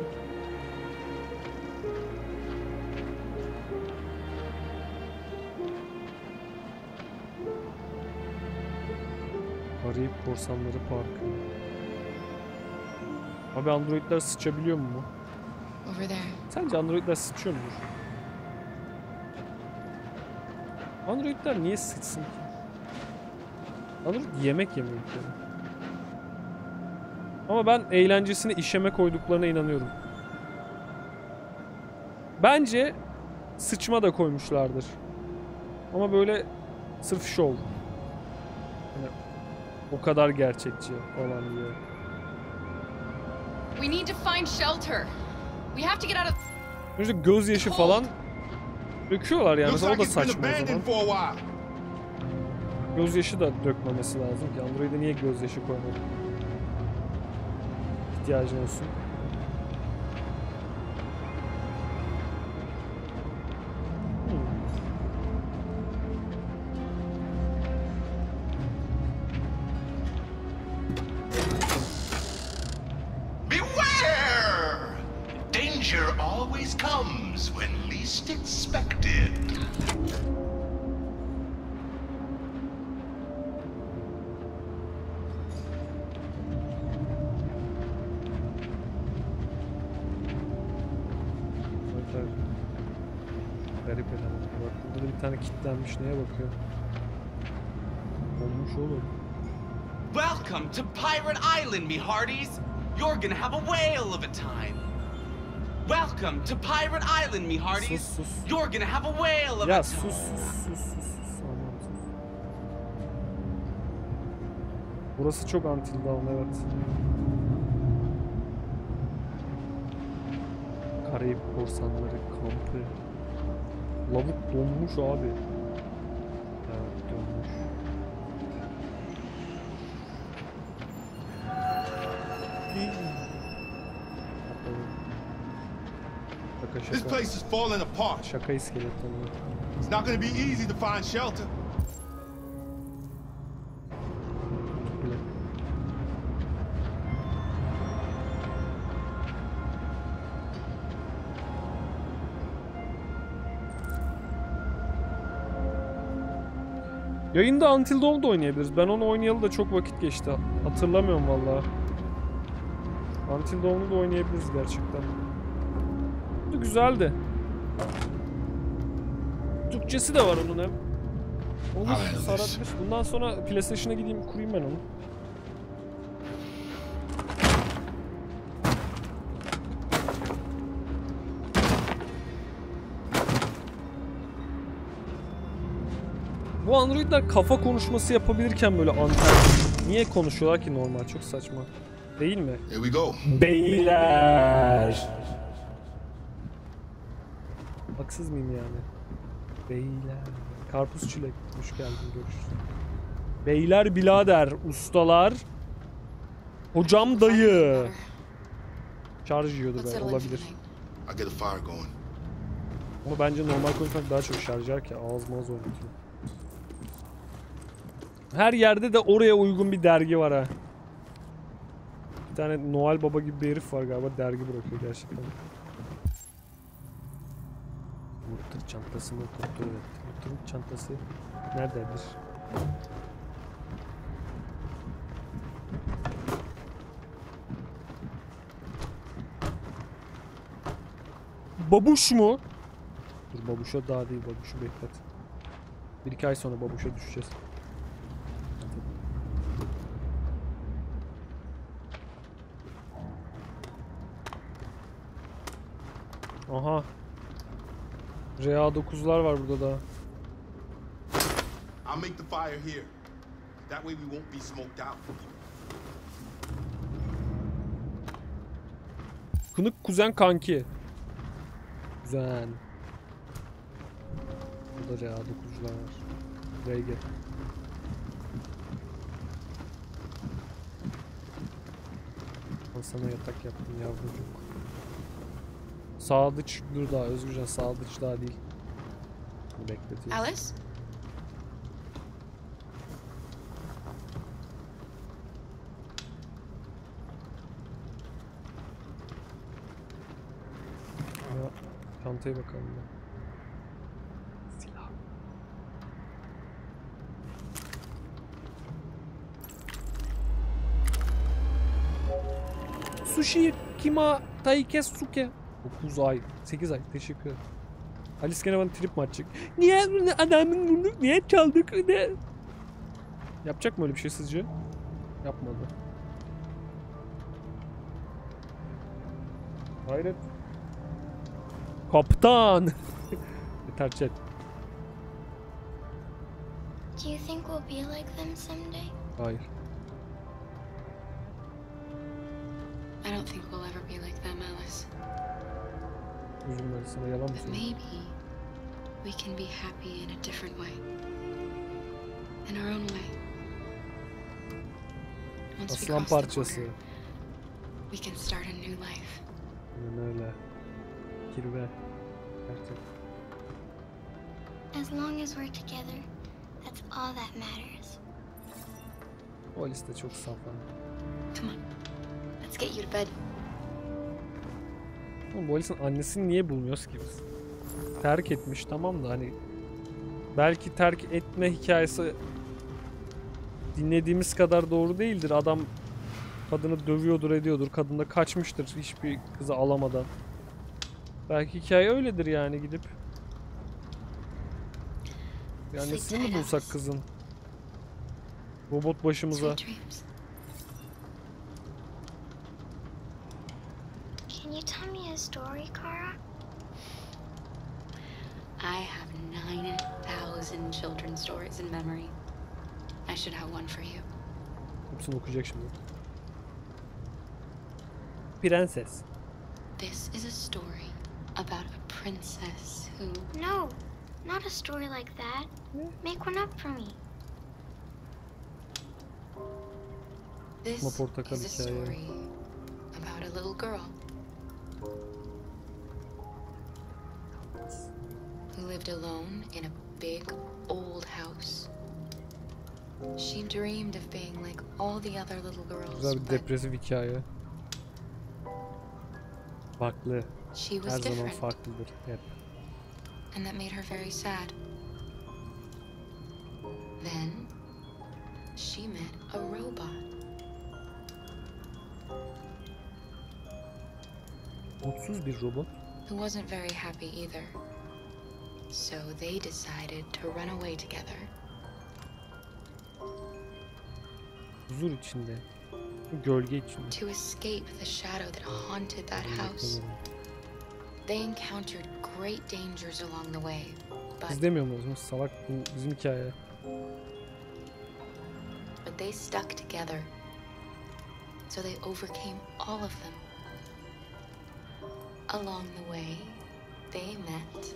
Arayıp korsanları parkı. Abi androidler sıçabiliyor mu? Over there. Sence androidler sıçıyor mudur? Androidler niye sıçsın ki? Android yemek yemiyor ki. Ama ben eğlencesini işeme koyduklarına inanıyorum. Bence sıçma da koymuşlardır. Ama böyle sırf şov. Yani o kadar gerçekçi falan diye. We need to find shelter. We have to get out of... Önce gözyaşı falan döküyorlar yani. Mesela o da saçma o zaman. Gözyaşı da dökmemesi lazım ki. Android'e niye gözyaşı koymadı? İhtiyacın olsun. Beware! Danger always comes when least expected. Garip eleman. Bak burada da bir tane kilitlenmiş. Neye bakıyor? Olmuş oğlum. Welcome to Pirate Island, me hearties. You're gonna have a whale of a time. Welcome to Pirate Island, me hearties. Sus. You're gonna have a whale of Ya a sus time. sus. Aman sus. Burası çok Until Dawn, evet. Karayip korsanları kampı. Lavuk donmuş abi. Evet donmuş. This place is falling apart. Şaka iskeletleri. It's not gonna be easy to find shelter. Yayında Until Dawn'da oynayabiliriz. Ben onu oynayalı da çok vakit geçti. Hatırlamıyorum vallahi. Until Dawn'u da oynayabiliriz gerçekten. Bu güzeldi. Türkçesi de var onun hem. Olur, sarabilir. Bundan sonra PlayStation'a gideyim, kurayım ben onu. Bu androidler kafa konuşması yapabilirken böyle anten. Niye konuşuyorlar ki normal? Çok saçma. Değil mi? Here we go. Beyler. Haksız mıyım yani? Beyler. Karpuz çilek. Hoş geldin, görüşürüz. Beyler, birader, ustalar. Hocam, dayı. Şarj yiyordu be, olabilir. Ama bence normal konuşmak daha çok şarj yer ki ağız mağaz oynatıyor. Her yerde de oraya uygun bir dergi var ha. Bir tane Noel Baba gibi bir herif var galiba, dergi bırakıyor gerçekten. Mutır çantası mı? Evet. Mutır'ın çantası nerededir? Babuş mu? Dur, babuşa daha değil, babuşu beklet. 1-2 ay sonra babuşa düşeceğiz. Aha. RA9'lar var burada da. I'll make the fire here. That way we won't be smoked out. Kınık kuzen kanki. Güzel. Burada RA9'lar var. RG. Ben sana yatak yaptım yavrucuk. Sadıç dur daha Özgürcan, Sadıç daha değil. Bekletiyor. Alice? Ya, çantaya bakalım da. Silah. Sushi kima taikesuke. 9 ay, 8 ay. Teşekkür ederim. Alice gene bana trip mi atacak? Niye adamın bunu niye çaldık? Ne? Yapacak mı öyle bir şey sizce? Yapmadı. Hayret. Kaptan. Yeter chat. Do you think we'll be like them someday? Hayır. I don't think we'll ever be like them, Alice. Üzülme, sana yalan mı But söyleyeyim? maybe we can be happy in a different way. In our own way. Once we Aslan cross the parçası. border, we can start a new life. Aynen öyle. Kirve. Gerçekten. As long as we're together, that's all that matters. O liste çok saf ha. Come on. Let's get you to bed. Oğlum, bu Alice'in annesini niye bulmuyoruz ki biz? Terk etmiş tamam da hani belki terk etme hikayesi dinlediğimiz kadar doğru değildir. Adam kadını dövüyordur, ediyordur. Kadın da kaçmıştır hiçbir kızı alamadan. Belki hikaye öyledir yani, gidip bir annesini mi bulsak kızın? Robot başımıza. Can you tell me a story, Kara? I have 9,000 children's stories in memory. I should have one for you. Hepsini okuyacak şimdi. Prenses. This is a story about a princess who... No, not a story like that. Make one up for me. This is a story about a little girl. lived alone in a big, old house. She dreamed of being like all the other little girls. Güzel bir depresif hikaye. Farklı. She was Her zaman different. farklıdır. Hep. And that made her very sad. Then she met a robot. Mutsuz bir robot. Who wasn't very happy either. So they decided to run away together. Huzur içinde. Gölge içinde. To escape the shadow that haunted that house. They encountered great dangers along the way. Biz demiyor muyuz? Salak, bu bizim hikaye. But they stuck together. So they overcame all of them. Along the way, they met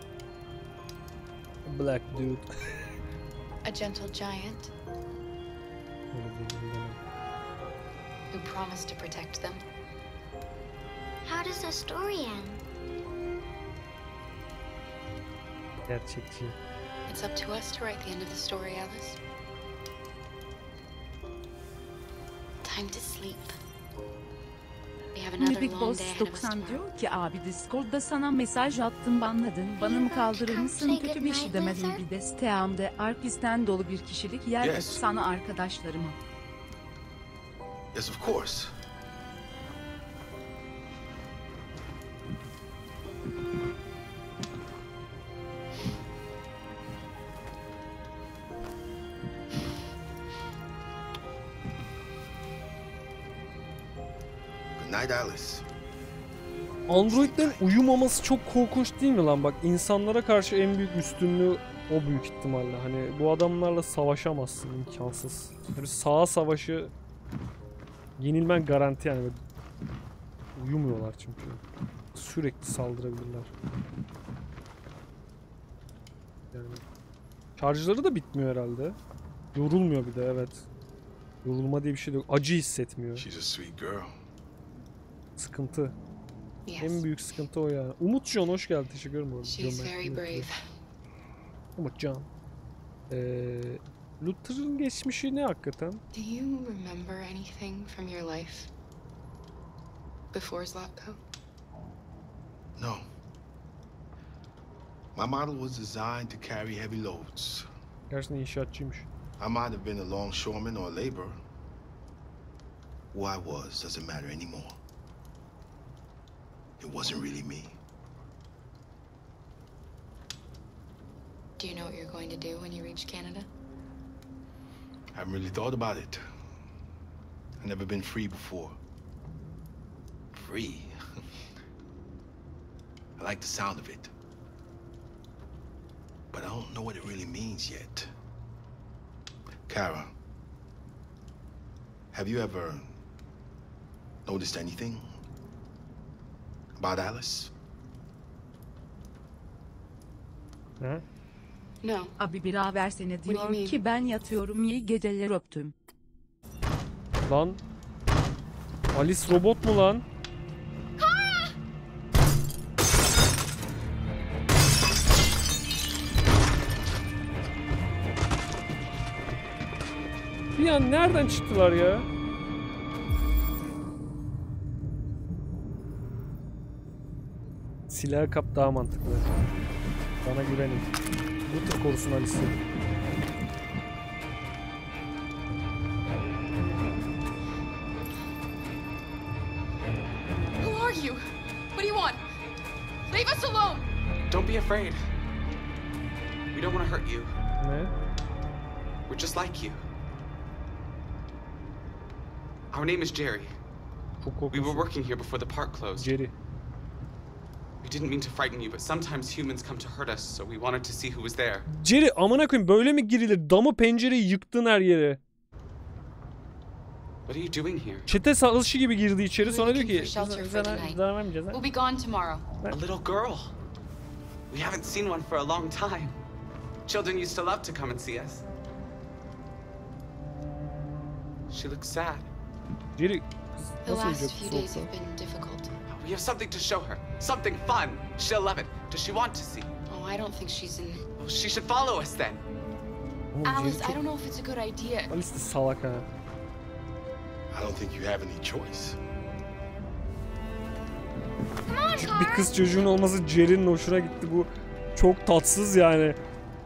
A black dude. a gentle giant who promised to protect them. How does the story end? Gerçekçi. It's up to us to write the end of the story, Alice. Time to sleep. We have another Big long Boss day ahead of us 90 tomorrow. diyor ki abi Discord'da sana mesaj attım banladın. Bana mı kaldırır mısın? Kötü bir şey demedim. Bir de siteamde arpisten dolu bir kişilik yer Yes. et sana arkadaşlarıma. Yes, of course. Good night, Alice. Androidlerin uyumaması çok korkunç değil mi lan? Bak, insanlara karşı en büyük üstünlüğü o büyük ihtimalle. Hani bu adamlarla savaşamazsın, imkansız. Böyle saha savaşı yenilmen garanti yani. Böyle uyumuyorlar çünkü. Sürekli saldırabilirler. Yani şarjları da bitmiyor herhalde. Yorulmuyor bir de, evet. Yorulma diye bir şey de yok. Acı hissetmiyor. She's a sweet girl. Sıkıntı. Yes. En büyük sıkıntı o ya. Umutcan hoş geldin. Teşekkür ederim. orada. She's Görmek very için. brave. Umutcan. Luther'ın geçmişi ne hakikaten? Do you remember anything from your life before Zlatko? No. My model was designed to carry heavy loads. Gerçekten inşaatçıymış. I might have been a longshoreman or a laborer. Who I was doesn't matter anymore. It wasn't really me. Do you know what you're going to do when you reach Canada? I haven't really thought about it. I've never been free before. Free? I like the sound of it. But I don't know what it really means yet. Kara, have you ever noticed anything about Alice? Ne? No. Abi bira versene What do you diyor mean? ki ben yatıyorum iyi geceler öptüm. Lan. Alice robot mu lan? Bir an nereden çıktılar ya? Silahı kap daha mantıklı. Bana güvenin. Luther korusun Alice'i. Who are you? What do you want? Leave us alone! Don't be afraid. We don't want to hurt you. Ne? We're just like you. Our name is Jerry. We were working here before the park closed. Jerry. We didn't mean to frighten you, but sometimes humans come to hurt us, so we wanted to see who was there. Jerry, amına koyayım, böyle mi girilir? Damı pencereyi yıktın her yere. What are you doing here? Çete savaşı gibi girdi içeri, sonra diyor ki for shelter for the night. vermeyeceğiz. We'll be gone tomorrow. A little girl. We haven't seen one for a long time. Children used to love to come and see us. She looks sad. Jerry, The nasıl last olacak few bu days soğukta? have been difficult. We have something to show her. Something fun. She'll love it. Does she want to see? All No, I don't think she's in. Well, she should follow us then. Alice, I don't know if it's a good idea. Alice de salak ha. I don't think you have any choice. Bir kız çocuğun olması Jerry'nin hoşuna gitti. Bu çok tatsız yani.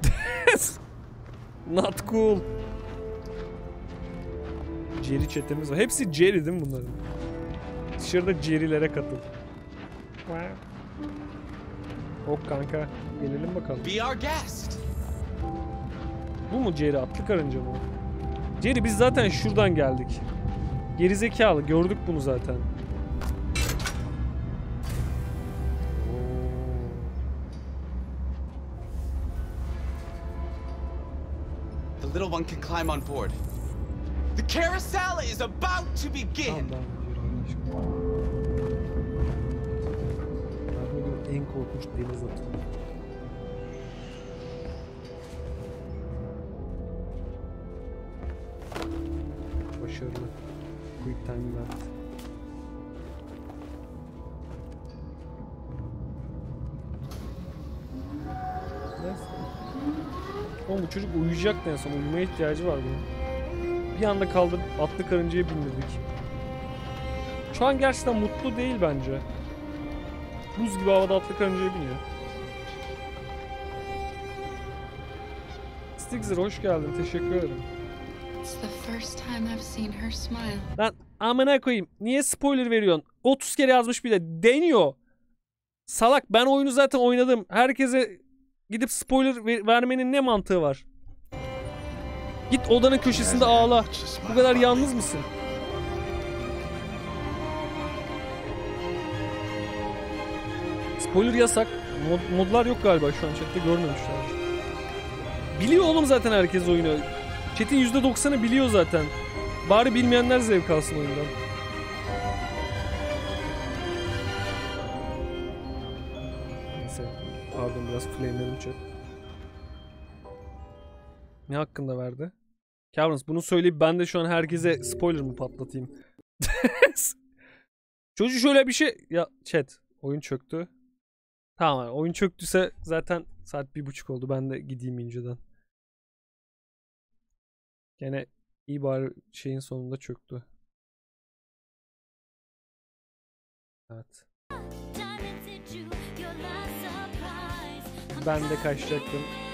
Not cool. Jerry chatimiz var. Hepsi Jerry değil mi bunların? Dışarıda Jerry'lere katıl. Ok kanka. Gelelim bakalım. Be our guest. Bu mu Jerry? Atlı karınca mı? Jerry biz zaten şuradan geldik. Gerizekalı. Gördük bunu zaten. The little one can climb on board. The carousel is about to begin. En korkunç deniz atı. Başarılı. Quick time event. Neyse. Oğlum bu çocuk uyuyacaktı en son. Uyumaya ihtiyacı var bunun. Bir anda kaldırıp atlı karıncaya bindirdik. Şu an gerçekten mutlu değil bence. Buz gibi havada atlı karıncaya biniyor. Stixer hoş geldin. Teşekkür ederim. It's the first time I've seen her smile. Lan amına koyayım. Niye spoiler veriyorsun? 30 kere yazmış bile. Deniyor. Salak ben oyunu zaten oynadım. Herkese gidip spoiler vermenin ne mantığı var? Git odanın köşesinde ağla. Bu kadar yalnız mısın? Spoiler yasak. Modlar yok galiba şu an chatte görmemişler. Biliyor oğlum zaten herkes oyunu. Chat'in %90'ı biliyor zaten. Bari bilmeyenler zevk alsın oyundan. Neyse. Pardon biraz flameledim chat. Ne hakkında verdi? Caverns bunu söyleyip ben de şu an herkese spoiler mı patlatayım? Çocuğu şöyle bir şey... Ya chat oyun çöktü. Tamam oyun çöktüyse zaten saat 1:30 oldu. Ben de gideyim inceden. Gene iyi bari şeyin sonunda çöktü. Evet. Ben de kaçacaktım.